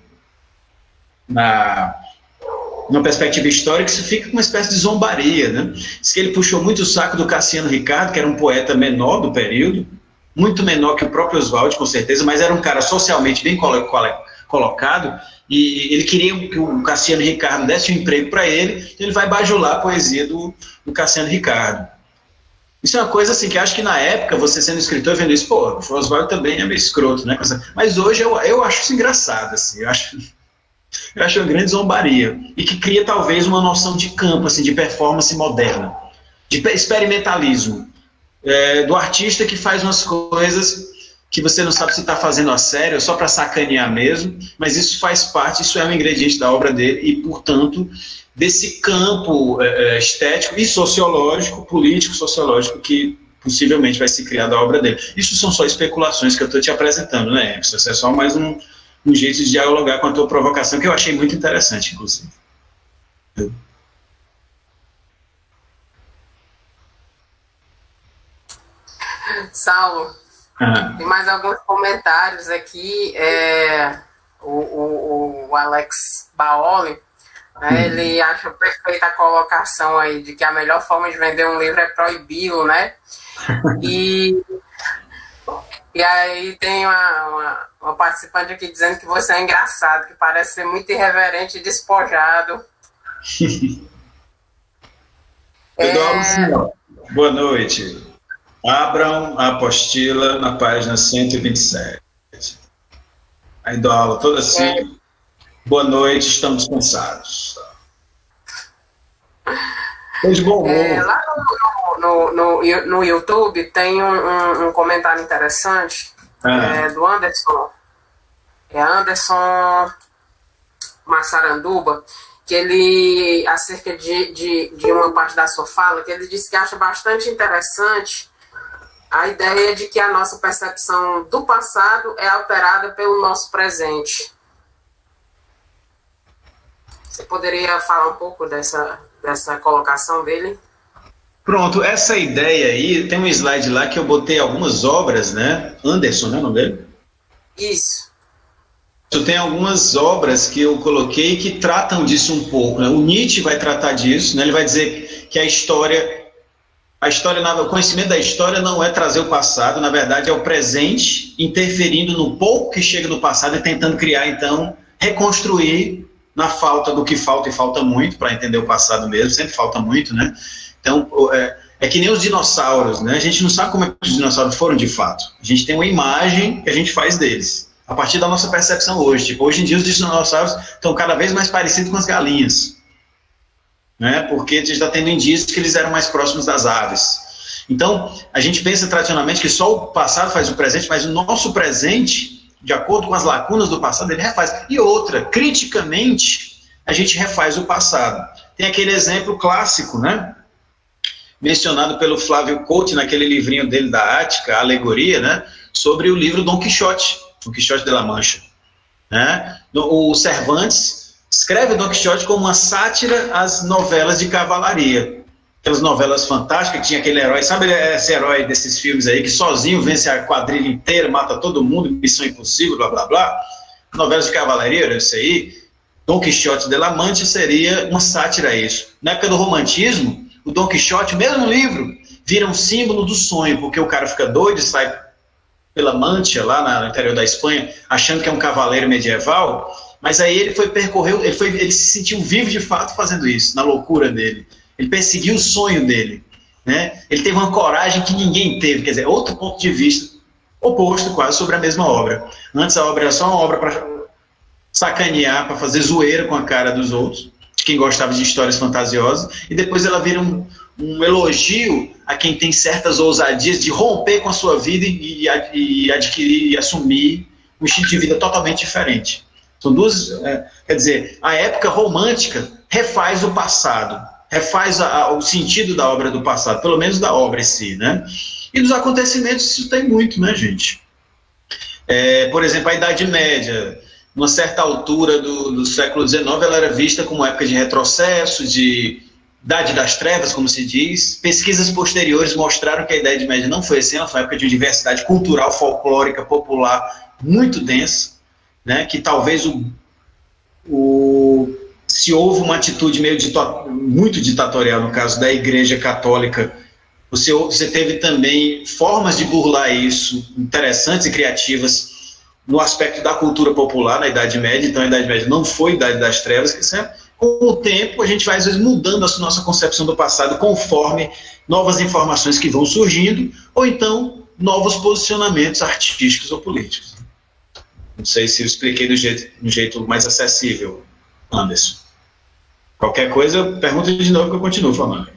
na, numa perspectiva histórica, isso fica com uma espécie de zombaria, né? Diz que ele puxou muito o saco do Cassiano Ricardo, que era um poeta menor do período, muito menor que o próprio Oswald, com certeza, mas era um cara socialmente bem colocado, e ele queria que o Cassiano Ricardo desse um emprego para ele, então ele vai bajular a poesia do, do Cassiano Ricardo. Isso é uma coisa assim, que acho que na época, você sendo escritor, vendo isso, pô, o Oswald também é meio escroto, né? Mas hoje eu, eu acho isso engraçado, assim, eu acho, eu acho uma grande zombaria, e que cria talvez uma noção de campo, assim, de performance moderna, de experimentalismo, é, do artista que faz umas coisas que você não sabe se está fazendo a sério, só para sacanear mesmo, mas isso faz parte, isso é um ingrediente da obra dele, e, portanto, desse campo é, estético e sociológico, político, sociológico, que possivelmente vai se criar da obra dele. Isso são só especulações que eu estou te apresentando, né, Emerson? Isso é só mais um, um jeito de dialogar com a tua provocação, que eu achei muito interessante, inclusive. Eu... Saulo, ah. Tem mais alguns comentários aqui. É, o, o, o Alex Baoli, né, hum. ele acha perfeita a colocação aí de que a melhor forma de vender um livro é proibi-lo, né? E, e aí tem uma, uma, uma participante aqui dizendo que você é engraçado, que parece ser muito irreverente e despojado. é... Boa noite. Abram a apostila na página cento e vinte e sete. Aí dou aula toda assim. É. Boa noite, estamos cansados. De bom humor. É, lá no, no, no, no YouTube tem um, um, um comentário interessante ah. é, do Anderson. É Anderson Massaranduba, que ele, acerca de, de, de uma parte da sua fala, que ele disse que acha bastante interessante a ideia de que a nossa percepção do passado é alterada pelo nosso presente. Você poderia falar um pouco dessa, dessa colocação dele? Pronto, essa ideia aí, tem um slide lá que eu botei algumas obras, né? Anderson, né, o nome dele? Isso. Eu tenho algumas obras que eu coloquei que tratam disso um pouco, né? O Nietzsche vai tratar disso, né? Ele vai dizer que a história... A história, o conhecimento da história não é trazer o passado, na verdade é o presente interferindo no pouco que chega no passado e tentando criar, então, reconstruir na falta do que falta, e falta muito para entender o passado mesmo, sempre falta muito, né? Então, é, é que nem os dinossauros, né? A gente não sabe como é que os dinossauros foram de fato. A gente tem uma imagem que a gente faz deles, a partir da nossa percepção hoje. Tipo, hoje em dia os dinossauros estão cada vez mais parecidos com as galinhas. Né, porque a gente está tendo indícios que eles eram mais próximos das aves. Então, a gente pensa tradicionalmente que só o passado faz o presente, mas o nosso presente, de acordo com as lacunas do passado, ele refaz. E outra, criticamente, a gente refaz o passado. Tem aquele exemplo clássico, né, mencionado pelo Flávio Couto, naquele livrinho dele da Ática, a Alegoria, né, sobre o livro Dom Quixote, Dom Quixote de la Mancha. Né? O Cervantes escreve o Don Quixote como uma sátira às novelas de cavalaria. Aquelas novelas fantásticas que tinha aquele herói, sabe esse herói desses filmes aí, que sozinho vence a quadrilha inteira, mata todo mundo, Missão Impossível, blá, blá, blá. Novelas de cavalaria, era isso aí. Don Quixote de La Mancha seria uma sátira a isso. Na época do romantismo, o Don Quixote, o mesmo livro, vira um símbolo do sonho, porque o cara fica doido e sai pela Mancha, lá no interior da Espanha, achando que é um cavaleiro medieval, mas aí ele foi percorrer, ele, foi, ele se sentiu vivo de fato fazendo isso, na loucura dele. Ele perseguiu o sonho dele, né? Ele teve uma coragem que ninguém teve, quer dizer, outro ponto de vista oposto quase sobre a mesma obra. Antes a obra era só uma obra para sacanear, para fazer zoeira com a cara dos outros, de quem gostava de histórias fantasiosas, e depois ela vira um, um elogio a quem tem certas ousadias de romper com a sua vida e, e, e adquirir e assumir um estilo de vida totalmente diferente. São duas, é, quer dizer, a época romântica refaz o passado, refaz a, a, o sentido da obra do passado, pelo menos da obra em si, né? E dos acontecimentos isso tem muito, né, gente? É, por exemplo, a Idade Média, numa certa altura do, do século dezenove, ela era vista como época de retrocesso, de Idade das Trevas, como se diz. Pesquisas posteriores mostraram que a Idade Média não foi assim, ela foi uma época de diversidade cultural, folclórica, popular, muito densa, né, que talvez o, o, se houve uma atitude meio dito, muito ditatorial, no caso da Igreja Católica, você, você teve também formas de burlar isso, interessantes e criativas, no aspecto da cultura popular na Idade Média. Então a Idade Média não foi a Idade das Trevas, que sempre, com o tempo a gente vai às vezes mudando a nossa concepção do passado conforme novas informações que vão surgindo, ou então novos posicionamentos artísticos ou políticos. Não sei se eu expliquei do jeito, do jeito mais acessível, Anderson. Qualquer coisa, pergunta de novo que eu continuo falando.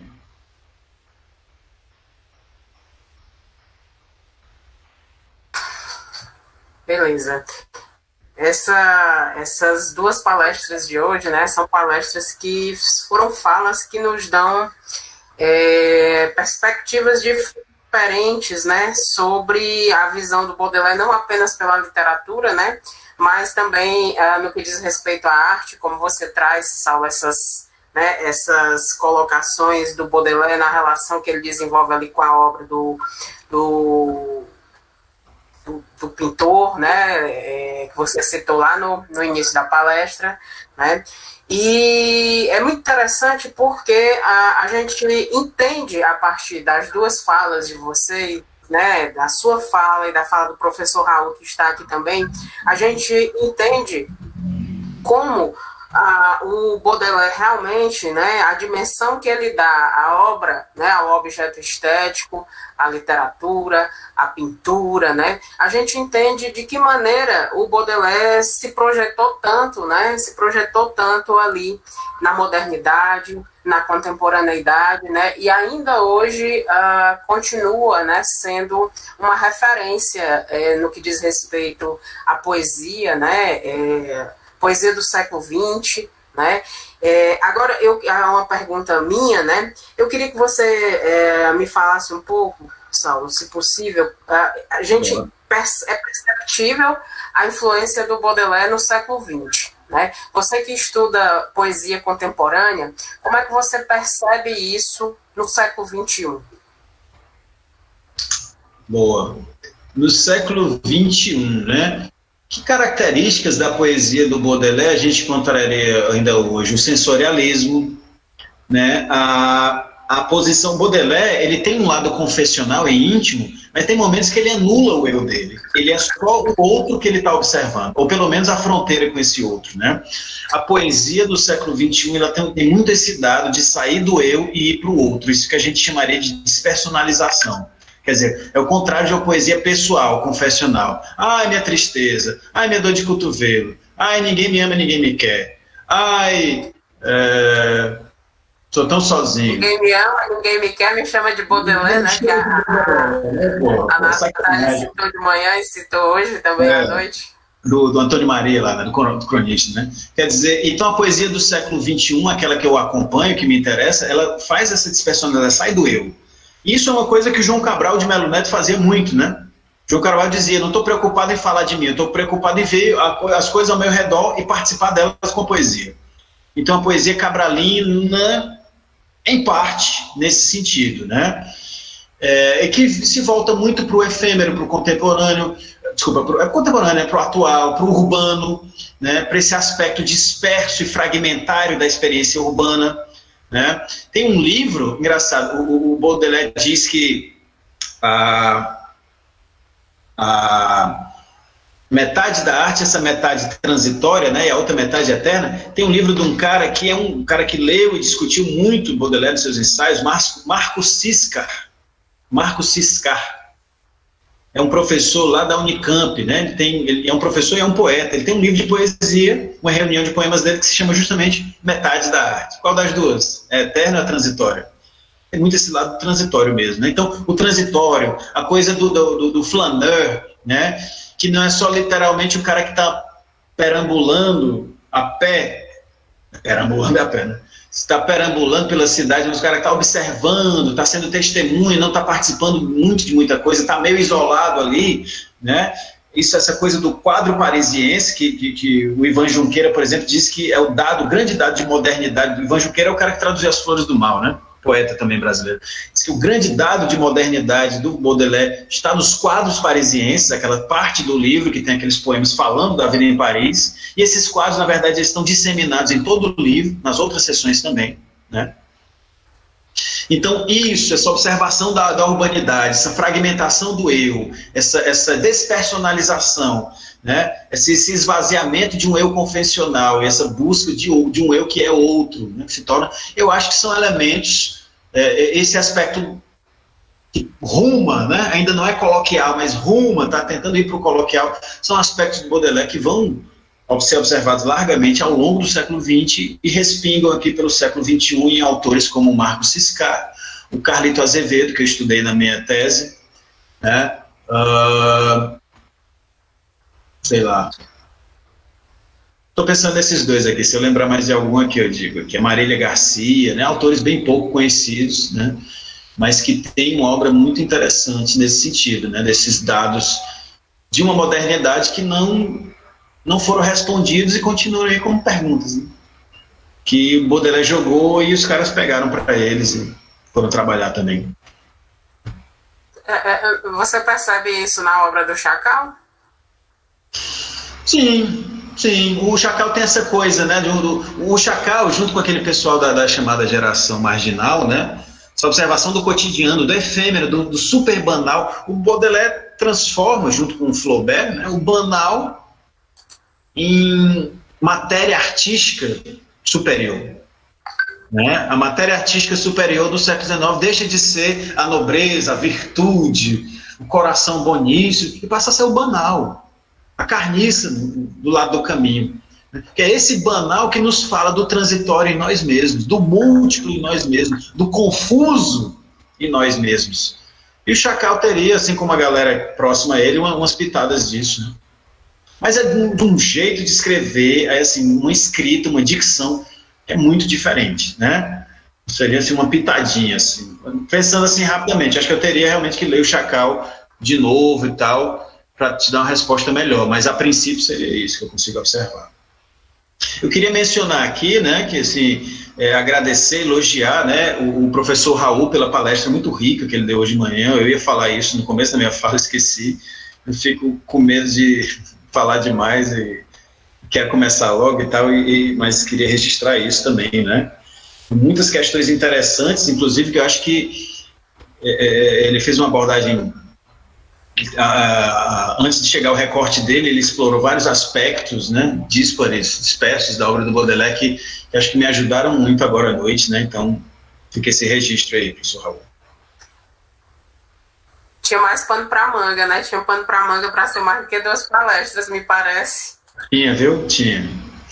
Beleza. Essa, essas duas palestras de hoje, né, são palestras que foram falas que nos dão é, perspectivas diferentes, né, sobre a visão do Baudelaire, não apenas pela literatura, né, mas também ah, no que diz respeito à arte, como você traz, Saulo, essas, né, essas colocações do Baudelaire na relação que ele desenvolve ali com a obra do... do Do, do pintor, né, é, que você citou lá no, no início da palestra, né, e é muito interessante porque a, a gente entende a partir das duas falas de você, né, da sua fala e da fala do professor Raul, que está aqui também, a gente entende como Ah, o Baudelaire realmente, né, a dimensão que ele dá à obra, né, ao objeto estético, à literatura, à pintura, né, a gente entende de que maneira o Baudelaire se projetou tanto, né, se projetou tanto ali na modernidade, na contemporaneidade, né, e ainda hoje ah, continua, né, sendo uma referência é, no que diz respeito à poesia, né, é, poesia do século vinte, né? É, agora, eu, é uma pergunta minha, né? Eu queria que você é, me falasse um pouco, Saulo, se possível. A, a gente perce, é perceptível a influência do Baudelaire no século vinte, né? Você que estuda poesia contemporânea, como é que você percebe isso no século vinte e um? Boa. No século vinte e um, né? Que características da poesia do Baudelaire a gente encontraria ainda hoje? O sensorialismo, né? a, a posição Baudelaire, ele tem um lado confessional e íntimo, mas tem momentos que ele anula o eu dele. Ele é só o outro que ele está observando, ou pelo menos a fronteira com esse outro, né? A poesia do século vinte e um ela tem, tem muito esse dado de sair do eu e ir para o outro, isso que a gente chamaria de despersonalização. Quer dizer, é o contrário de uma poesia pessoal, confessional. Ai, minha tristeza. Ai, minha dor de cotovelo. Ai, ninguém me ama, ninguém me quer. Ai, é... sou tão sozinho. Ninguém me ama, ninguém me quer, me chama de Baudelaire, né? Que a, a, a Natália citou de manhã e citou hoje também é, à noite. Do, do Antônio Maria, lá, né, do cronista, né? Quer dizer, então a poesia do século vinte e um, aquela que eu acompanho, que me interessa, ela faz essa despersonalização, sai do eu. Isso é uma coisa que o João Cabral de Melo Neto fazia muito, né? João Cabral dizia, não estou preocupado em falar de mim, eu estou preocupado em ver a, as coisas ao meu redor e participar delas com poesia. Então, a poesia cabralina, em parte, nesse sentido, né? É, que se volta muito para o efêmero, para o contemporâneo, desculpa, pro, é contemporâneo, é para o atual, para o urbano, né? Para esse aspecto disperso e fragmentário da experiência urbana, né? Tem um livro, engraçado, o, o Baudelaire diz que a, a metade da arte, essa metade transitória, né, e a outra metade eterna. Tem um livro de um cara que é um cara que leu e discutiu muito Baudelaire nos seus ensaios, Marco, Marco Ciscar. Marco Ciscar. É um professor lá da Unicamp, né? Ele, tem, ele é um professor e é um poeta. Ele tem um livro de poesia, uma reunião de poemas dele que se chama justamente Metade da Arte. Qual das duas? É eterna ou transitória? Tem muito esse lado transitório mesmo, né? Então, o transitório, a coisa do, do, do flaneur, né? Que não é só literalmente o cara que está perambulando a pé, perambulando a pé, né? Está perambulando pela cidade, mas o cara está observando, está sendo testemunha, não está participando muito de muita coisa, está meio isolado ali, né? Isso, essa coisa do quadro parisiense, que, que, que o Ivan Junqueira, por exemplo, diz que é o dado, o grande dado de modernidade. O Ivan Junqueira é o cara que traduziu As Flores do Mal, né? Poeta também brasileiro. Diz que o grande dado de modernidade do Baudelaire está nos quadros parisienses, aquela parte do livro que tem aqueles poemas falando da vida em Paris, e esses quadros, na verdade, eles estão disseminados em todo o livro, nas outras seções também, né? Então, isso, essa observação da, da urbanidade, essa fragmentação do eu, essa, essa despersonalização, né? esse, esse esvaziamento de um eu convencional, essa busca de, de um eu que é outro, né? Que se torna, eu acho que são elementos, é, esse aspecto que ruma, né? Ainda não é coloquial, mas ruma, está tentando ir para o coloquial, são aspectos do Baudelaire que vão ser observados largamente ao longo do século vinte e respingam aqui pelo século vinte e um em autores como o Marco Ciscar, o Carlito Azevedo, que eu estudei na minha tese, né? Uh, sei lá. Estou pensando nesses dois aqui, se eu lembrar mais de algum aqui eu digo, que é Marília Garcia, né? Autores bem pouco conhecidos, né? Mas que tem uma obra muito interessante nesse sentido, né? Desses dados de uma modernidade que não... não foram respondidos e continuam aí como perguntas, né? Que o Baudelaire jogou e os caras pegaram para eles e foram trabalhar também. É, é, você percebe isso na obra do Chacal? Sim, sim. O Chacal tem essa coisa, né? Do, do, o Chacal, junto com aquele pessoal da, da chamada geração marginal, né? Essa observação do cotidiano, do efêmero, do, do super banal. O Baudelaire transforma, junto com o Flaubert, né, o banal em matéria artística superior. Né? A matéria artística superior do século dezenove deixa de ser a nobreza, a virtude, o coração bonício, e passa a ser o banal, a carniça do lado do caminho. Que é esse banal que nos fala do transitório em nós mesmos, do múltiplo em nós mesmos, do confuso em nós mesmos. E o Chacal teria, assim como a galera próxima a ele, umas pitadas disso, né? Mas é de um jeito de escrever, é assim, uma escrita, uma dicção, é muito diferente, né? Seria assim, uma pitadinha, assim. Pensando assim rapidamente, acho que eu teria realmente que ler o Chacal de novo e tal, para te dar uma resposta melhor, mas a princípio seria isso que eu consigo observar. Eu queria mencionar aqui, né, que assim, é, agradecer, elogiar, né, o, o professor Raul pela palestra muito rica que ele deu hoje de manhã. Eu ia falar isso no começo da minha fala, esqueci. Eu fico com medo de falar demais e quero começar logo e tal, e, e, mas queria registrar isso também, né? Muitas questões interessantes, inclusive, que eu acho que é, ele fez uma abordagem, a, a, antes de chegar ao recorte dele, ele explorou vários aspectos, né, díspares, dispersos da obra do Baudelaire, que, que acho que me ajudaram muito agora à noite, né? Então, fica esse registro aí, professor Raul. Tinha mais pano para manga, né? Tinha pano para manga para ser mais do que duas palestras, me parece. Tinha, viu? Tinha.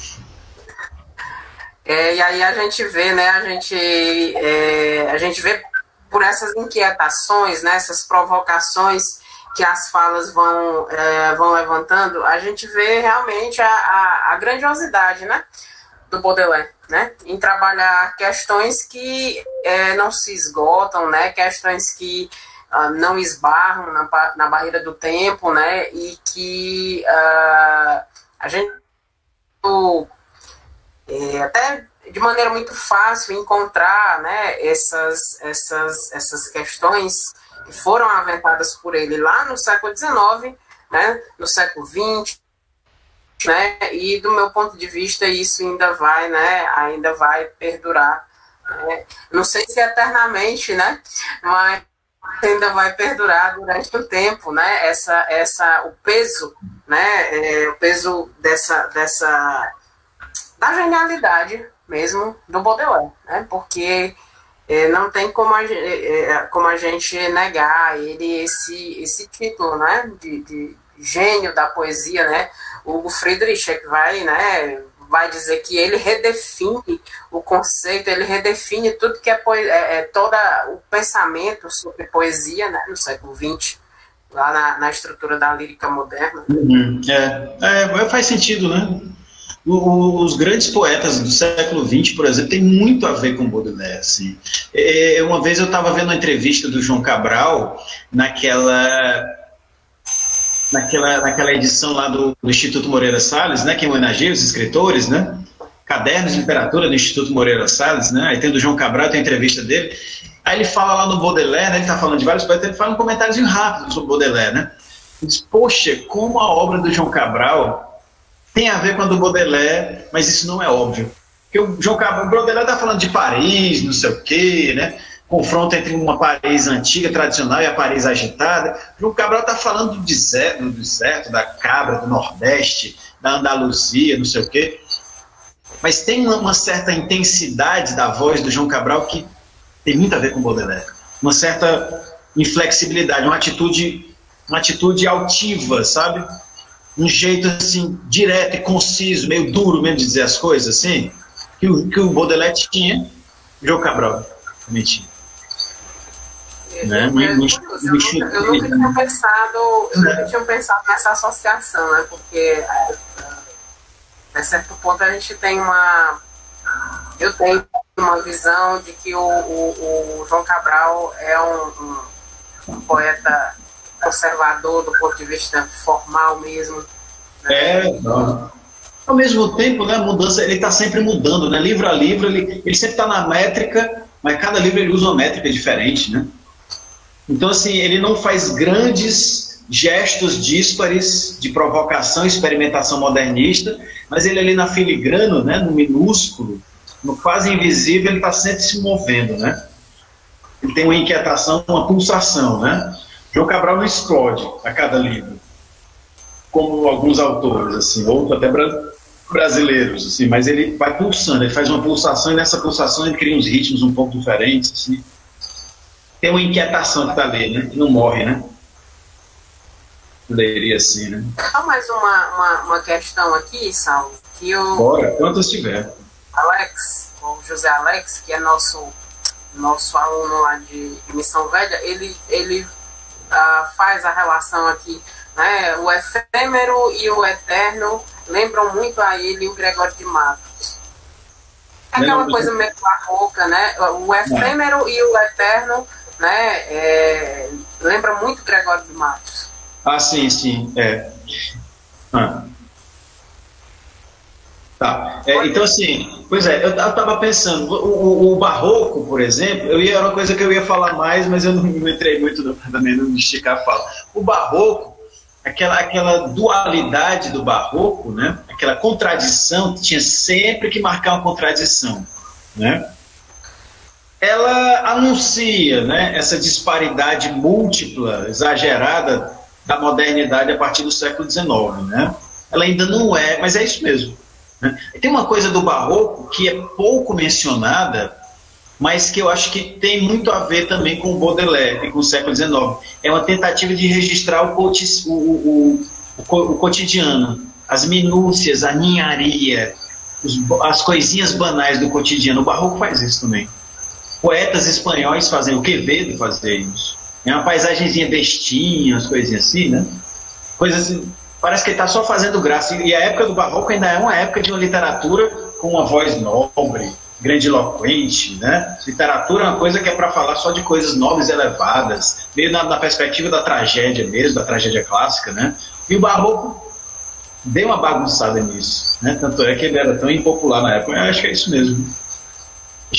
É, e aí a gente vê, né? A gente, é, a gente vê por essas inquietações, né? Essas provocações que as falas vão, é, vão levantando, a gente vê realmente a, a, a grandiosidade, né, do Baudelaire, né? Em trabalhar questões que é, não se esgotam, né? Questões que Uh, não esbarram na, na barreira do tempo, né, e que uh, a gente uh, é, até de maneira muito fácil encontrar, né, essas, essas, essas questões que foram aventadas por ele lá no século dezenove, né, no século vinte, né, e do meu ponto de vista isso ainda vai, né, ainda vai perdurar, né, não sei se eternamente, né, mas ainda vai perdurar durante o tempo, né, essa, essa, o peso, né, é, o peso dessa, dessa, da genialidade mesmo do Baudelaire, né, porque é, não tem como a, é, como a gente negar ele esse, esse título, né, de, de gênio da poesia, né, o Friedrich é que vai, né, vai dizer que ele redefine o conceito, ele redefine tudo que é, é, é todo o pensamento sobre poesia, né, no século vinte, lá na, na estrutura da lírica moderna. Uhum, é, é, faz sentido, né? O, o, os grandes poetas do século vinte, por exemplo, tem muito a ver com Baudelaire. Assim. É, uma vez eu estava vendo uma entrevista do João Cabral naquela... Naquela, naquela edição lá do, do Instituto Moreira Salles, né, que homenageia os escritores, né, Cadernos de Literatura do Instituto Moreira Salles, né, aí tem do João Cabral, tem a entrevista dele, aí ele fala lá no Baudelaire, né, ele está falando de vários poetas, ele fala um comentário rápido sobre Baudelaire, né, ele diz, poxa, como a obra do João Cabral tem a ver com a do Baudelaire, mas isso não é óbvio, porque o João Cabral, o Baudelaire está falando de Paris, não sei o quê, né, confronto entre uma Paris antiga, tradicional, e a Paris agitada. O Cabral está falando do deserto, do deserto, da cabra, do Nordeste, da Andaluzia, não sei o quê. Mas tem uma, uma certa intensidade da voz do João Cabral que tem muito a ver com Baudelaire. Uma certa inflexibilidade, uma atitude, uma atitude altiva, sabe? Um jeito assim, direto e conciso, meio duro mesmo de dizer as coisas, assim, que o, que o Baudelaire tinha, o João Cabral também tinha. Né? Eu, eu, eu, nunca, eu nunca tinha pensado, eu nunca tinha pensado nessa associação, né? Porque a certo ponto a gente tem uma, eu tenho uma visão de que o, o, o João Cabral é um, um, um poeta conservador do ponto de vista formal mesmo. Né? É, não. Ao mesmo tempo, né, a mudança, ele está sempre mudando, né? Livro a livro, ele, ele sempre está na métrica, mas cada livro ele usa uma métrica diferente, né? Então, assim, ele não faz grandes gestos díspares de provocação e experimentação modernista, mas ele ali na filigrano, né, no minúsculo, no quase invisível, ele está sempre se movendo, né? Ele tem uma inquietação, uma pulsação, né? João Cabral não explode a cada livro, como alguns autores, assim, outros até bra brasileiros, assim, mas ele vai pulsando, ele faz uma pulsação, e nessa pulsação ele cria uns ritmos um pouco diferentes, assim. Tem uma inquietação que está ali, né? Que não morre, né? Poderia assim, né? Só mais uma, uma, uma questão aqui, Saulo, que o... Bora, quantas tiver. Alex, o José Alex, que é nosso, nosso aluno lá de, de Missão Velha, ele, ele uh, faz a relação aqui, né? O efêmero e o eterno lembram muito a ele o Gregório de Matos. Aquela coisa meio barroca, né? O efêmero e o eterno, né? É, lembra muito Gregório de Matos. Ah, sim, sim, é. Ah. Tá. É, então, assim, pois é, eu estava pensando, o, o, o barroco, por exemplo, eu ia, era uma coisa que eu ia falar mais, mas eu não, não entrei muito no, também não esticar a fala. O barroco, aquela, aquela dualidade do barroco, né? Aquela contradição, tinha sempre que marcar uma contradição, né? Ela anuncia, né, essa disparidade múltipla, exagerada da modernidade a partir do século dezenove, né? Ela ainda não é, mas é isso mesmo, né? Tem uma coisa do barroco que é pouco mencionada, mas que eu acho que tem muito a ver também com o Baudelaire e com o século dezenove. É uma tentativa de registrar o, o, o, o, o cotidiano, as minúcias, a ninharia, os, as coisinhas banais do cotidiano. O barroco faz isso também. Poetas espanhóis fazem, o Quevedo fazia isso. É uma paisagenzinha bestinha, as coisinhas assim, né? Coisas assim, parece que ele está só fazendo graça. E a época do barroco ainda é uma época de uma literatura com uma voz nobre, grandiloquente, né? Literatura é uma coisa que é para falar só de coisas nobres e elevadas, meio na, na perspectiva da tragédia mesmo, da tragédia clássica, né? E o barroco deu uma bagunçada nisso, né? Tanto é que ele era tão impopular na época. Eu acho que é isso mesmo.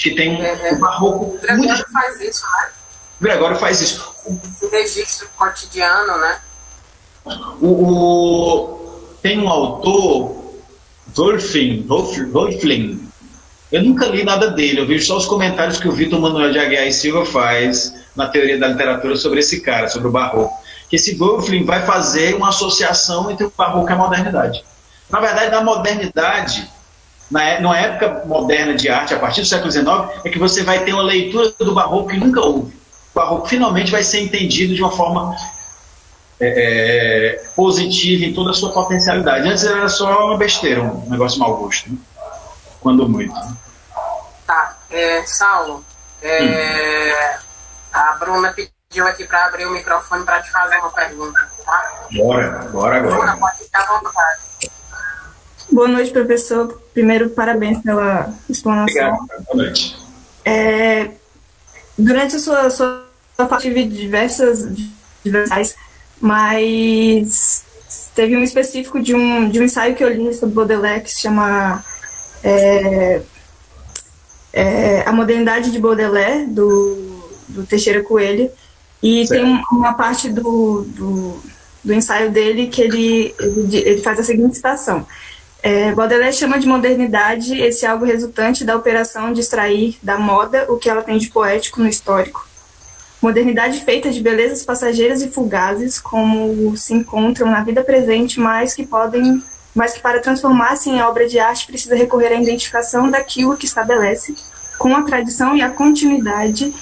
Acho que tem um, é, um barroco... O Gregório muito... faz isso, né? O Gregório faz isso. O registro cotidiano, né? O, o... Tem um autor, Wolfling, Wolfling, eu nunca li nada dele, eu vejo só os comentários que o Vitor Manuel de Aguiar e Silva faz na teoria da literatura sobre esse cara, sobre o barroco. Que esse Wolfling vai fazer uma associação entre o barroco e a modernidade. Na verdade, na modernidade, na, na época moderna de arte, a partir do século dezenove, é que você vai ter uma leitura do barroco que nunca houve. O barroco finalmente vai ser entendido de uma forma é, é, positiva em toda a sua potencialidade. Antes era só uma besteira, um negócio mau gosto, né? Quando muito. Tá, é, Saulo, é, hum. a Bruna pediu aqui para abrir o microfone para te fazer uma pergunta, tá? Bora, bora agora. Bruna, pode ficar à vontade. Boa noite, professor. Primeiro, parabéns pela explanação. Obrigado, boa noite. É, durante a sua, sua parte tive diversas, diversas, mas teve um específico de um, de um ensaio que eu li sobre Baudelaire que se chama é, é, A Modernidade de Baudelaire, do, do Teixeira Coelho, e certo. Tem uma parte do, do, do ensaio dele que ele, ele, ele faz a seguinte citação. É, Baudelaire chama de modernidade esse algo resultante da operação de extrair da moda o que ela tem de poético no histórico. Modernidade feita de belezas passageiras e fugazes, como se encontram na vida presente, mas que podem, mas que para transformar-se em obra de arte precisa recorrer à identificação daquilo que estabelece, com a tradição e a continuidade,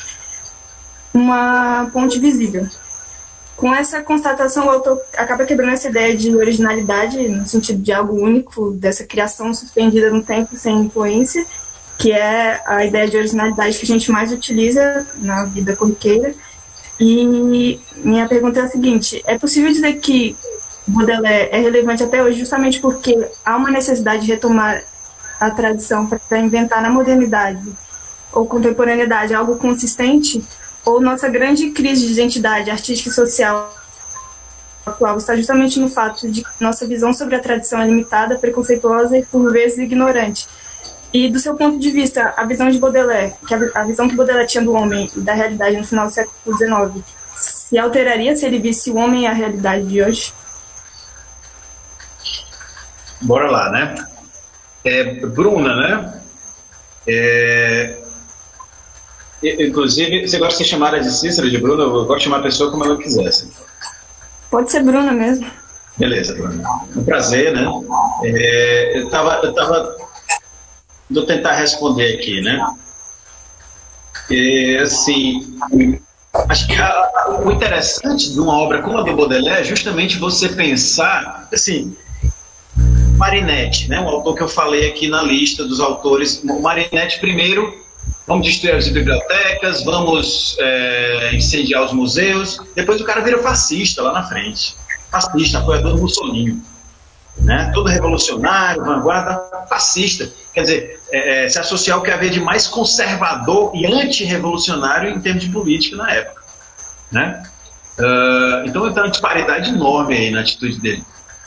uma ponte visível. Com essa constatação, o autor acaba quebrando essa ideia de originalidade, no sentido de algo único, dessa criação suspendida no tempo sem influência, que é a ideia de originalidade que a gente mais utiliza na vida corriqueira. E minha pergunta é a seguinte: é possível dizer que Baudelaire é relevante até hoje justamente porque há uma necessidade de retomar a tradição para inventar na modernidade ou contemporaneidade algo consistente? Ou nossa grande crise de identidade artística e social atual está justamente no fato de que nossa visão sobre a tradição é limitada, preconceituosa e, por vezes, ignorante? E, do seu ponto de vista, a visão de Baudelaire, que a visão que Baudelaire tinha do homem e da realidade no final do século dezenove, se alteraria se ele visse o homem e a realidade de hoje? Bora lá, né? É, Bruna, né? É... Inclusive, você gosta de ser chamada de Cícera, de Bruna? Eu gosto de chamar a pessoa como ela quisesse. Pode ser Bruna mesmo. Beleza, Bruna. Um prazer, né? É, eu estava... Eu tava... Vou tentar responder aqui, né? É, assim, acho que a, o interessante de uma obra como a do Baudelaire é justamente você pensar, assim, Marinetti, né? Um autor que eu falei aqui na lista dos autores. O Marinetti, primeiro, vamos destruir as bibliotecas, vamos é, incendiar os museus. Depois o cara vira fascista lá na frente. Fascista, apoiador do Mussolini. Né? Todo revolucionário, vanguarda, fascista. Quer dizer, é, é, se associar ao que havia de mais conservador e antirrevolucionário em termos de política na época. Né? Uh, então tem uma disparidade enorme aí na atitude dele.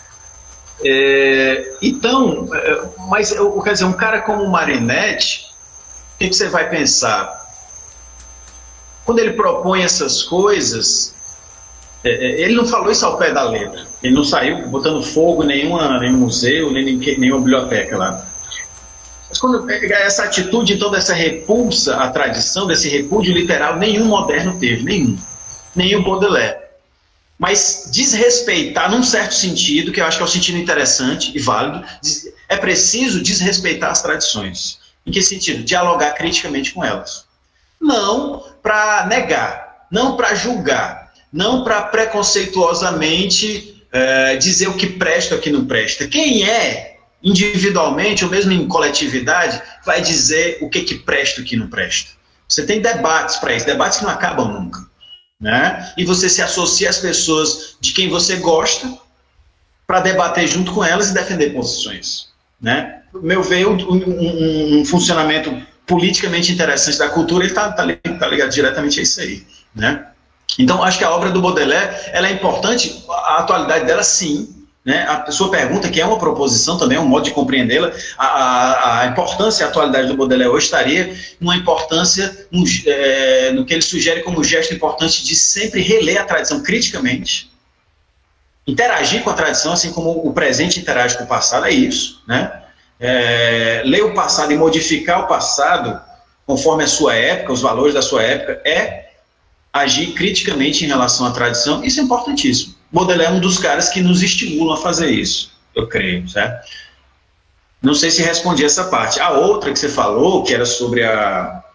É, então, é, mas quer dizer, um cara como o Marinetti, o que, que você vai pensar? Quando ele propõe essas coisas, é, ele não falou isso ao pé da letra. Ele não saiu botando fogo em nenhuma, nenhum museu, nem em nenhuma biblioteca lá. Mas quando essa atitude, então, dessa repulsa à tradição, desse repúdio literal, nenhum moderno teve, nenhum. Nem o Baudelaire. Mas desrespeitar, num certo sentido, que eu acho que é um sentido interessante e válido, é preciso desrespeitar as tradições. Em que sentido? Dialogar criticamente com elas. Não para negar, não para julgar, não para preconceituosamente é, dizer o que presta e o que não presta. Quem é, individualmente ou mesmo em coletividade, vai dizer o que, que presta e o que não presta. Você tem debates para isso, debates que não acabam nunca. Né? E você se associa às pessoas de quem você gosta para debater junto com elas e defender posições. Né? Meu ver, um, um, um funcionamento politicamente interessante da cultura, ele está tá, tá ligado diretamente a isso aí. Né? Então, acho que a obra do Baudelaire ela é importante, a atualidade dela, sim, né, a sua pergunta, que é uma proposição também, é um modo de compreendê-la, a, a, a importância e a atualidade do Baudelaire hoje estaria numa importância, no, é, no que ele sugere como gesto importante de sempre reler a tradição criticamente, interagir com a tradição, assim como o presente interage com o passado, é isso, né? É, ler o passado e modificar o passado conforme a sua época, os valores da sua época, é agir criticamente em relação à tradição. Isso é importantíssimo. Baudelaire é um dos caras que nos estimulam a fazer isso, eu creio, certo? Não sei se respondi essa parte. A outra que você falou, que era sobre a...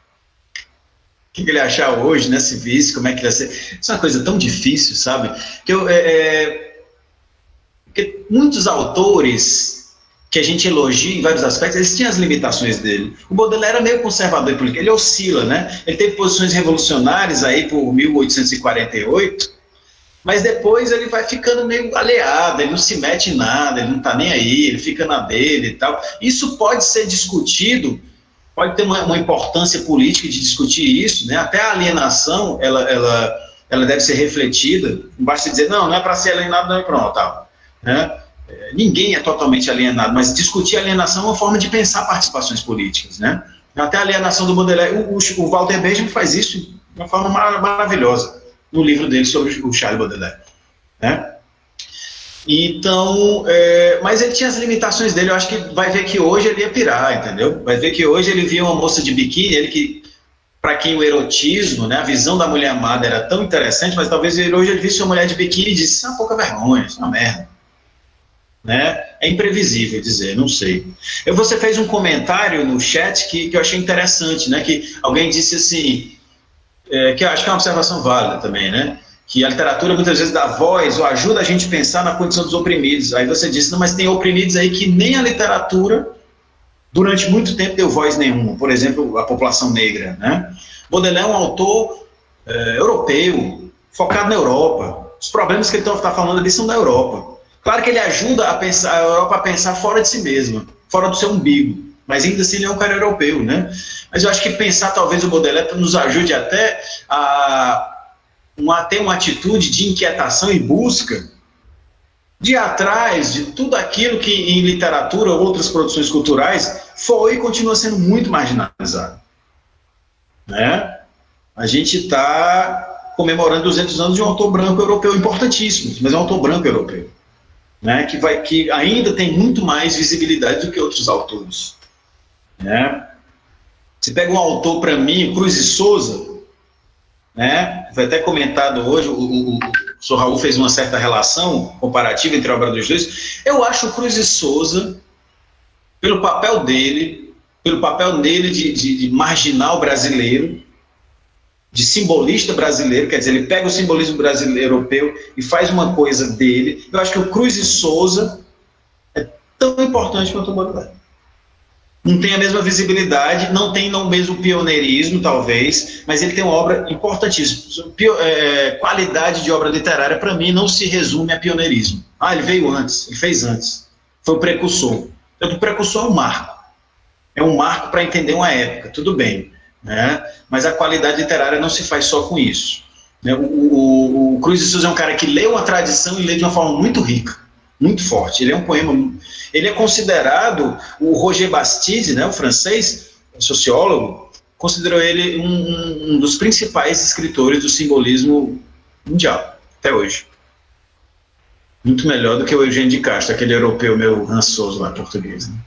o que ele achar hoje, né, se visse, como é que ia ser... Isso é uma coisa tão difícil, sabe? Que eu, é, é... Porque muitos autores que a gente elogia em vários aspectos, eles tinham as limitações dele. O Baudelaire era meio conservador político, ele oscila, né? Ele teve posições revolucionárias aí por mil oitocentos e quarenta e oito, mas depois ele vai ficando meio aleado, ele não se mete em nada, ele não está nem aí, ele fica na dele e tal. Isso pode ser discutido, pode ter uma, uma importância política de discutir isso, né? Até a alienação, ela, ela, ela deve ser refletida, não basta dizer, não, não é para ser alienado, não é pronto, tal, né? Ninguém é totalmente alienado, mas discutir alienação é uma forma de pensar participações políticas, né? Até a alienação do Baudelaire, o, o, o Walter Benjamin faz isso de uma forma mar maravilhosa no livro dele sobre o Charles Baudelaire, né? Então, é, mas ele tinha as limitações dele. Eu acho que vai ver que hoje ele ia pirar, entendeu? Vai ver que hoje ele via uma moça de biquíni, ele que, para quem o erotismo, né, a visão da mulher amada era tão interessante, mas talvez ele, hoje ele visse uma mulher de biquíni e disse, isso é uma pouca vergonha, isso é uma merda. Né? É imprevisível dizer, não sei. Eu, você fez um comentário no chat que, que eu achei interessante, né? Que alguém disse assim, é, que eu acho que é uma observação válida também, né? Que a literatura muitas vezes dá voz ou ajuda a gente a pensar na condição dos oprimidos. Aí você disse, não, mas tem oprimidos aí que nem a literatura durante muito tempo deu voz nenhuma. Por exemplo, a população negra, né? Baudelaire é um autor é, europeu, focado na Europa. Os problemas que ele está falando ali são da Europa. Claro que ele ajuda a, pensar, a Europa a pensar fora de si mesma, fora do seu umbigo, mas ainda assim ele é um cara europeu, né? Mas eu acho que pensar talvez o Baudelaire nos ajude até a, a ter uma atitude de inquietação e busca de ir atrás de tudo aquilo que em literatura ou outras produções culturais foi e continua sendo muito marginalizado, né? A gente está comemorando duzentos anos de um autor branco europeu importantíssimo, mas é um autor branco europeu. Né, que, vai, que ainda tem muito mais visibilidade do que outros autores. Né? Você pega um autor, para mim, Cruz e Souza, né, foi até comentado hoje, o, o, o senhor Raul fez uma certa relação comparativa entre a obra dos dois. Eu acho o Cruz e Souza, pelo papel dele, pelo papel dele de, de, de marginal brasileiro, de simbolista brasileiro, quer dizer, ele pega o simbolismo brasileiro europeu e faz uma coisa dele. Eu acho que o Cruz e Souza é tão importante quanto o Baudelaire. Não tem a mesma visibilidade, não tem o mesmo pioneirismo, talvez, mas ele tem uma obra importantíssima. Pio, é, qualidade de obra literária, para mim, não se resume a pioneirismo. Ah, ele veio antes, ele fez antes. Foi o precursor. Então, o precursor é um marco. É um marco para entender uma época, tudo bem. Né? Mas a qualidade literária não se faz só com isso. Né? O, o, o Cruz de Souza é um cara que lê uma tradição e lê de uma forma muito rica, muito forte. Ele é um poema. Ele é considerado, o Roger Bastide, né, o francês, o sociólogo, considerou ele um, um dos principais escritores do simbolismo mundial, até hoje. Muito melhor do que o Eugênio de Castro, aquele europeu meio rançoso lá, português. Né?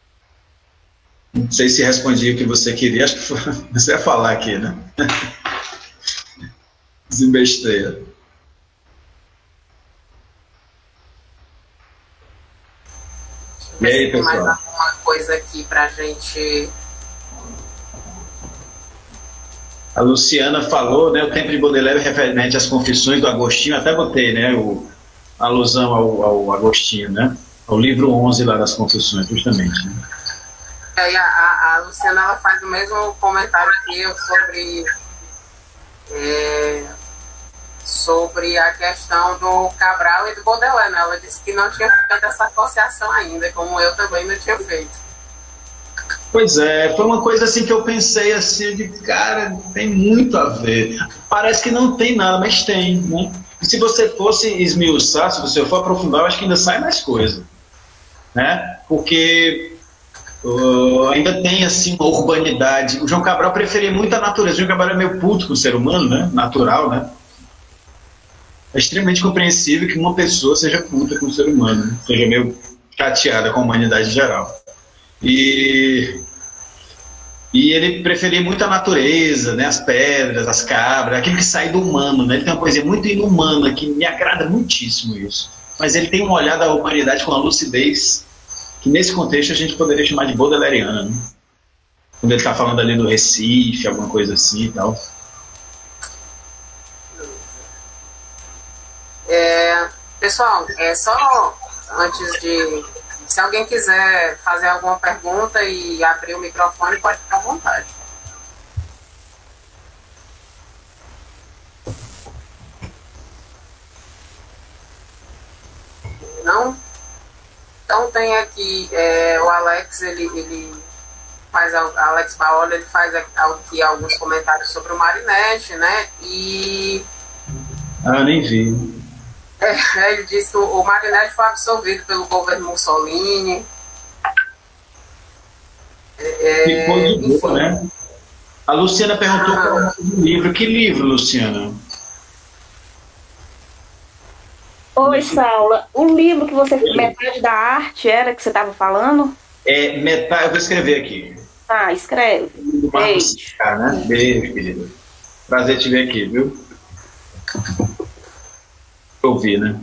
Não sei se respondi o que você queria, acho que foi, você ia falar aqui, né? Desembesteira. E aí, pessoal? Mais alguma coisa aqui pra gente... A Luciana falou, né, o tempo de Baudelaire referente às confissões do Agostinho, até botei, né, o, a alusão ao, ao Agostinho, né, ao livro onze lá das confissões, justamente, né? E a, a, a Luciana, ela faz o mesmo comentário que eu sobre é, sobre a questão do Cabral e do Baudelaire, né? Ela disse que não tinha feito essa associação ainda, como eu também não tinha feito. Pois é, foi uma coisa assim que eu pensei assim, de cara, tem muito a ver. Parece que não tem nada, mas tem, né? E se você fosse esmiuçar, se você for aprofundar, eu acho que ainda sai mais coisa, né? Porque uh, ainda tem assim uma urbanidade. O João Cabral preferia muito a natureza. O João Cabral é meio puto com o ser humano, né? Natural, né? É extremamente compreensível que uma pessoa seja puta com o ser humano, né? Seja meio chateada com a humanidade em geral. E, e ele preferia muito a natureza, né? As pedras, as cabras, aquilo que sai do humano, né? Ele tem uma poesia muito inumana, que me agrada muitíssimo isso. Mas ele tem um olhar da humanidade com uma lucidez que nesse contexto a gente poderia chamar de baudelairiana, né? Quando ele está falando ali do Recife, alguma coisa assim e tal. É, pessoal, é só antes de... Se alguém quiser fazer alguma pergunta e abrir o microfone, pode ficar à vontade. Não? Então tem aqui é, o Alex, ele, ele faz, Alex Baola, ele faz aqui alguns comentários sobre o Marinette, né? E... Ah, nem vi. É, ele disse que o Marinette foi absorvido pelo governo Mussolini. É, Ficou de boa, né? A Luciana perguntou ah, qual é o livro. Que livro, Luciana? Oi, Saula. O livro que você... Oi. Metade da arte era que você estava falando? É, metade... Eu vou escrever aqui. Ah, escreve. Beijo. Ah, né? Beijo, querido. Prazer te ver aqui, viu? Ouvir, né?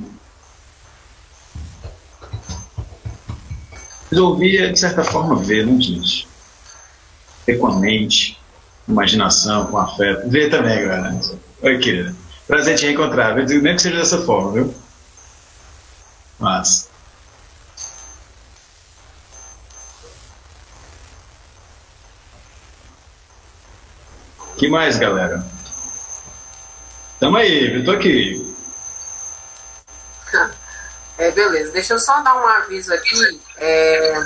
Mas ouvir é, de certa forma, ver, não gente? Ver com a mente, imaginação, com afeto. Ver também, galera. Oi, querida. Prazer te reencontrar. Nem que seja dessa forma, viu? Mas... que mais, galera? Tamo aí, eu tô aqui. É, beleza, deixa eu só dar um aviso aqui. É,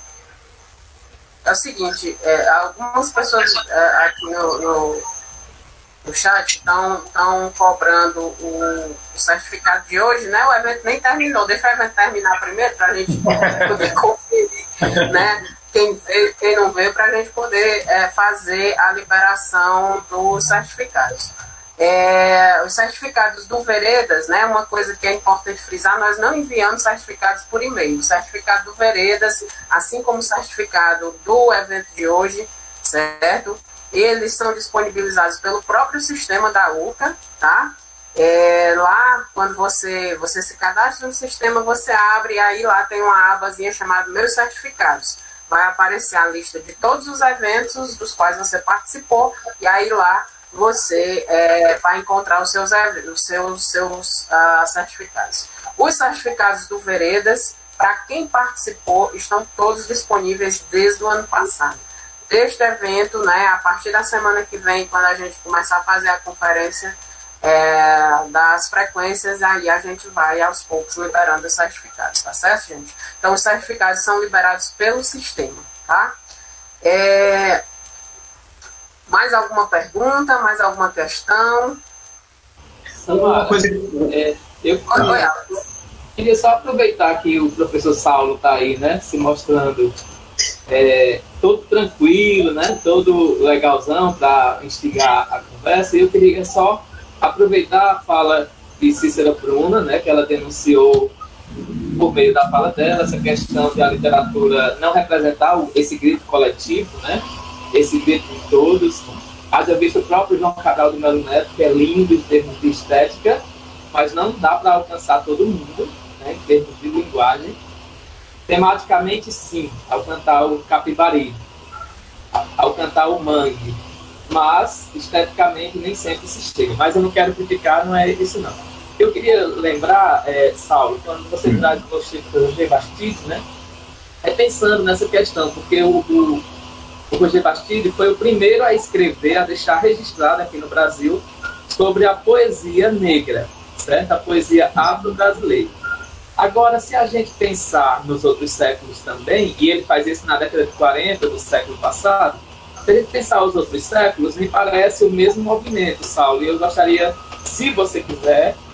é o seguinte, é, algumas pessoas é, aqui no, no, no chat estão cobrando o, o certificado de hoje, né? O evento nem terminou, deixa o evento terminar primeiro para a gente poder conferir, né? Quem veio, quem não veio, para a gente poder é, fazer a liberação dos certificados. É, os certificados do Veredas, né, uma coisa que é importante frisar, nós não enviamos certificados por e-mail. O certificado do Veredas, assim como o certificado do evento de hoje, certo? Eles são disponibilizados pelo próprio sistema da U C A, tá? É, lá, quando você, você se cadastra no sistema, você abre e aí lá tem uma abazinha chamada Meus Certificados. Vai aparecer a lista de todos os eventos dos quais você participou e aí lá você é, vai encontrar os seus, os seus, seus uh, certificados. Os certificados do Veredas, para quem participou, estão todos disponíveis desde o ano passado. Deste evento, né, a partir da semana que vem, quando a gente começar a fazer a conferência é, das frequências, aí a gente vai aos poucos liberando os certificados, tá certo, gente? Então, os certificados são liberados pelo sistema, tá? É... Mais alguma pergunta? Mais alguma questão? Samara, coisa... é, eu queria só aproveitar que o professor Saulo está aí, né, se mostrando é, todo tranquilo, né, todo legalzão para instigar a conversa. E eu queria só aproveitar a fala de Cícera Bruna, né, que ela denunciou por meio da fala dela essa questão de a literatura não representar esse grito coletivo, né, esse grito de todos. Haja visto o próprio João Cabral do Melo Neto, que é lindo em termos de estética, mas não dá para alcançar todo mundo, né, em termos de linguagem. Tematicamente, sim, ao cantar o Capibari, ao cantar o Mangue, mas esteticamente nem sempre se chega. Mas eu não quero criticar, não é isso não. Eu queria lembrar, é, Saulo, quando você hum. traz o Roger Bastide, né, é pensando nessa questão, porque o, o, o Roger Bastide foi o primeiro a escrever, a deixar registrado aqui no Brasil, sobre a poesia negra, certo? A poesia afro-brasileira. Agora, se a gente pensar nos outros séculos também, e ele faz isso na década de quarenta do século passado, se a gente pensar os outros séculos, me parece o mesmo movimento, Saulo, e eu gostaria, se você quiser,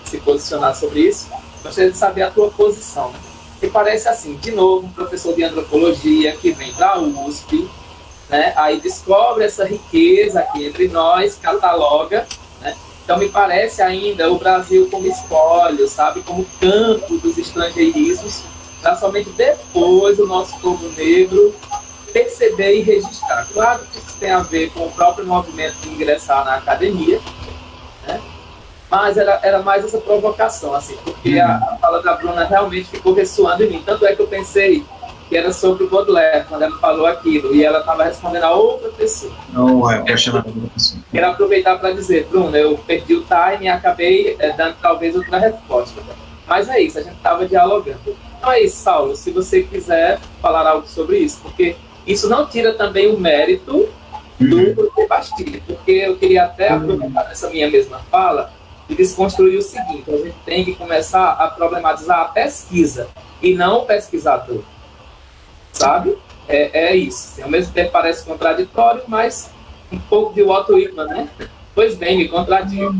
se posicionar sobre isso. Gostaria de saber a tua posição. Me parece assim, de novo, um professor de antropologia que vem da U S P, né, aí descobre essa riqueza aqui entre nós, cataloga, né, então me parece ainda o Brasil como espólio, sabe, como campo dos estrangeirismos, para somente depois o nosso povo negro perceber e registrar. Claro que isso tem a ver com o próprio movimento de ingressar na academia, né, mas era, era mais essa provocação, assim, porque a, a fala da Bruna realmente ficou ressoando em mim. Tanto é que eu pensei que era sobre o Baudelaire, quando ela falou aquilo, e ela estava respondendo a outra pessoa. Não, é, questionar outra pessoa. Quero aproveitar para dizer, Bruna, eu perdi o time e acabei é, dando talvez outra resposta. Mas é isso, a gente estava dialogando. Então é isso, Saulo, se você quiser falar algo sobre isso, porque isso não tira também o mérito do uhum. Bastille, porque eu queria até aproveitar essa minha mesma fala e desconstruir o seguinte: a gente tem que começar a problematizar a pesquisa e não o pesquisador, sabe? É, é isso. Assim, ao mesmo tempo parece contraditório, mas um pouco de Walt Whitman, né? Pois bem, me contradigo.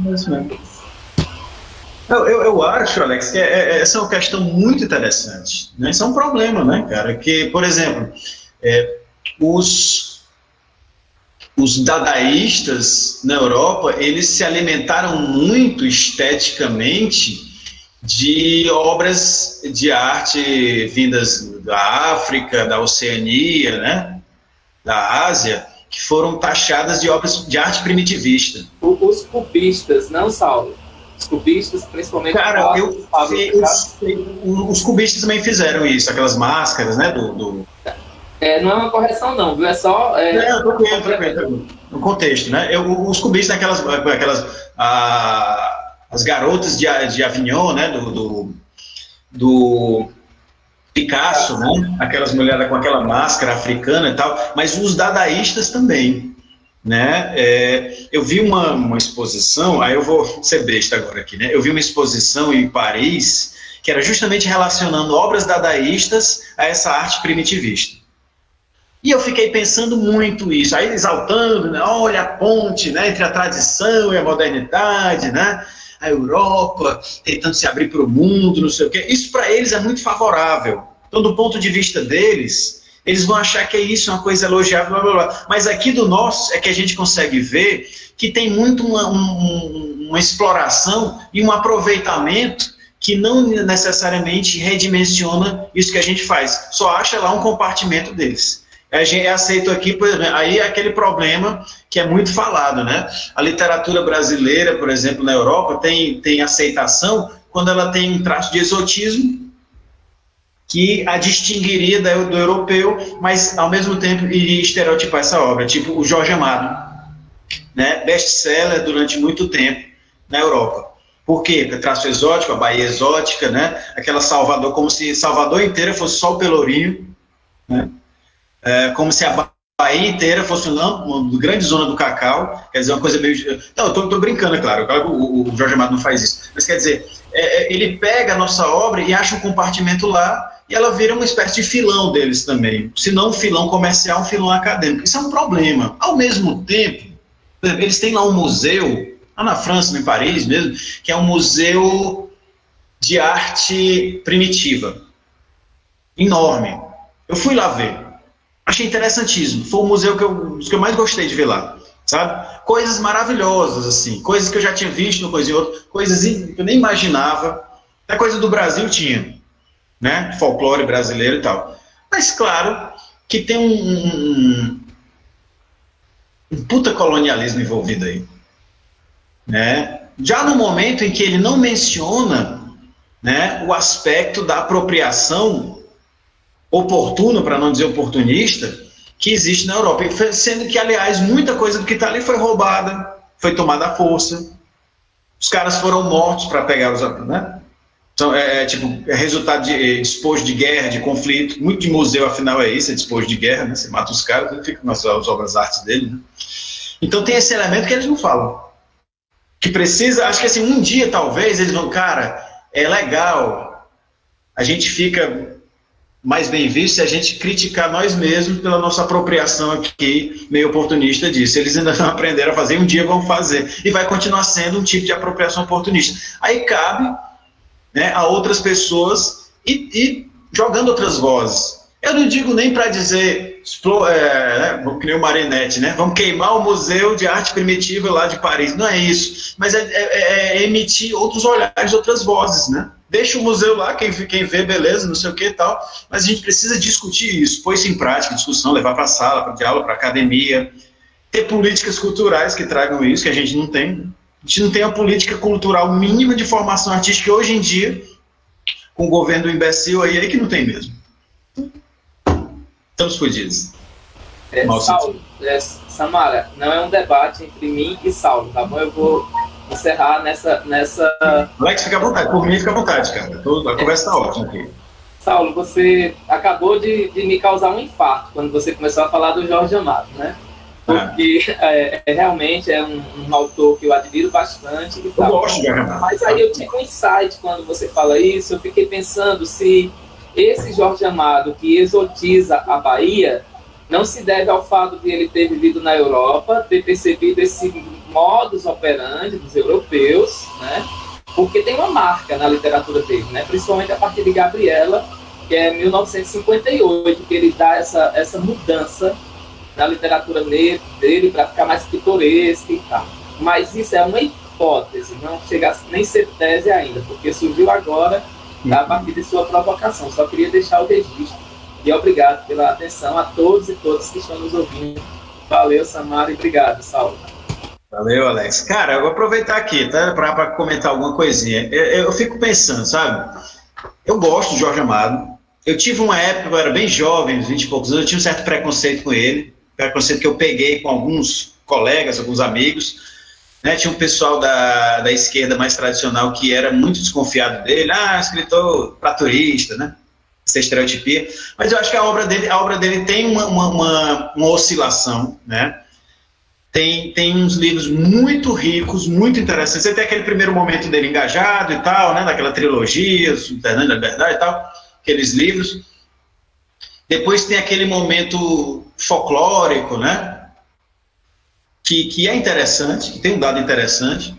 Eu, eu, eu acho, Alex, que é, é, essa é uma questão muito interessante, né? Isso é um problema, né, cara? Que, por exemplo, é, os Os dadaístas na Europa, eles se alimentaram muito esteticamente de obras de arte vindas da África, da Oceania, né, da Ásia, que foram taxadas de obras de arte primitivista. Os cubistas, não, Saulo? Os cubistas, principalmente... Cara, eu, os, os cubistas também fizeram isso, aquelas máscaras, né, do... do... É, não é uma correção, não, viu? É só... É, é, eu tô vendo, tô vendo, no contexto, né? Eu, os cubistas, aquelas, aquelas ah, as garotas de, de Avignon, né? Do, do, do Picasso, né? Aquelas mulheres com aquela máscara africana e tal, mas os dadaístas também, né? É, eu vi uma, uma exposição, aí eu vou ser besta agora aqui, né? Eu vi uma exposição em Paris que era justamente relacionando obras dadaístas a essa arte primitivista. E eu fiquei pensando muito isso, aí exaltando, né, olha a ponte, né, entre a tradição e a modernidade, né, a Europa tentando se abrir para o mundo, não sei o quê. Isso para eles é muito favorável. Então, do ponto de vista deles, eles vão achar que é isso, uma coisa elogiável, blá, blá, blá. Mas aqui do nosso é que a gente consegue ver que tem muito uma, um, uma exploração e um aproveitamento que não necessariamente redimensiona isso que a gente faz. Só acha lá um compartimento deles. A gente aceita aqui, por exemplo, aí é aquele problema que é muito falado, né? A literatura brasileira, por exemplo, na Europa, tem, tem aceitação quando ela tem um traço de exotismo que a distinguiria do, do europeu, mas ao mesmo tempo iria estereotipar essa obra, tipo o Jorge Amado, né? Best-seller durante muito tempo na Europa. Por quê? Porque traço exótico, a Bahia exótica, né? Aquela Salvador, como se Salvador inteira fosse só o Pelourinho, né? É, como se a Bahia inteira fosse uma, uma grande zona do cacau, quer dizer, uma coisa meio... Não, eu tô, tô brincando, é claro, claro que o, o Jorge Amado não faz isso, mas quer dizer, é, é, ele pega a nossa obra e acha um compartimento lá, e ela vira uma espécie de filão deles também, se não um filão comercial, um filão acadêmico. Isso é um problema. Ao mesmo tempo, eles têm lá um museu, lá na França, em Paris mesmo, que é um museu de arte primitiva, enorme. Eu fui lá ver. Achei interessantíssimo. Foi o museu que eu, que eu mais gostei de ver lá, sabe? Coisas maravilhosas, assim. Coisas que eu já tinha visto no coisa e outra. Coisas que eu nem imaginava. Até coisa do Brasil tinha, né? Folclore brasileiro e tal. Mas, claro, que tem um, um, um puta colonialismo envolvido aí, né? Já no momento em que ele não menciona, né, o aspecto da apropriação oportuno, para não dizer oportunista, que existe na Europa. Sendo que, aliás, muita coisa do que está ali foi roubada, foi tomada à força. Os caras foram mortos para pegar os... Né? Então, é, é, tipo, é resultado de é, despojo de guerra, de conflito. Muito de museu, afinal, é isso, é despojo de guerra, né? Você mata os caras, não fica com as, as obras de arte dele. Né? Então tem esse elemento que eles não falam. Que precisa, acho que assim, um dia, talvez, eles vão, cara, é legal, a gente fica... mais bem visto se a gente criticar nós mesmos pela nossa apropriação aqui, meio oportunista disso. Eles ainda não aprenderam a fazer, um dia vão fazer. E vai continuar sendo um tipo de apropriação oportunista. Aí cabe, né, a outras pessoas e, e jogando outras vozes. Eu não digo nem para dizer, é, né, que nem o Marinette, né? Vamos queimar o Museu de Arte Primitiva lá de Paris. Não é isso. Mas é, é, é emitir outros olhares, outras vozes, né? Deixa o museu lá, quem, quem vê, beleza, não sei o que e tal, mas a gente precisa discutir isso, pôr isso em prática, discussão, levar para a sala, para diálogo, para a academia, ter políticas culturais que tragam isso, que a gente não tem. A gente não tem a política cultural mínima de formação artística hoje em dia, com o governo do imbecil aí, aí que não tem mesmo. Estamos fodidos. É, Saulo, é, Samara, não é um debate entre mim e Saulo, tá bom? Eu vou encerrar nessa... nessa... Alex, fica à vontade. Por mim, fica à vontade, cara. A conversa está ótima aqui. Saulo, você acabou de, de me causar um infarto quando você começou a falar do Jorge Amado, né? Porque é, é, realmente é um, um autor que eu admiro bastante. Eu tá, gosto de Jorge Amado. Mas aí eu tive um insight quando você fala isso, eu fiquei pensando se esse Jorge Amado que exotiza a Bahia não se deve ao fato de ele ter vivido na Europa, ter percebido esse modus operandi dos europeus, né? Porque tem uma marca na literatura dele, né? Principalmente a partir de Gabriela, que é mil novecentos e cinquenta e oito, que ele dá essa, essa mudança na literatura dele para ficar mais pitoresca e tal. Mas isso é uma hipótese, não chega a nem ser tese ainda, porque surgiu agora a partir de sua provocação. Só queria deixar o registro. E obrigado pela atenção a todos e todas que estão nos ouvindo. Valeu, Samara, e obrigado, Saulo. Valeu, Alex. Cara, eu vou aproveitar aqui, tá, para comentar alguma coisinha. Eu, eu fico pensando, sabe? Eu gosto de Jorge Amado. Eu tive uma época, eu era bem jovem, uns vinte e poucos anos, eu tinha um certo preconceito com ele. Preconceito que eu peguei com alguns colegas, alguns amigos. Né? Tinha um pessoal da, da esquerda mais tradicional que era muito desconfiado dele. Ah, escritor pra turista, né? Essa estereotipia, mas eu acho que a obra dele, a obra dele tem uma, uma, uma, uma oscilação, né? Tem, tem uns livros muito ricos, muito interessantes. Você tem aquele primeiro momento dele engajado e tal, né? Daquela trilogia, Fernando da Liberdade e tal, aqueles livros. Depois tem aquele momento folclórico, né? Que, que é interessante, que tem um dado interessante.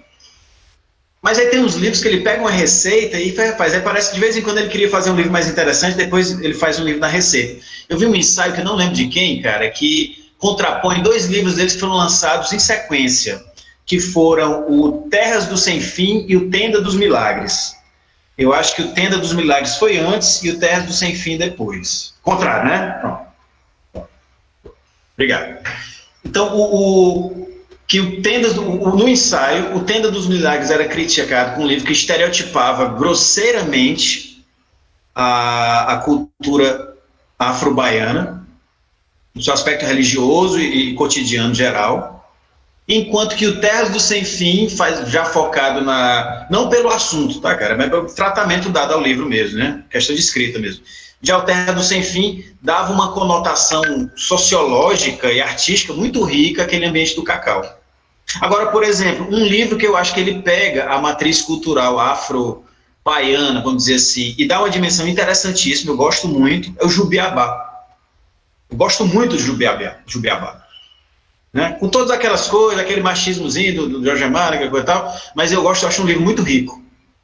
Mas aí tem uns livros que ele pega uma receita e faz, aí parece que de vez em quando ele queria fazer um livro mais interessante, depois ele faz um livro na receita. Eu vi um ensaio que eu não lembro de quem, cara, que contrapõe dois livros deles que foram lançados em sequência, que foram o Terras do Sem Fim e o Tenda dos Milagres. Eu acho que o Tenda dos Milagres foi antes e o Terras do Sem Fim depois. Contrário, né? Pronto. Obrigado. Então, o... o que o Tenda, no ensaio, o Tenda dos Milagres era criticado com um livro que estereotipava grosseiramente a, a cultura afro-baiana, no seu aspecto religioso e, e cotidiano geral, enquanto que o Terras do Sem Fim, faz, já focado na... não pelo assunto, tá, cara, mas pelo tratamento dado ao livro mesmo, né? Questão de escrita mesmo. Já o Terra do Sem Fim dava uma conotação sociológica e artística muito rica àquele ambiente do cacau. Agora, por exemplo, um livro que eu acho que ele pega a matriz cultural afro-baiana, vamos dizer assim, e dá uma dimensão interessantíssima, eu gosto muito, é o Jubiabá. Eu gosto muito do Jubiabá. Jubiabá. Né? Com todas aquelas coisas, aquele machismozinho do, do Jorge Amado, aquela coisa e tal, mas eu gosto, eu acho um livro muito rico.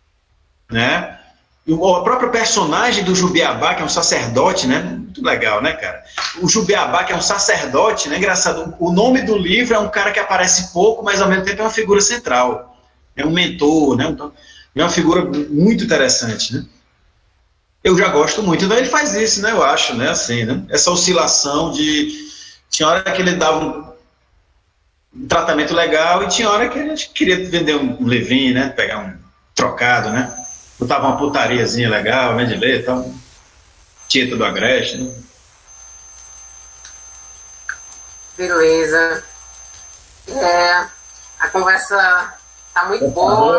Né? E a própria personagem do Jubiabá, que é um sacerdote, né? Muito legal, né, cara? O Jubiabá, que é um sacerdote, né? Engraçado. O nome do livro é um cara que aparece pouco, mas ao mesmo tempo é uma figura central. É um mentor, né? Então, é uma figura muito interessante, né? Eu já gosto muito. Então ele faz isso, né? Eu acho, né? Assim, né? Essa oscilação de... Tinha hora que ele dava um, um tratamento legal e tinha hora que ele queria vender um, um livrinho, né? Pegar um trocado, né? Botava uma putariazinha legal, né, de ler e tal. Tita do Agreste, né? Beleza. É, a conversa tá muito boa.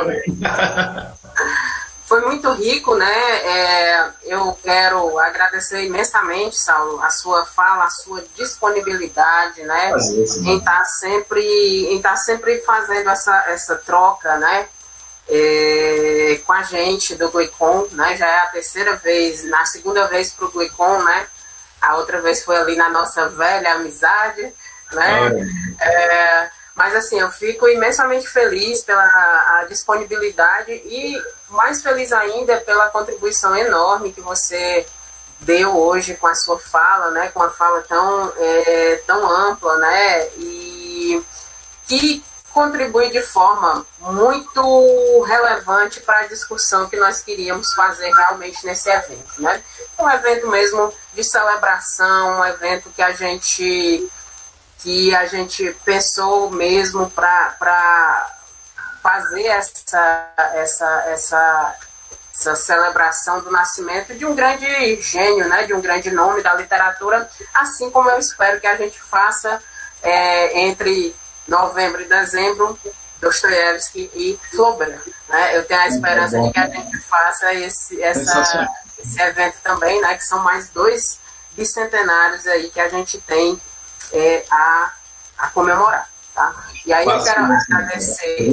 Foi muito rico, né? É, eu quero agradecer imensamente, Saulo, a sua fala, a sua disponibilidade, né? Isso, em estar tá sempre, em tá sempre fazendo essa, essa troca, né? é, com a gente do Glicon, né? Já é a terceira vez, na segunda vez para o Glicon, né? A outra vez foi ali na nossa velha amizade, né? É, mas assim, eu fico imensamente feliz pela a disponibilidade e mais feliz ainda pela contribuição enorme que você deu hoje com a sua fala, né? Com uma fala tão, é, tão ampla, né? E que contribui de forma muito relevante para a discussão que nós queríamos fazer realmente nesse evento, né? Um evento mesmo de celebração, um evento que a gente que a gente pensou mesmo para fazer essa, essa, essa, essa celebração do nascimento de um grande gênio, né? De um grande nome da literatura, assim como eu espero que a gente faça é, entre novembro e dezembro, Dostoiévski e Flaubert, né? Eu tenho a esperança de que a gente faça esse, essa, esse evento também, né? Que são mais dois bicentenários aí que a gente tem é, a, a comemorar, tá? E aí eu quero agradecer,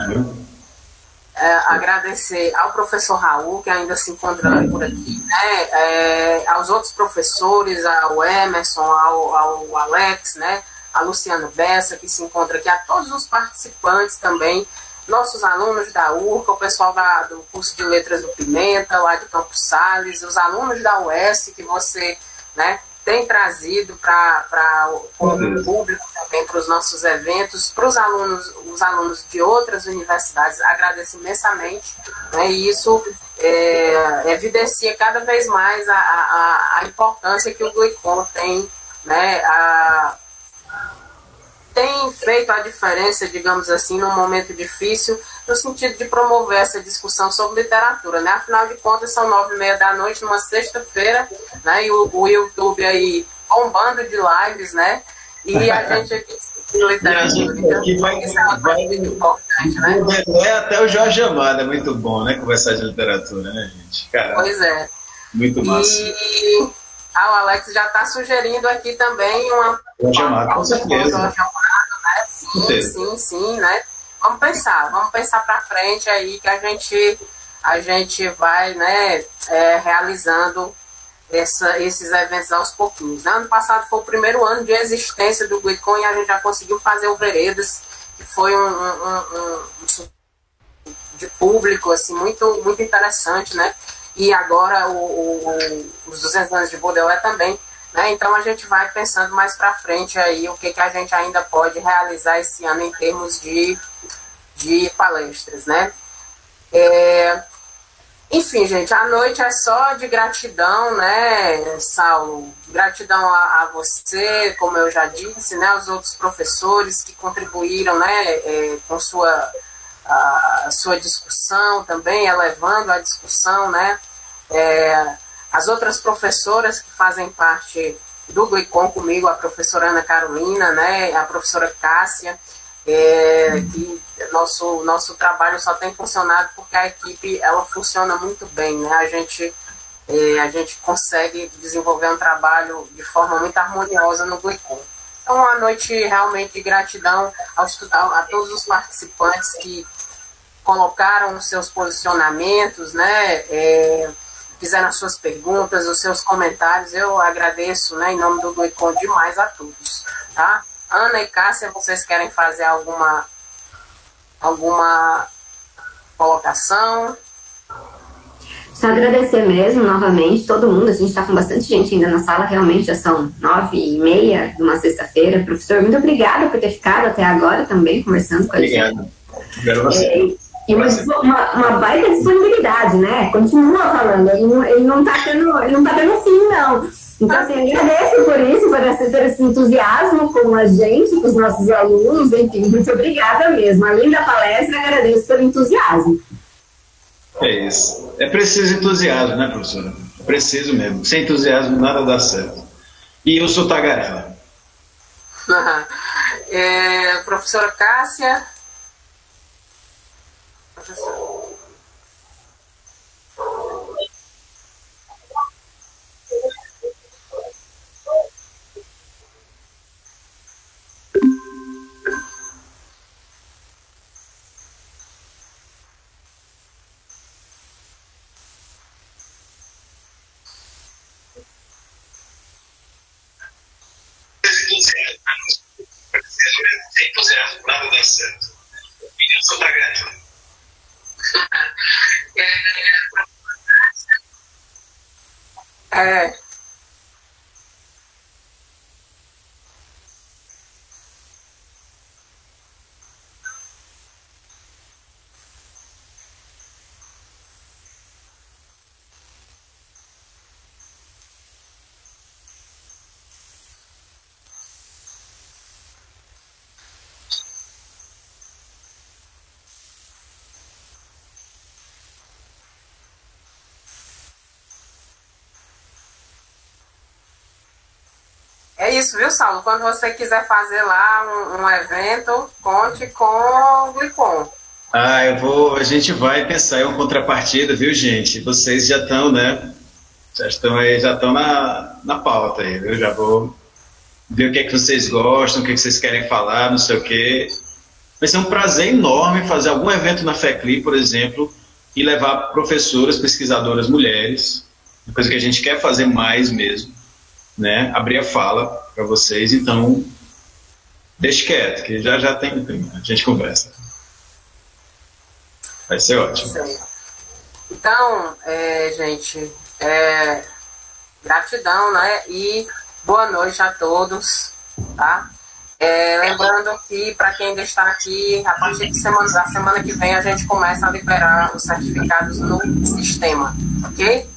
é, agradecer ao professor Raul, que ainda se encontra por aqui, né? É, aos outros professores, ao Emerson, ao, ao Alex, né? A Luciana Bessa, que se encontra aqui, a todos os participantes também, nossos alunos da U R C A, o pessoal da, do curso de Letras do Pimenta, lá de Campos Sales, os alunos da U S, que você, né, tem trazido para o público também, para os nossos eventos, para os alunos, os alunos de outras universidades, agradeço imensamente, né, e isso é, evidencia cada vez mais a, a, a importância que o Glicon tem, né, a tem feito a diferença, digamos assim, num momento difícil, no sentido de promover essa discussão sobre literatura, né? Afinal de contas, são nove e meia da noite, numa sexta-feira, né? E o, o YouTube aí bombando de lives, né? E a gente aqui discutindo literatura. Então, que vai, isso é uma coisa muito importante, né? É até o Jorge Amado, é muito bom, né? Conversar de literatura, né, gente? Caramba. Pois é. Muito massa. E ah, o Alex já está sugerindo aqui também uma... Jorge Amado, com certeza. Sim, sim, sim, né? Vamos pensar, vamos pensar para frente aí que a gente, a gente vai, né, é, realizando essa, esses eventos aos pouquinhos. Ano passado foi o primeiro ano de existência do Glicon e a gente já conseguiu fazer o Veredas, que foi um, um, um, um de público assim, muito, muito interessante, né? E agora o, o, os duzentos anos de Baudelaire também. Né? Então a gente vai pensando mais para frente aí o que, que a gente ainda pode realizar esse ano em termos de, de palestras, né? É, enfim, gente, a noite é só de gratidão, né, Saulo? Gratidão a, a você, como eu já disse, né, aos outros professores que contribuíram, né, é, com sua, a, sua discussão também, elevando a discussão, né? É, as outras professoras que fazem parte do Glicon comigo, a professora Ana Carolina, né, a professora Cássia, é, que nosso, nosso trabalho só tem funcionado porque a equipe ela funciona muito bem, né? A gente, é, a gente consegue desenvolver um trabalho de forma muito harmoniosa no Glicon. Então, uma noite realmente de gratidão aos, a, a todos os participantes que colocaram os seus posicionamentos, né, é, fizeram as suas perguntas, os seus comentários. Eu agradeço, né, em nome do Glicon demais a todos, tá? Ana e Cássia, vocês querem fazer alguma, alguma colocação? Só agradecer mesmo, novamente, todo mundo. A gente está com bastante gente ainda na sala, realmente já são nove e meia de uma sexta-feira. Professor, muito obrigada por ter ficado até agora também, conversando com a gente. Obrigado. Obrigado a você. É, e uma, uma, uma baita disponibilidade, né? Continua falando, ele não, ele não tá tendo, ele não tá tendo fim, não. Então, assim, agradeço por isso, por esse, por esse entusiasmo com a gente, com os nossos alunos, enfim, muito obrigada mesmo. Além da palestra, agradeço pelo entusiasmo. É isso. É preciso entusiasmo, né, professora? É preciso mesmo. Sem entusiasmo, nada dá certo. E eu sou tagarela. é, professora Cássia. Professor. doze reais. cem doze reais, nada dá certo. O menino só tá grande. É. É isso, viu, Saulo? Quando você quiser fazer lá um, um evento, conte com o Glicon. Ah, eu vou, a gente vai pensar em uma contrapartida, viu, gente? Vocês já estão, né? Já estão aí, já estão na, na pauta aí, viu? Já vou ver o que é que vocês gostam, o que é que vocês querem falar, não sei o quê. Vai ser um prazer enorme fazer algum evento na FECLI, por exemplo, e levar professoras, pesquisadoras mulheres, uma coisa que a gente quer fazer mais mesmo, né? Abrir a fala para vocês, então deixe quieto, que já já tem, a gente conversa. Vai ser ótimo. Então, é, gente, é, gratidão, né? E boa noite a todos, tá? É, lembrando que, para quem ainda está aqui, a partir de semana, da semana que vem, a gente começa a liberar os certificados no sistema, ok?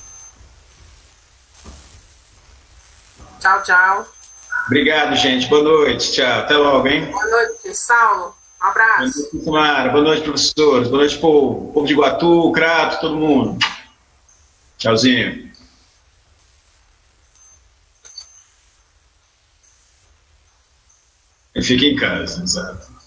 Tchau, tchau. Obrigado, gente. Boa noite. Tchau. Até logo, hein? Boa noite, Saulo. Um abraço. Boa noite, Samara. Boa noite, professores. Boa noite, povo. Povo de Iguatu, Crato, todo mundo. Tchauzinho. E fique em casa, exato.